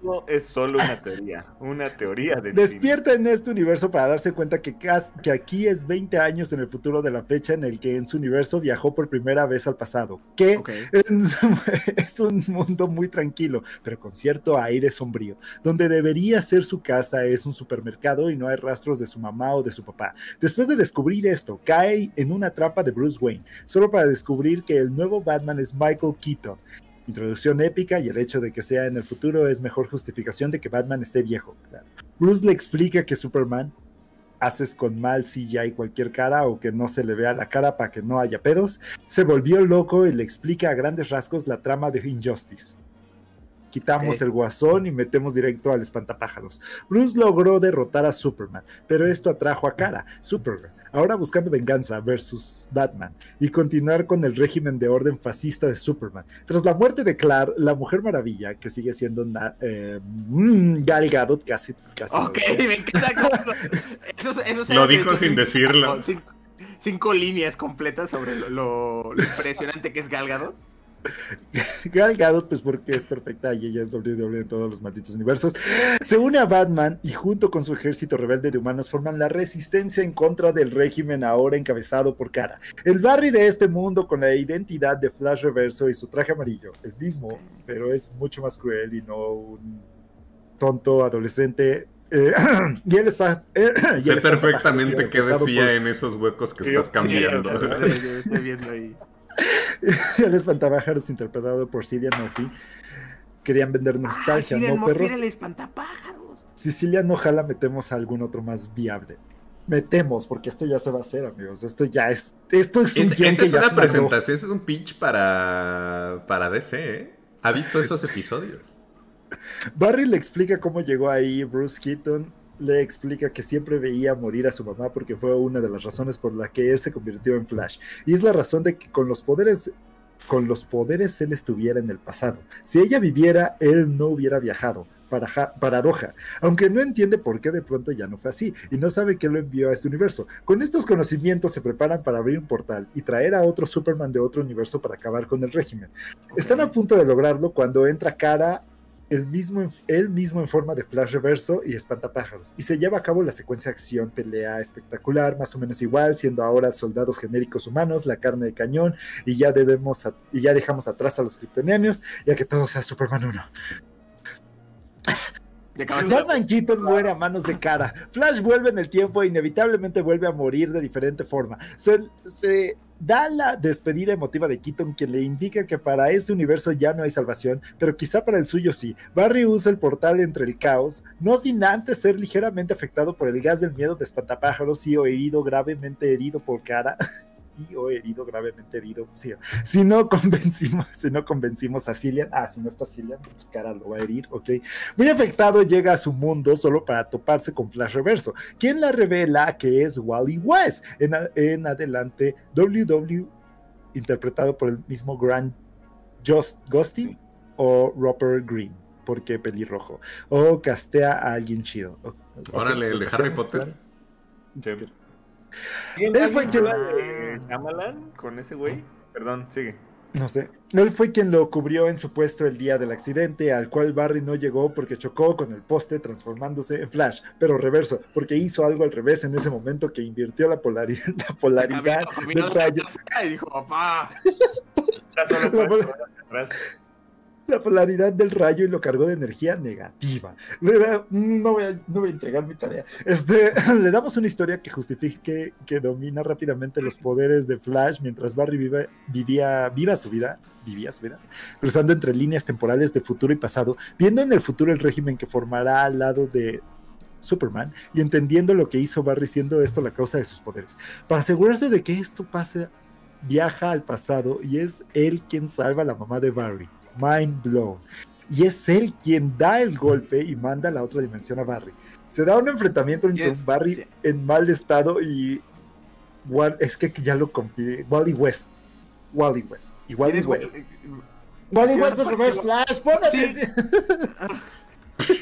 Todo es solo una teoría, una teoría de Despierta en este universo para darse cuenta que, cas- que aquí es veinte años en el futuro de la fecha en el que en su universo viajó por primera vez al pasado. Que Ok. es, es un mundo muy tranquilo, pero con cierto aire sombrío. Donde debería ser su casa es un supermercado y no hay rastros de su mamá o de su papá. Después de descubrir esto, cae en una trampa de Bruce Wayne, solo para descubrir que el nuevo Batman es Michael Keaton. Introducción épica y el hecho de que sea en el futuro es mejor justificación de que Batman esté viejo. Claro. Bruce le explica que Superman haces con mal C G I cualquier cara o que no se le vea la cara para que no haya pedos. Se volvió loco y le explica a grandes rasgos la trama de Injustice. Quitamos Okay. el guasón y metemos directo al espantapájaros. Bruce logró derrotar a Superman, pero esto atrajo a Kara, Supergirl, ahora buscando venganza versus Batman y continuar con el régimen de orden fascista de Superman. Tras la muerte de Clark, la Mujer Maravilla, que sigue siendo na- eh, mm, Gal Gadot, casi, casi Ok, lo me encanta cómo- Eso, eso Lo dijo sin decirlo. Cinco, cinco líneas completas sobre lo, lo, lo impresionante que es Gal Gadot. Gal Gadot, pues porque es perfecta y ella es doble u doble u en todos los malditos universos, se une a Batman y junto con su ejército rebelde de humanos forman la resistencia en contra del régimen ahora encabezado por Kara. El Barry de este mundo con la identidad de Flash Reverso y su traje amarillo, el mismo, pero es mucho más cruel y no un tonto adolescente. Eh, y él está, eh, y Sé él está perfectamente qué interpretado decía por- en esos huecos que Yo estás cambiando. quiero, Yo estoy viendo ahí. El espantapájaros interpretado por Cillian Murphy. Querían vender nostalgia, Cillian ¿no, Murphy perros? era el espantapájaros. Si Cillian no jala, metemos a algún otro más viable. Metemos, porque esto ya se va a hacer, amigos. Esto ya es. Esto es un Es, guión esa que es ya una se mandó. presentación, ese es un pitch para, para D C, ¿eh? ¿Ha visto esos episodios? Barry le explica cómo llegó ahí. Bruce Keaton le explica que siempre veía morir a su mamá porque fue una de las razones por la que él se convirtió en Flash. Y es la razón de que con los poderes. Con los poderes él estuviera en el pasado. Si ella viviera, él no hubiera viajado. Paraja, paradoja, aunque no entiende por qué de pronto ya no fue así y no sabe qué lo envió a este universo. Con estos conocimientos se preparan para abrir un portal y traer a otro Superman de otro universo para acabar con el régimen. Okay. Están a punto de lograrlo cuando entra Kara, el mismo, él mismo en forma de Flash Reverso y espantapájaros, y se lleva a cabo la secuencia de acción, pelea espectacular, más o menos igual, siendo ahora soldados genéricos humanos, la carne de cañón, y ya debemos a, y ya dejamos atrás a los kryptonianos, ya que todo sea Superman uno. Batman Keaton muere a manos de Kara. Flash vuelve en el tiempo e inevitablemente vuelve a morir de diferente forma. Se, se da la despedida emotiva de Keaton, quien le indica que para ese universo ya no hay salvación, pero quizá para el suyo sí. Barry usa el portal entre el caos, no sin antes ser ligeramente afectado por el gas del miedo de espantapájaros y o herido, gravemente herido por Kara. Y o herido, gravemente herido. Sí. Si no convencimos, si no convencimos a Cillian, ah, si no está Cillian, pues Kara lo va a herir, ok. Muy afectado, llega a su mundo solo para toparse con Flash Reverso, quien la revela que es Wally West. En, a, en adelante, W W, interpretado por el mismo Grant Just Ghosting o Rupert Green, porque pelirrojo. O castea a alguien chido. Okay. Órale, el de Harry Potter. Claro. Sí. Él fue quien de Shyamalan con ese güey. Perdón, sigue. No sé. Él fue quien lo cubrió en su puesto el día del accidente, al cual Barry no llegó porque chocó con el poste transformándose en Flash, pero reverso, porque hizo algo al revés en ese momento que invirtió la, polari la polaridad del rayo. Y dijo, papá. La polaridad del rayo y lo cargó de energía negativa. Le da, no, voy a, no voy a entregar mi tarea. Este, le damos una historia que justifique que domina rápidamente los poderes de Flash mientras Barry vive, vivía, viva su vida, vivía su vida, cruzando entre líneas temporales de futuro y pasado, viendo en el futuro el régimen que formará al lado de Superman y entendiendo lo que hizo Barry, siendo esto la causa de sus poderes. Para asegurarse de que esto pase, viaja al pasado y es él quien salva a la mamá de Barry. Mind blown. Y es él quien da el golpe y manda a la otra dimensión a Barry. Se da un enfrentamiento entre un Barry en mal estado y es que ya lo confíe. Wally West. Wally West. Y Wally West. Wally West es Reverse Flash. Póngate. Sí.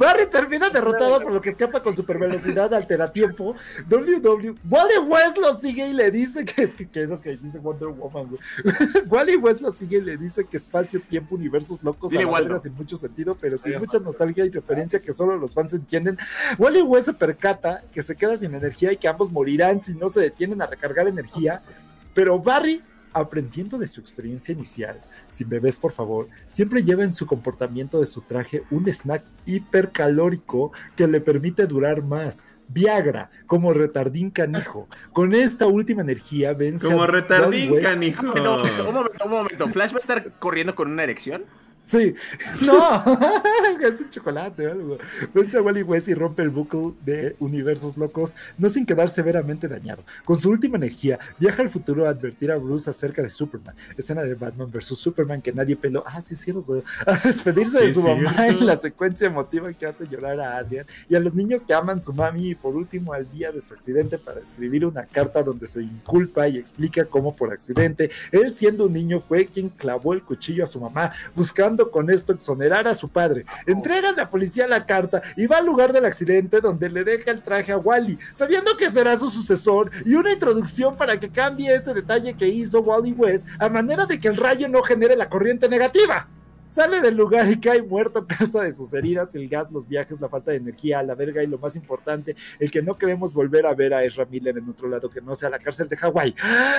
Barry termina derrotado por lo que escapa con super velocidad, alteratiempo. W W. Wally West lo sigue y le dice que es que, que es lo que dice Wonder Woman, güey. Wally West lo sigue y le dice que espacio, tiempo, universos locos, a la verga, sin mucho sentido, pero sin mucha nostalgia y referencia que solo los fans entienden. Wally West se percata que se queda sin energía y que ambos morirán si no se detienen a recargar energía, pero Barry, aprendiendo de su experiencia inicial, sin bebés por favor, siempre lleva en su comportamiento de su traje un snack hipercalórico que le permite durar más. Viagra, como retardín canijo. Con esta última energía vence como a retardín West. canijo. Un momento, un momento, un momento. ¿Flash va a estar corriendo con una erección? Sí, no, es un chocolate o algo. Vence a Wally West y rompe el bucle de universos locos, no sin quedar severamente dañado. Con su última energía, viaja al futuro a advertir a Bruce acerca de Superman. Escena de Batman versus Superman que nadie peló. Ah, sí, es cierto. A despedirse Sí, de su cierto. mamá en la secuencia emotiva que hace llorar a Adrian. Y a los niños que aman su mami. Y por último, al día de su accidente, para escribir una carta donde se inculpa y explica cómo por accidente, él siendo un niño fue quien clavó el cuchillo a su mamá, buscando con esto exonerar a su padre. Entrega a la policía la carta y va al lugar del accidente donde le deja el traje a Wally, sabiendo que será su sucesor, y una introducción para que cambie ese detalle que hizo Wally West a manera de que el rayo no genere la corriente negativa. Sale del lugar y cae muerto a causa de sus heridas, el gas, los viajes, la falta de energía, la verga y lo más importante, el que no queremos volver a ver a Ezra Miller en otro lado que no sea la cárcel de Hawái.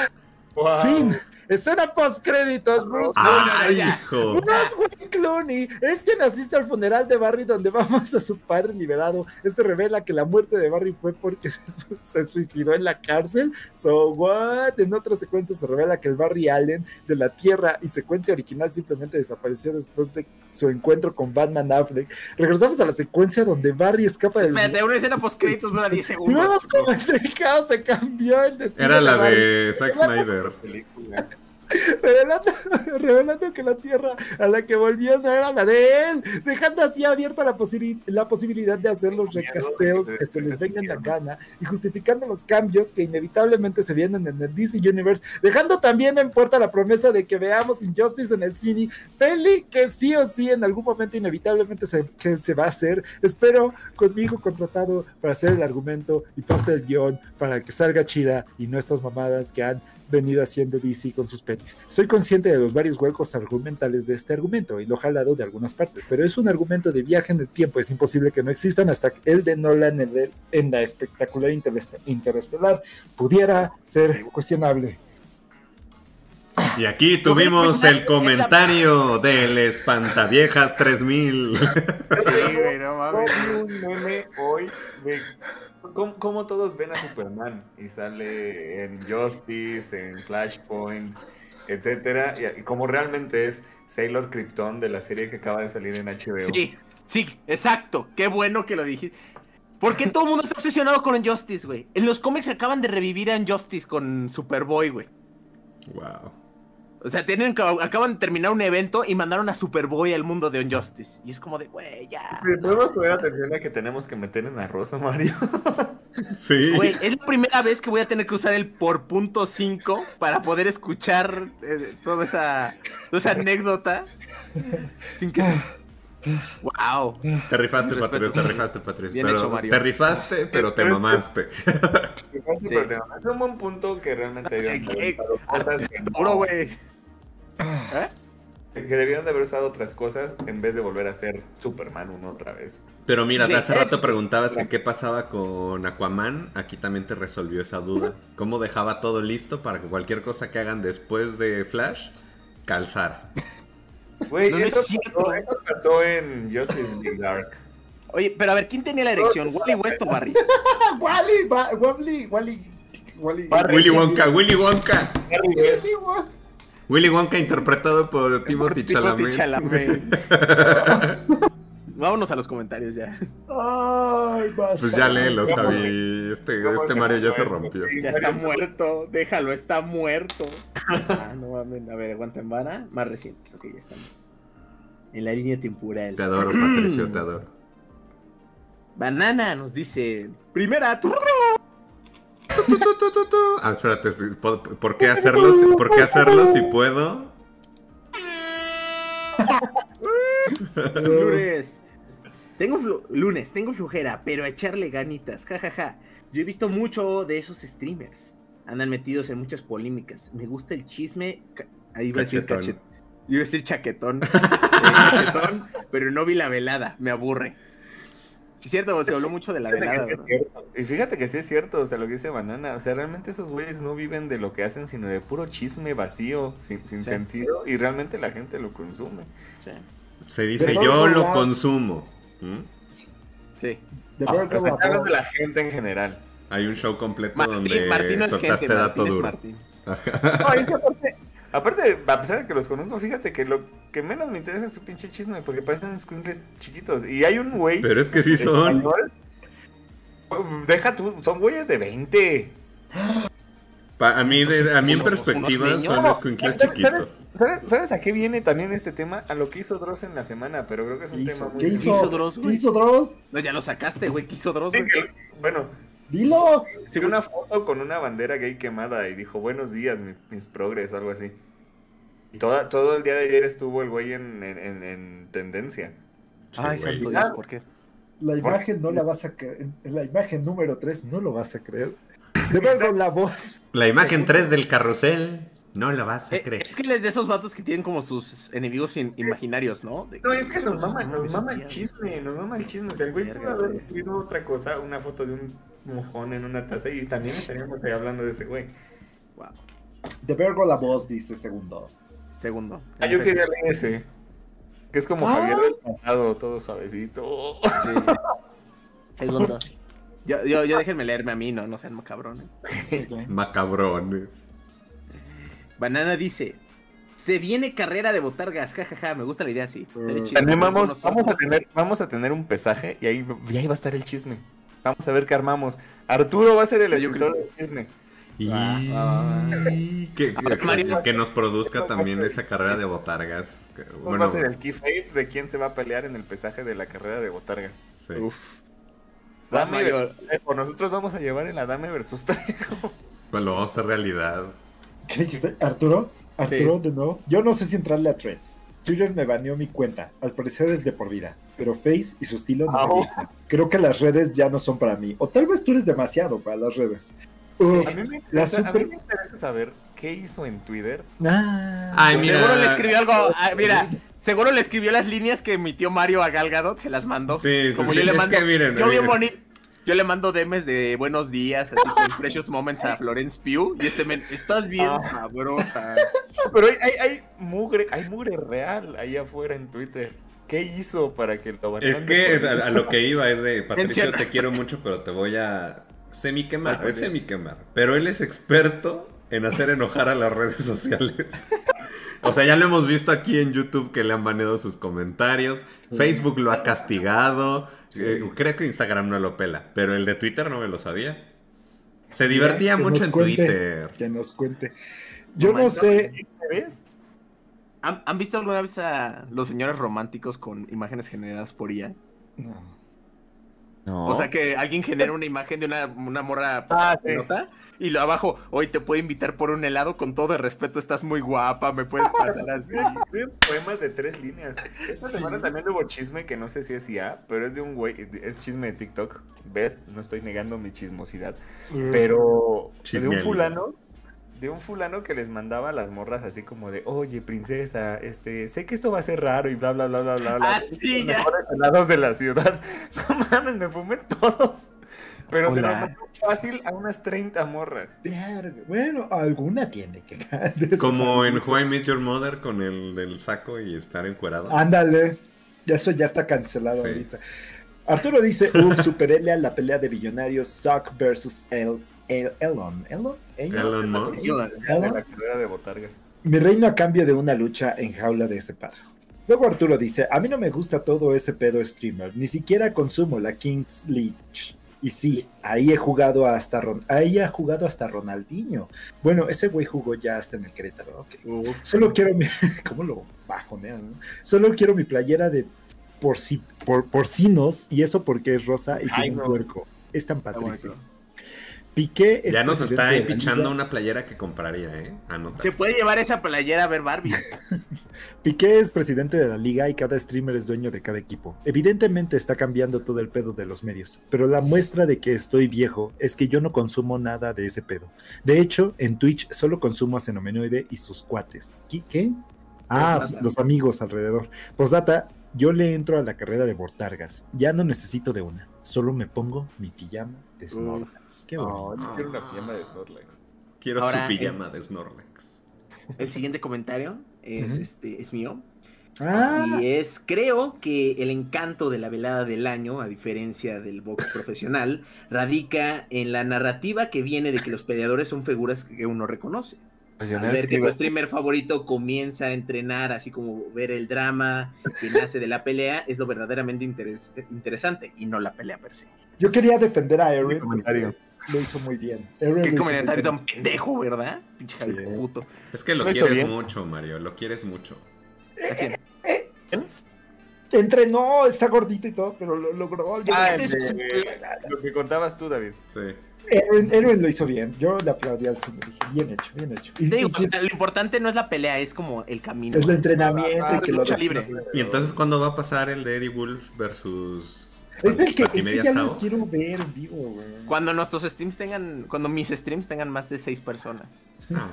Wow. Fin. Escena post créditos. Bruce ¡Ay, Wayne. hijo! Bruce Wayne Clooney es quien asiste al funeral de Barry donde vamos a su padre liberado. Este revela que la muerte de Barry fue porque se, su- se suicidó en la cárcel. So what? En otra secuencia se revela que el Barry Allen de la Tierra y secuencia original simplemente desapareció después de su encuentro con Batman Affleck. Regresamos a la secuencia donde Barry escapa del... Espérate, una escena post créditos dura diez segundos. Vemos cómo el caos se cambió el destino. Era la Barry. de Zack Snyder. Película. Revelando, revelando que la tierra a la que volvió no era la de él, dejando así abierta la, posi- la posibilidad de hacer los recasteos que se les vengan la gana y justificando los cambios que inevitablemente se vienen en el D C Universe, dejando también en puerta la promesa de que veamos Injustice en el cine, peli que sí o sí en algún momento inevitablemente se, que se va a hacer. Espero conmigo contratado para hacer el argumento y parte del guión para que salga chida y no estas mamadas que han venido haciendo D C con sus pelis. Soy consciente de los varios huecos argumentales de este argumento y lo he jalado de algunas partes, pero es un argumento de viaje en el tiempo, es imposible que no existan hasta que el de Nolan en, el- en la espectacular Interest- Interestelar pudiera ser cuestionable. Y aquí tuvimos el comentario del Espantaviejas tres mil. Sí, güey, no mames. Vi un meme hoy de cómo, cómo todos ven a Superman y sale en Justice, en Flashpoint, etcétera, y, y como realmente es Sailor Krypton de la serie que acaba de salir en H B O. Sí, sí, exacto. Qué bueno que lo dijiste. ¿Por qué todo el mundo está obsesionado con Injustice, güey? En los cómics acaban de revivir a Injustice con Superboy, güey. Wow. O sea, tienen, acaban de terminar un evento y mandaron a Superboy al mundo de Injustice. Y es como de, güey, ya. ¿Podemos poner atención a que tenemos que meter en arroz a Mario? Sí. Güey, es la primera vez que voy a tener que usar el por punto cinco para poder escuchar eh, toda esa, toda esa anécdota sin que se... ¡Wow! Te rifaste, Respeto. Patricio, te rifaste, Patricio. Bien pero hecho, Mario. Te rifaste, pero te mamaste. Es un buen punto que realmente debieron de haber usado cosas que no- Duro, güey. ¿Eh? que debieron de haber usado otras cosas en vez de volver a ser Superman uno otra vez. Pero mira, Sí, hace rato es- preguntabas que qué pasaba con Aquaman. Aquí también te resolvió esa duda. ¿Cómo dejaba todo listo para que cualquier cosa que hagan después de Flash calzara? Güey, No, no eso, es cierto. pasó, eso pasó en Justice League Dark. Oye, pero a ver, ¿quién tenía la erección? ¿Wally West o Barry? Wally, Ba- Wally, Wally, Wally. Barry. Willy Wonka, Willy Wonka. Harry West. Sí, Wally. Willy Wonka interpretado por Timothy Timothy Chalamet. Chalamet. Vámonos a los comentarios ya. Ay, basta. Pues ya léelos, Javi. Este, este Mario ya se rompió. Ya está muerto, déjalo, está muerto. Ah, no mames, a ver, aguanten vara. Más recientes, ok, ya están. En la línea temporal. Te adoro, Patricio, te adoro. Banana nos dice: Primera, tu- Tu, tu, tu, tu, tu. Ah, espérate, ¿por por qué hacerlo, si- ¿por qué hacerlo si puedo? Lourdes. Tengo flu- lunes, tengo flujera, pero a echarle ganitas, jajaja. Ja, ja. Yo he visto mucho de esos streamers. Andan metidos en muchas polémicas. Me gusta el chisme. Ca- Ahí iba a decir Cachetón. cachet. Iba a decir chaquetón. Eh, cachetón, pero no vi la velada. Me aburre. Sí, es cierto, se habló mucho de la velada, Fíjate que sí es ¿verdad? cierto. Y fíjate que sí es cierto, o sea, lo que dice Banana, o sea, realmente esos güeyes no viven de lo que hacen, sino de puro chisme vacío, sin, sin Sí. sentido, y realmente la gente lo consume. Sí. Se dice, Pero yo no, lo no. consumo. ¿Mm? Sí. The No, Bear pero Girl está hablando de Above. la gente en general. Hay un show completo Martín, donde Martín no es soltaste gente, dato Martín es duro. Martín. Ajá. No, es que aparte, aparte, a pesar de que los conozco, fíjate que lo que menos me interesa es su pinche chisme, porque parecen squinkles chiquitos. Y hay un güey Pero es que sí son. español, deja tú, son güeyes de veinte. Pa- a mí, de- a mí en Unos- perspectiva unos son niños. escuincles ¿Sabes, chiquitos. sabes, sabes a qué viene también este tema? A lo que hizo Dross en la semana, pero creo que es ¿Qué un tema hizo? muy... ¿Qué ¿Qué hizo? hizo Dross, ¿Qué güey? hizo Dross? No, ya lo sacaste, güey. ¿Qué hizo Dross, Sí, güey? que- Bueno, Dilo. subió una foto con una bandera gay quemada y dijo, buenos días, mi- mis progres, o algo así. Y toda, todo el día de ayer estuvo el güey en, en, en- en tendencia. Ay, Sí, güey. santo Dios, ¿por qué? La imagen no la vas a creer. En la imagen número tres no lo vas a creer. De verdad, la voz. La imagen Segundo. tres del carrusel, no la vas a Eh, creer. es que él es de esos vatos que tienen como sus enemigos in- imaginarios, ¿no? De No, es que nos sus mama, nos novios mama el odiados. chisme, nos mama el chisme. O sea, el güey Verga, pudo haber güey. subido otra cosa, una foto de un mojón en una taza y también estaríamos ahí hablando de ese güey. Wow. De Vergo la voz, dice segundo. Segundo. Ah, yo quería leer ese. Que es como Ah. Javier del pasado, todo suavecito. Sí. Segundo. Yo, yo, yo déjenme leerme a mí, no, no sean cabrones. Macabrones. Banana dice: se viene carrera de botargas, jajaja, me gusta la idea así. Estaría chido. También vamos, Nosotros- vamos, a tener, vamos a tener un pesaje y ahí, y ahí va a estar el chisme. Vamos a ver qué armamos. Arturo va a ser el Yo escritor creo- del chisme. Y Va, va, va. que, A ver, que- Mario. que nos produzca también esa carrera de botargas. Que- Bueno, Bueno, va a ser el key fate de quién se va a pelear en el pesaje de la carrera de botargas. sí. Uf. Dame Mario. versus Trejo. Nosotros vamos a llevar en la Dame versus Trejo. Pues lo vamos a hacer realidad. ¿Qué dijiste? ¿Arturo? Arturo, de nuevo. Yo no sé si entrarle a Threads. Twitter me baneó mi cuenta. Al parecer es de por vida. Pero Face y su estilo no me Ah, gustan. Creo que las redes ya no son para mí. O tal vez tú eres demasiado para las redes. Uf, A mí, me la interesa, a super- mí me interesa saber qué hizo en Twitter. ah, Ay, mira. Seguro le escribió algo. ah, mira, seguro le escribió las líneas que emitió Mario a Gal Gadot, se las mandó. Sí, sí, Como sí, yo le es mando. que miren, yo, bien miren. boni- yo le mando D Ms de buenos días, así con Precious Moments a Florence Pugh. Y este men, estás bien Ah. sabrosa. Pero hay, hay, hay mugre, hay mugre real ahí afuera en Twitter. ¿Qué hizo para que lo Es banearan que de por a, vida? a lo que iba es de Patricio, Menciona. te quiero mucho, pero te voy a semi quemar, Ay, es por semi quemar. Pero él es experto en hacer enojar a las redes sociales. O sea, ya lo hemos visto aquí en YouTube que le han baneado sus comentarios. Facebook lo ha castigado. Eh, creo que Instagram no lo pela, pero el de Twitter no me lo sabía. Se divertía que mucho nos en cuente, Twitter. Que nos cuente. Yo No no manches. sé. ¿Ves? ¿Han, han visto alguna vez a los señores románticos con imágenes generadas por I A? No. No. O sea que alguien genera una imagen de una, una morra Ah, sí. pelota y lo abajo, hoy te puedo invitar por un helado, con todo el respeto, estás muy guapa, me puedes pasar así. Escriben poemas de tres líneas. Esta Sí. semana también hubo chisme que no sé si es I A, pero es de un güey, es chisme de TikTok. ¿Ves? No estoy negando mi chismosidad. Pero de Chisme un al fulano, de un fulano que les mandaba a las morras así como de, oye, princesa, este, sé que esto va a ser raro y bla, bla, bla, bla, bla. bla. Ah, sí, Los ya. mejores helados de la ciudad. No mames, me fumé todos. Pero se Hola. los mandó fácil a unas treinta morras. Verga. Bueno, alguna tiene que caer. Como en How I Met Your Mother con el del saco y estar encuerado. Ándale. Eso ya está cancelado Sí. ahorita. Arturo dice, uff, superele a la pelea de billonarios Zuck versus El, El- Elon. ¿Elon? ¿Elon? Elon Musk. De la carrera de botargas. Mi reino a cambio de una lucha en jaula de ese par. Luego Arturo dice, a mí no me gusta todo ese pedo streamer, ni siquiera consumo la King's League. Y sí, ahí he jugado hasta Ron- ahí ha jugado hasta Ronaldinho. Bueno, ese güey jugó ya hasta en el Querétaro. Ok. Uf. Solo quiero mi... ¿Cómo lo bajonean? ¿no? Solo quiero mi playera de porci... por... porcinos y eso porque es rosa y Ay, tiene no. un puerco. Es tan Está patricio. bonito. Piqué es Ya nos presidente está de ahí la pichando liga. una playera que compraría, ¿eh? Anota. Se puede llevar esa playera a ver Barbie. Piqué es presidente de la liga y cada streamer es dueño de cada equipo. Evidentemente está cambiando todo el pedo de los medios, pero la muestra de que estoy viejo es que yo no consumo nada de ese pedo. De hecho, en Twitch solo consumo a Xenomenoide y sus cuates. ¿Qué? ¿Qué? Ah, Postdata. los amigos alrededor. Postdata, yo le entro a la carrera de Bortargas. Ya no necesito de una. Solo me pongo mi pijama de Snorlax. Qué bonito. No, yo quiero una pijama de Snorlax. Quiero Ahora, su pijama de Snorlax. El siguiente comentario es, Ujú. este, es mío. Ah, Y es, creo que el encanto de la velada del año, a diferencia del box profesional, radica en la narrativa que viene de que los peleadores son figuras que uno reconoce. Al ver que tu streamer favorito comienza a entrenar, así como ver el drama que nace de la pelea, es lo verdaderamente interes- interesante y no la pelea per se. yo quería defender a Eren. comentario. porque Lo hizo muy bien. Eren Qué lo hizo comentario muy tan bien. pendejo, ¿verdad? Pinche Sí. Javi puto. Es que lo Lo he hecho quieres bien. mucho, Mario. Lo quieres mucho. ¿A quién? Entrenó, está gordito y todo, pero lo logró. Yo- Ah, Ese es el de- lo que contabas tú, David. Sí. Eren, Eren lo hizo bien. Yo le aplaudí al señor. Dije, bien hecho, bien hecho. Y, Te digo, y sí o sea, lo importante no es la pelea, es como el camino. es el entrenamiento Ah, y que lo lucha des- libre. Y entonces, ¿cuándo va a pasar el de Eddie Wolf versus Es el que ese Batimedias ya lo Jao? quiero ver en vivo, güey. Cuando nuestros streams tengan, cuando mis streams tengan más de seis personas. Ah.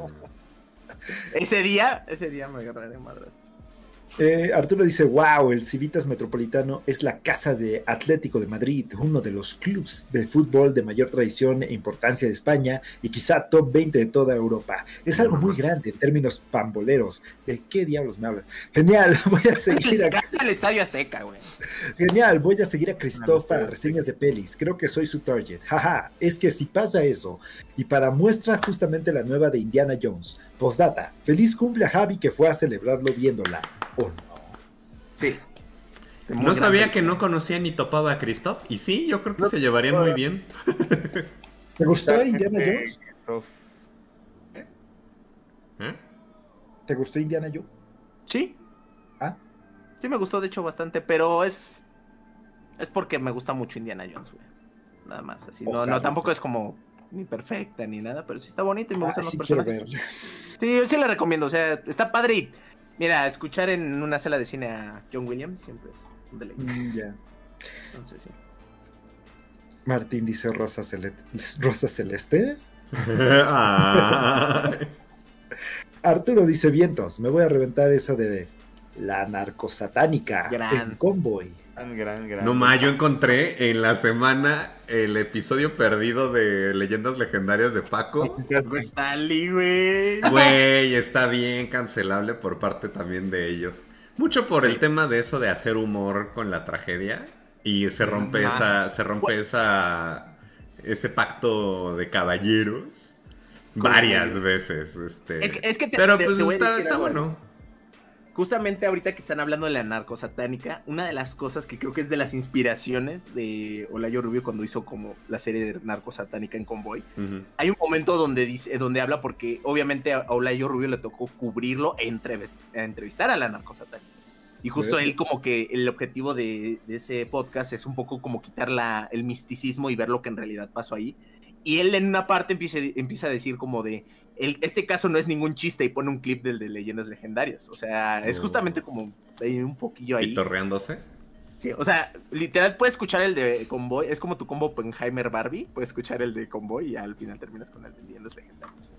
Ese día, ese día me agarraré madras. Eh, Arturo dice, wow, el Civitas Metropolitano es la casa de Atlético de Madrid, uno de los clubes de fútbol de mayor tradición e importancia de España y quizá top veinte de toda Europa. Es algo muy grande en términos pamboleros. ¿De qué diablos me hablas? Genial, voy a seguir a, Gasta el Estadio Azteca, güey. genial, voy a seguir a Christoph para reseñas de pelis. Creo que soy su target. Jaja, es que si pasa eso, y para muestra justamente la nueva de Indiana Jones. Postdata, feliz cumple a Javi que fue a celebrarlo viéndola. ¿O no? Sí. No sabía que no conocía ni topaba a Christoph. Y sí, yo creo que se llevarían muy bien. ¿Te gustó Indiana Jones? ¿Eh? ¿Te gustó Indiana Jones? Sí. ¿Ah? Sí me gustó, de hecho, bastante, pero es... Es porque me gusta mucho Indiana Jones, güey. Nada más, así. No, Ojalá, no, tampoco sí. es como ni perfecta ni nada, pero sí está bonito y me Ah, gustan sí los quiero personajes. ver. Sí, yo sí le recomiendo, o sea, está padre y... Mira, escuchar en una sala de cine a John Williams siempre es un deleite. Mm, ya. Entonces, sí. Martín dice Rosa Celeste. ¿Rosa Celeste? Ay. Arturo dice vientos. Me voy a reventar esa de la narcosatánica Gran. en Convoy. Gran, gran, gran. No ma, yo encontré en la semana el episodio perdido de Leyendas Legendarias de Paco. Pues Stanley, güey. Güey, está bien cancelable por parte también de ellos. Mucho por el tema de eso de hacer humor con la tragedia. Y se rompe Ajá. esa, se rompe esa, ese pacto de caballeros varias veces. Este. Es que, es que te, Pero te- pues te voy a está, decir está algo. bueno. Justamente ahorita que están hablando de la narcosatánica, una de las cosas que creo que es de las inspiraciones de Olayo Rubio cuando hizo como la serie de narcosatánica en Convoy, Ujú. hay un momento donde dice, donde habla porque obviamente a Olayo Rubio le tocó cubrirlo e entrevis- e entrevistar a la narcosatánica. Y justo Bien. él como que el objetivo de, de ese podcast es un poco como quitar la, el misticismo y ver lo que en realidad pasó ahí. Y él en una parte empieza, empieza a decir como de, el, este caso no es ningún chiste y pone un clip del de Leyendas Legendarias. O sea, es Oh. justamente como hay un poquillo ahí. Pitorreándose. Sí, o sea, literal puedes escuchar el de Convoy, es como tu combo Oppenheimer Barbie, puedes escuchar el de Convoy y al final terminas con el de Leyendas Legendarias.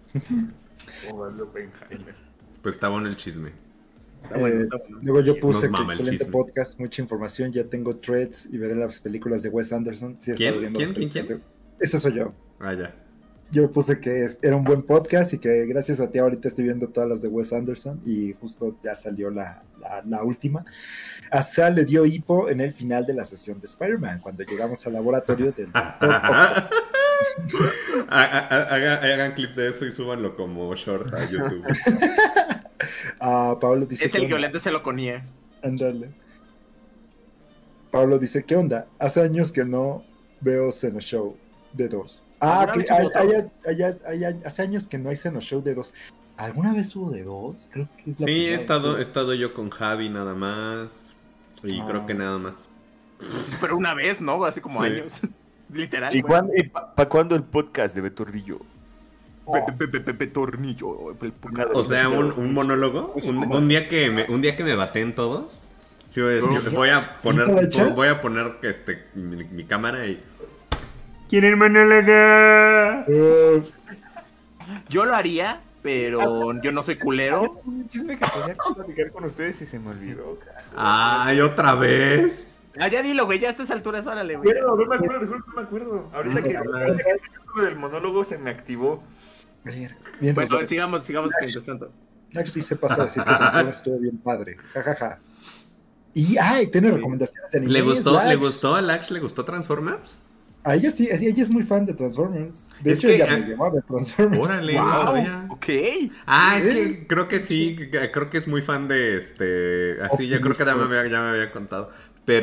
Pues está bueno el chisme. Está bueno, Eh, está bueno. Luego yo Sí, puse Nos que mama el excelente chisme. podcast, mucha información. Ya tengo threads y veré las películas de Wes Anderson. Sí, he ¿Quién? estado viendo ¿Quién? las ¿Quién? películas ¿Quién? de- Ese soy yo. Ah, ya. Yo puse que es- era un buen podcast y que gracias a ti ahorita estoy viendo todas las de Wes Anderson y justo ya salió la, la, la última. A Sal le dio hipo en el final de la sesión de Spider-Man, cuando llegamos al laboratorio del doctor Octopus. Ha- ha- Hagan, hagan clip de eso y súbanlo como short a YouTube. Ah, Pablo dice Es el ¿qué onda? violento se lo conía. Ándale. Pablo dice, ¿qué onda? Hace años que no veo Seno Show de dos. Ah, ¿Alguna que vez hay- hubo hay- dos? hay- hay- hay- hace años que no hay Seno Show de dos. ¿Alguna vez hubo de dos? Creo que es la Sí, primera he vez estado, he que- estado yo con Javi nada más. Y Ah. creo que nada más. Pero una vez, ¿no? Hace como Sí. años. Literal. ¿Y, güey. cuándo- y pa- pa' cuándo el podcast de Betorrillo? Pepe, Pepe, Pepe, Tornillo. el podcast. O sea, un, un monólogo. Un, un día que me, un día que me baten todos. Sí, voy, a- voy a poner, ¿Sí, Calacha? voy a poner este, mi, mi cámara y. ¿Quieren monólogo? Eh, Yo lo haría, pero yo no soy culero. Un chisme que tenía que platicar con ustedes y se me olvidó. cara. Ay, otra vez. Ah, ya dilo, güey, ya a estas alturas, órale, güey. Pero no me acuerdo, te juro que no me acuerdo. Ahorita que ahorita que dijiste lo del monólogo se me activó. mientras Bueno, sigamos, sigamos mientras tanto. Nax dice pasa a decir que Transformers estuvo bien padre. Jajaja. Y ay, tiene recomendaciones de anime. ¿Le gustó, Lax. ¿Le gustó a Lax? ¿Le gustó Transformers? A ella sí, ella es muy fan de Transformers. De Es hecho, que, ella ah, me llamaba de Transformers. Órale, no Wow, sabía. ok. Ah, es ¿Sí? que creo que sí, que- creo que es muy fan de este. Así, ya creo que ya me había, ya me había contado.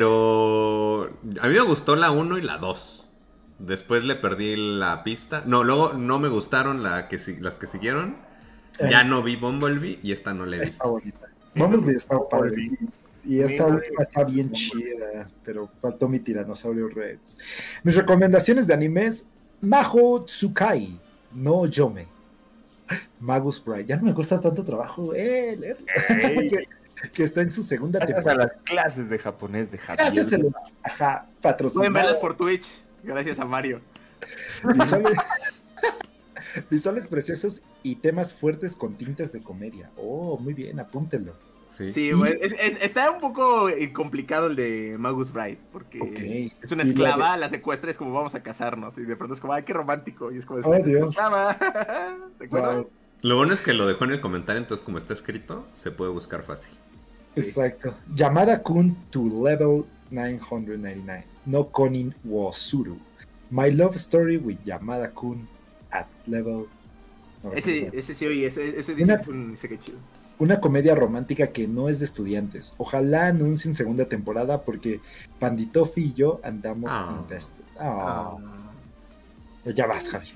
Pero a mí me gustó la uno y la dos. Después le perdí la pista. No, luego no me gustaron la que, si- las que siguieron. Ya no vi Bumblebee y esta no la he Está visto. bonita. Bumblebee está padre. Bumblebee. Y esta Mira, última está bien chida, pero faltó mi Tiranosaurio Rex. Mis recomendaciones de animes: Maho Tsukai, no Yome. Magus Pride. Ya no me cuesta tanto trabajo eh, leerlo. Ey, que, que está en su segunda gracias a temporada. las clases de japonés de Javier. Gracias a los ajá, Pueden patrocinados. verlas por Twitch, gracias a Mario. Visuales, visuales preciosos y temas fuertes con tintes de comedia. Oh, muy bien, apúntenlo. Sí. Sí, güey, es- es- está un poco eh, complicado el de Magus Bride, porque Ok. es una Y la esclava, la secuestra, es como vamos a casarnos, y de pronto es como, ay, qué romántico, y es como, Oh, "Es Dios. esclava". ¿De acuerdo? Wow, Lo bueno es que lo dejó en el comentario, entonces como está escrito, se puede buscar fácil. Sí. exacto. Yamada Kun to level nine hundred ninety-nine. No Konin wo Suru. My love story with Yamada Kun at level. no, Ese, ese sí, oye, ese, ese dice Una- que es un dice chido. Una comedia romántica que no es de estudiantes. Ojalá anuncien segunda temporada porque Panditofi y yo andamos Ah. invested. Ah, Ah. Ya vas, Javi.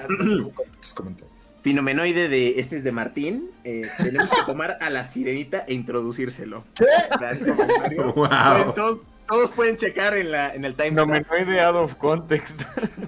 Tus comentarios. Finomenoide de este es de Martín. eh, tenemos que tomar a la sirenita e introducírselo. Gran comentario. Wow. Pueden- todos, todos pueden checar en, la, en el No timestamp. me doy out of context.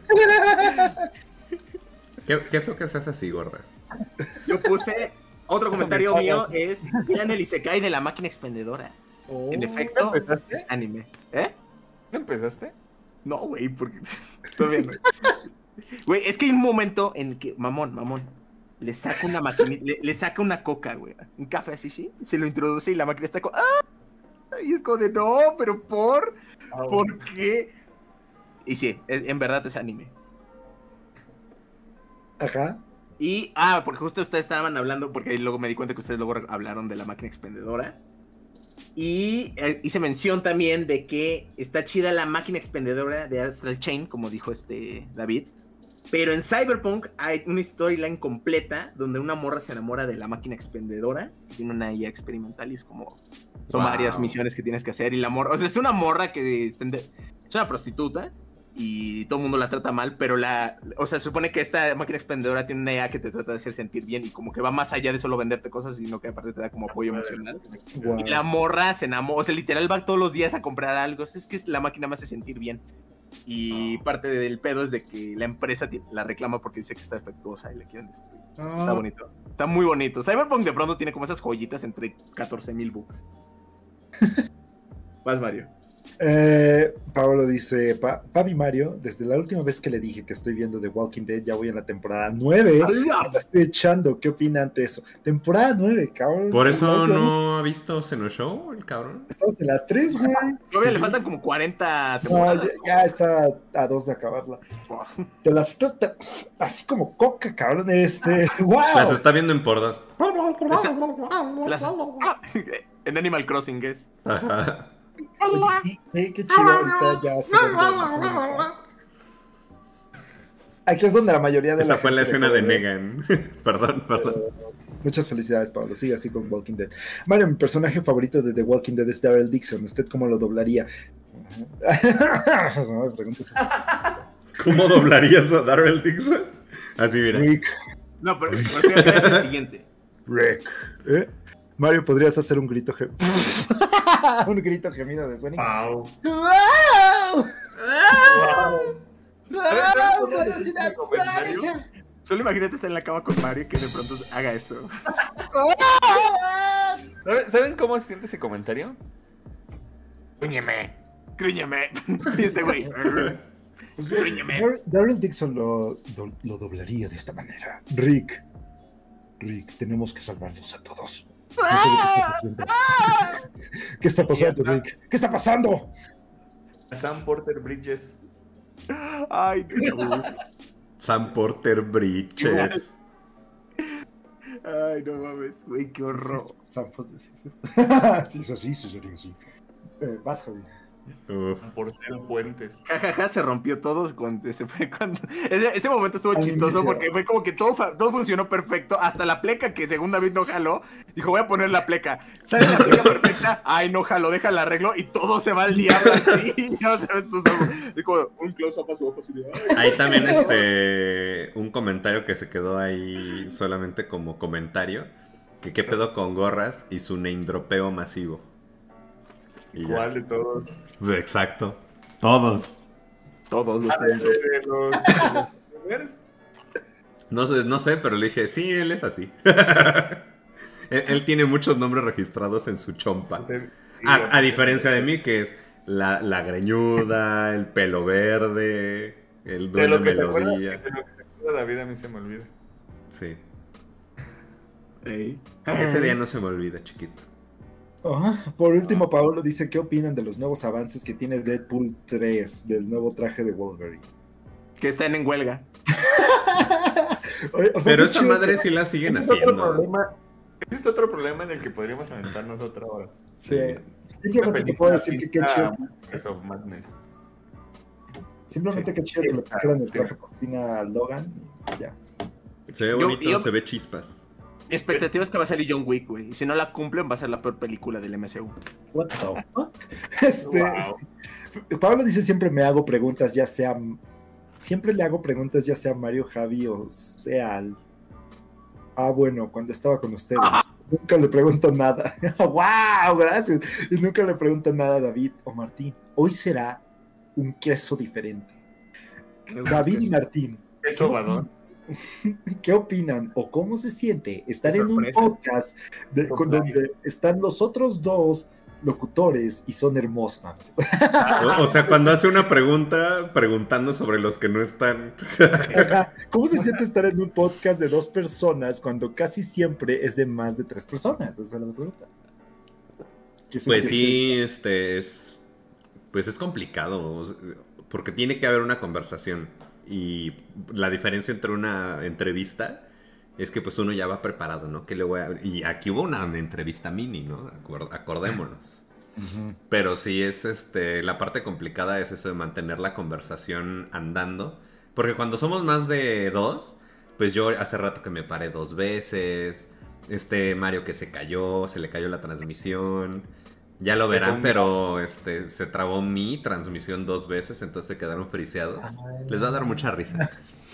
¿Qué, qué fue que seas así, gordas? Yo puse otro Eso comentario me mío paga. es vean el Isekai de la máquina expendedora. En efecto, ¿Empezaste? es anime. ¿Eh? ¿No empezaste? No, güey, porque todavía no. Güey, es que hay un momento en el que, mamón, mamón, le saca una máquina, le, le saca una coca, güey, un café así, sí, se lo introduce y la máquina está como, ¡ah! Y es como de, no, pero ¿por? ¿Por qué? Y sí, es- en verdad es anime. Ajá. Y, ah, porque justo ustedes estaban hablando, porque luego me di cuenta que ustedes luego hablaron de la máquina expendedora. Y eh, hice mención también de que está chida la máquina expendedora de Astral Chain, como dijo este David. Pero en Cyberpunk hay una storyline completa donde una morra se enamora de la máquina expendedora. Que tiene una I A experimental y es como... Son Wow. varias misiones que tienes que hacer. Y la morra... O sea, es una morra que... Es una prostituta. Y todo el mundo la trata mal, pero la... O sea, se supone que esta máquina expendedora tiene una I A que te trata de hacer sentir bien y como que va más allá de solo venderte cosas, sino que aparte te da como apoyo emocional. Wow. Y la morra se enamora, o sea, literal va todos los días a comprar algo. Es que la máquina me hace sentir bien. Y parte del pedo es de que la empresa ti- la reclama porque dice que está defectuosa y la quieren destruir. Está Ah, bonito. Está muy bonito. Cyberpunk de pronto tiene como esas joyitas entre catorce mil bucks. Vas, Mario. Eh, Pablo dice, pa Papi Mario, desde la última vez que le dije que estoy viendo The Walking Dead, ya voy en la temporada nueve. La estoy echando. ¿Qué opina ante eso? Temporada nueve, cabrón. Por La eso última vez no ha visto Seno Show, el cabrón. Estamos en la tres, güey. Todavía le faltan como cuarenta No, temporadas. ya, ya está a dos de acabarla. Te las está te- así como coca, cabrón. Este, wow. Las está viendo en por dos. Las- Ah, en Animal Crossing es. Ajá. Oye, qué, qué chido, ahorita ya se ve más o menos. Aquí es donde la mayoría de Esa la fue la gente escena de recuerda. Negan. Perdón, perdón. Muchas felicidades, Pablo. Sigue así con Walking Dead. Mario, mi personaje favorito de The Walking Dead es Daryl Dixon. ¿Usted cómo lo doblaría? No me preguntes eso. ¿Cómo doblarías a Daryl Dixon? Así, mira. Rick. No, pero pero fíjate, es el siguiente. Rick. ¿Eh? Mario, ¿podrías hacer un grito ge- un grito gemido de Sonic? Wow. ¡Wow! ¡Ah, cómo se velocidad dice comentario? sónica! Solo imagínate estar en la cama con Mario y que de pronto haga eso. ¿Saben, ¿Saben cómo se siente ese comentario? Gruñeme, gruñeme. Y este güey. Gruñeme. Dar- Daryl Dixon lo, do- lo doblaría de esta manera. Rick, Rick, tenemos que salvarlos a todos. No sé lo que está pasando. ¿Qué está pasando, Rick? ¿Qué está pasando? Sam Porter Bridges. Ay, no. Sam Porter Bridges. Ay, no mames, güey, qué horror. Sanford, sí, sí. Sí, es así, sí, sería así. Eh, vas, Javi. Uf. Porter Puentes. Jajaja, se rompió todo cuando se fue cuando... Ese, ese momento estuvo Al chistoso inicio. porque fue como que todo, fa- todo funcionó perfecto, hasta la pleca que según David no jaló, dijo voy a poner la pleca, sale la pleca perfecta, ay no jaló, deja la arreglo y todo se va al diablo así, no sabes, sus ojos, dijo un close up a su ojo así de, "Ay". Ahí también este un comentario que se quedó ahí solamente como comentario. Que qué pedo con gorras y su name dropeo masivo. Y ya. ¿Cuál de todos? Exacto. Todos. Todos los Ah, de, de- de los, de los youtubers. No sé, no sé, pero le dije, sí, él es así. él, él tiene muchos nombres registrados en su chompa. Sí, A, a diferencia de mí, que es la, la greñuda, el pelo verde, el de dueño lo que te acuerdas, melodía. de lo que te acuerdas, David, a mí se me olvida. Sí. Ey. Ese día no se me olvida, chiquito. Ah, por último, Paolo dice, ¿qué opinan de los nuevos avances que tiene Deadpool tres, del nuevo traje de Wolverine? Que están en huelga. Oye, o sea, Pero qué esa chido madre que- sí la siguen Ese es otro haciendo. problema. Ese es otro problema en el que podríamos aventarnos otra hora. Sí, simplemente te puedo decir que qué chido, Multiverse of Madness. simplemente Sí. qué chido que le pusieran el traje por fin a Logan. y Ya. Se ve Yo- bonito, yo- se ve chispas. Mi expectativa es que va a salir John Wick, güey. Y si no la cumplen, va a ser la peor película del M C U. What the fuck? Este, Wow. Pablo dice siempre me hago preguntas, ya sea siempre le hago preguntas, ya sea Mario, Javi o sea al. Ah, bueno, cuando estaba con ustedes. Nunca le pregunto nada. ¡Wow! Gracias. Y nunca le pregunto nada a David o Martín. Hoy será un queso diferente. David y Martín, Eso, Badón. ¿qué opinan o cómo se siente estar Qué en un sorpresa. podcast de- con donde están los otros dos locutores y son hermosos? No, no sé. O, o sea, cuando hace una pregunta, preguntando sobre los que no están. Ajá. ¿Cómo se siente estar en un podcast de dos personas cuando casi siempre es de más de tres personas? Esa es la pregunta. ¿Qué se Pues siente? sí, este es. Pues es complicado. Porque tiene que haber una conversación. Y la diferencia entre una entrevista es que pues uno ya va preparado, ¿no? Que le voy a... Y aquí hubo una entrevista mini, ¿no? Acord- Acordémonos. Ujú. Pero sí es este. La parte complicada es eso de mantener la conversación andando. Porque cuando somos más de dos, pues yo hace rato que me paré dos veces. Este Mario que se cayó, se le cayó la transmisión. Ya lo verán, pero este se trabó mi transmisión dos veces, entonces se quedaron friseados. Les va a dar mucha risa.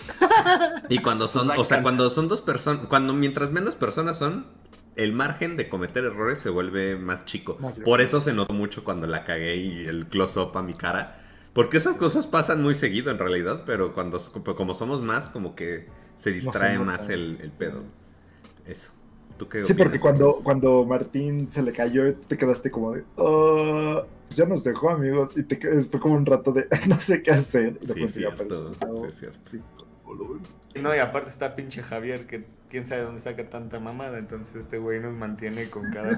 Y cuando son, o sea, cuando son dos personas, cuando mientras menos personas son, el margen de cometer errores se vuelve más chico. Más grande. Por eso se notó mucho cuando la cagué y el close-up a mi cara. Porque esas cosas pasan muy seguido en realidad, pero cuando como somos más, como que se distrae nota. más el, el pedo. Eso. ¿Tú qué Sí, porque opinas, cuando, Luis? cuando Martín se le cayó, te quedaste como de, "Ah, pues ya nos dejó, amigos", y te quedas fue como un rato de, no sé qué hacer. Y Sí, después es ya cierto. apareció. Sí, es cierto. Sí. Y no, y aparte está pinche Javier, que quién sabe dónde saca tanta mamada, entonces este güey nos mantiene con cada...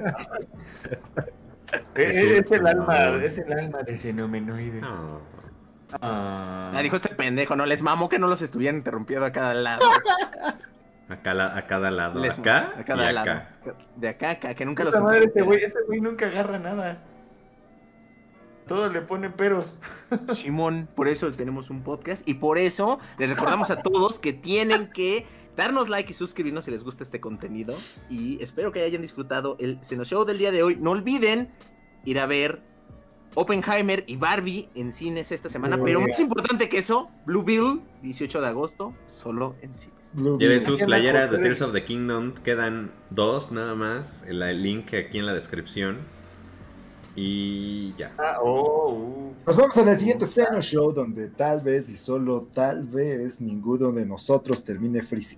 es, Es es un- el alma, no. es el alma de xenomenoide. No. Ah. Ah, dijo este pendejo, no les mamó que no los estuvieran interrumpiendo a cada lado. A cada, a cada lado. Les- Acá a cada y lado. acá. De acá a acá, que nunca los Puta madre, este interrumpieran. güey, este güey nunca agarra nada. Todo le pone peros. Simón, por eso tenemos un podcast y por eso les recordamos a todos que tienen que darnos like y suscribirnos si les gusta este contenido. Y espero que hayan disfrutado el Seno Show del día de hoy. No olviden ir a ver Oppenheimer y Barbie en cines esta semana. Muy Pero bien. más importante que eso, Blue Bill, dieciocho de agosto, solo en cines. Blue Lleven Beam. sus Aquí en la playeras de conferencia- Tears of the Kingdom. Quedan dos nada más. El, el link aquí en la descripción. Y ya. Ah, oh, uh, Nos vemos en el siguiente Seno Show, donde tal vez y solo tal vez ninguno de nosotros termine freezing.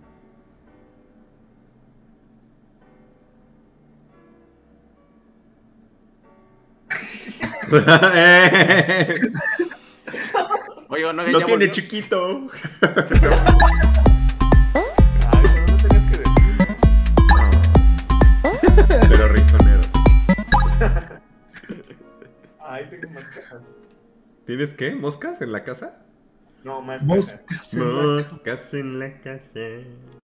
Oye, no, Lo ya tiene volvió. chiquito. Ay, no, no tenías que decir. Pero riconero. Ay, tengo más cajas. ¿Tienes qué? ¿Moscas en la casa? No, más cajas. Moscas en la Moscas en la casa.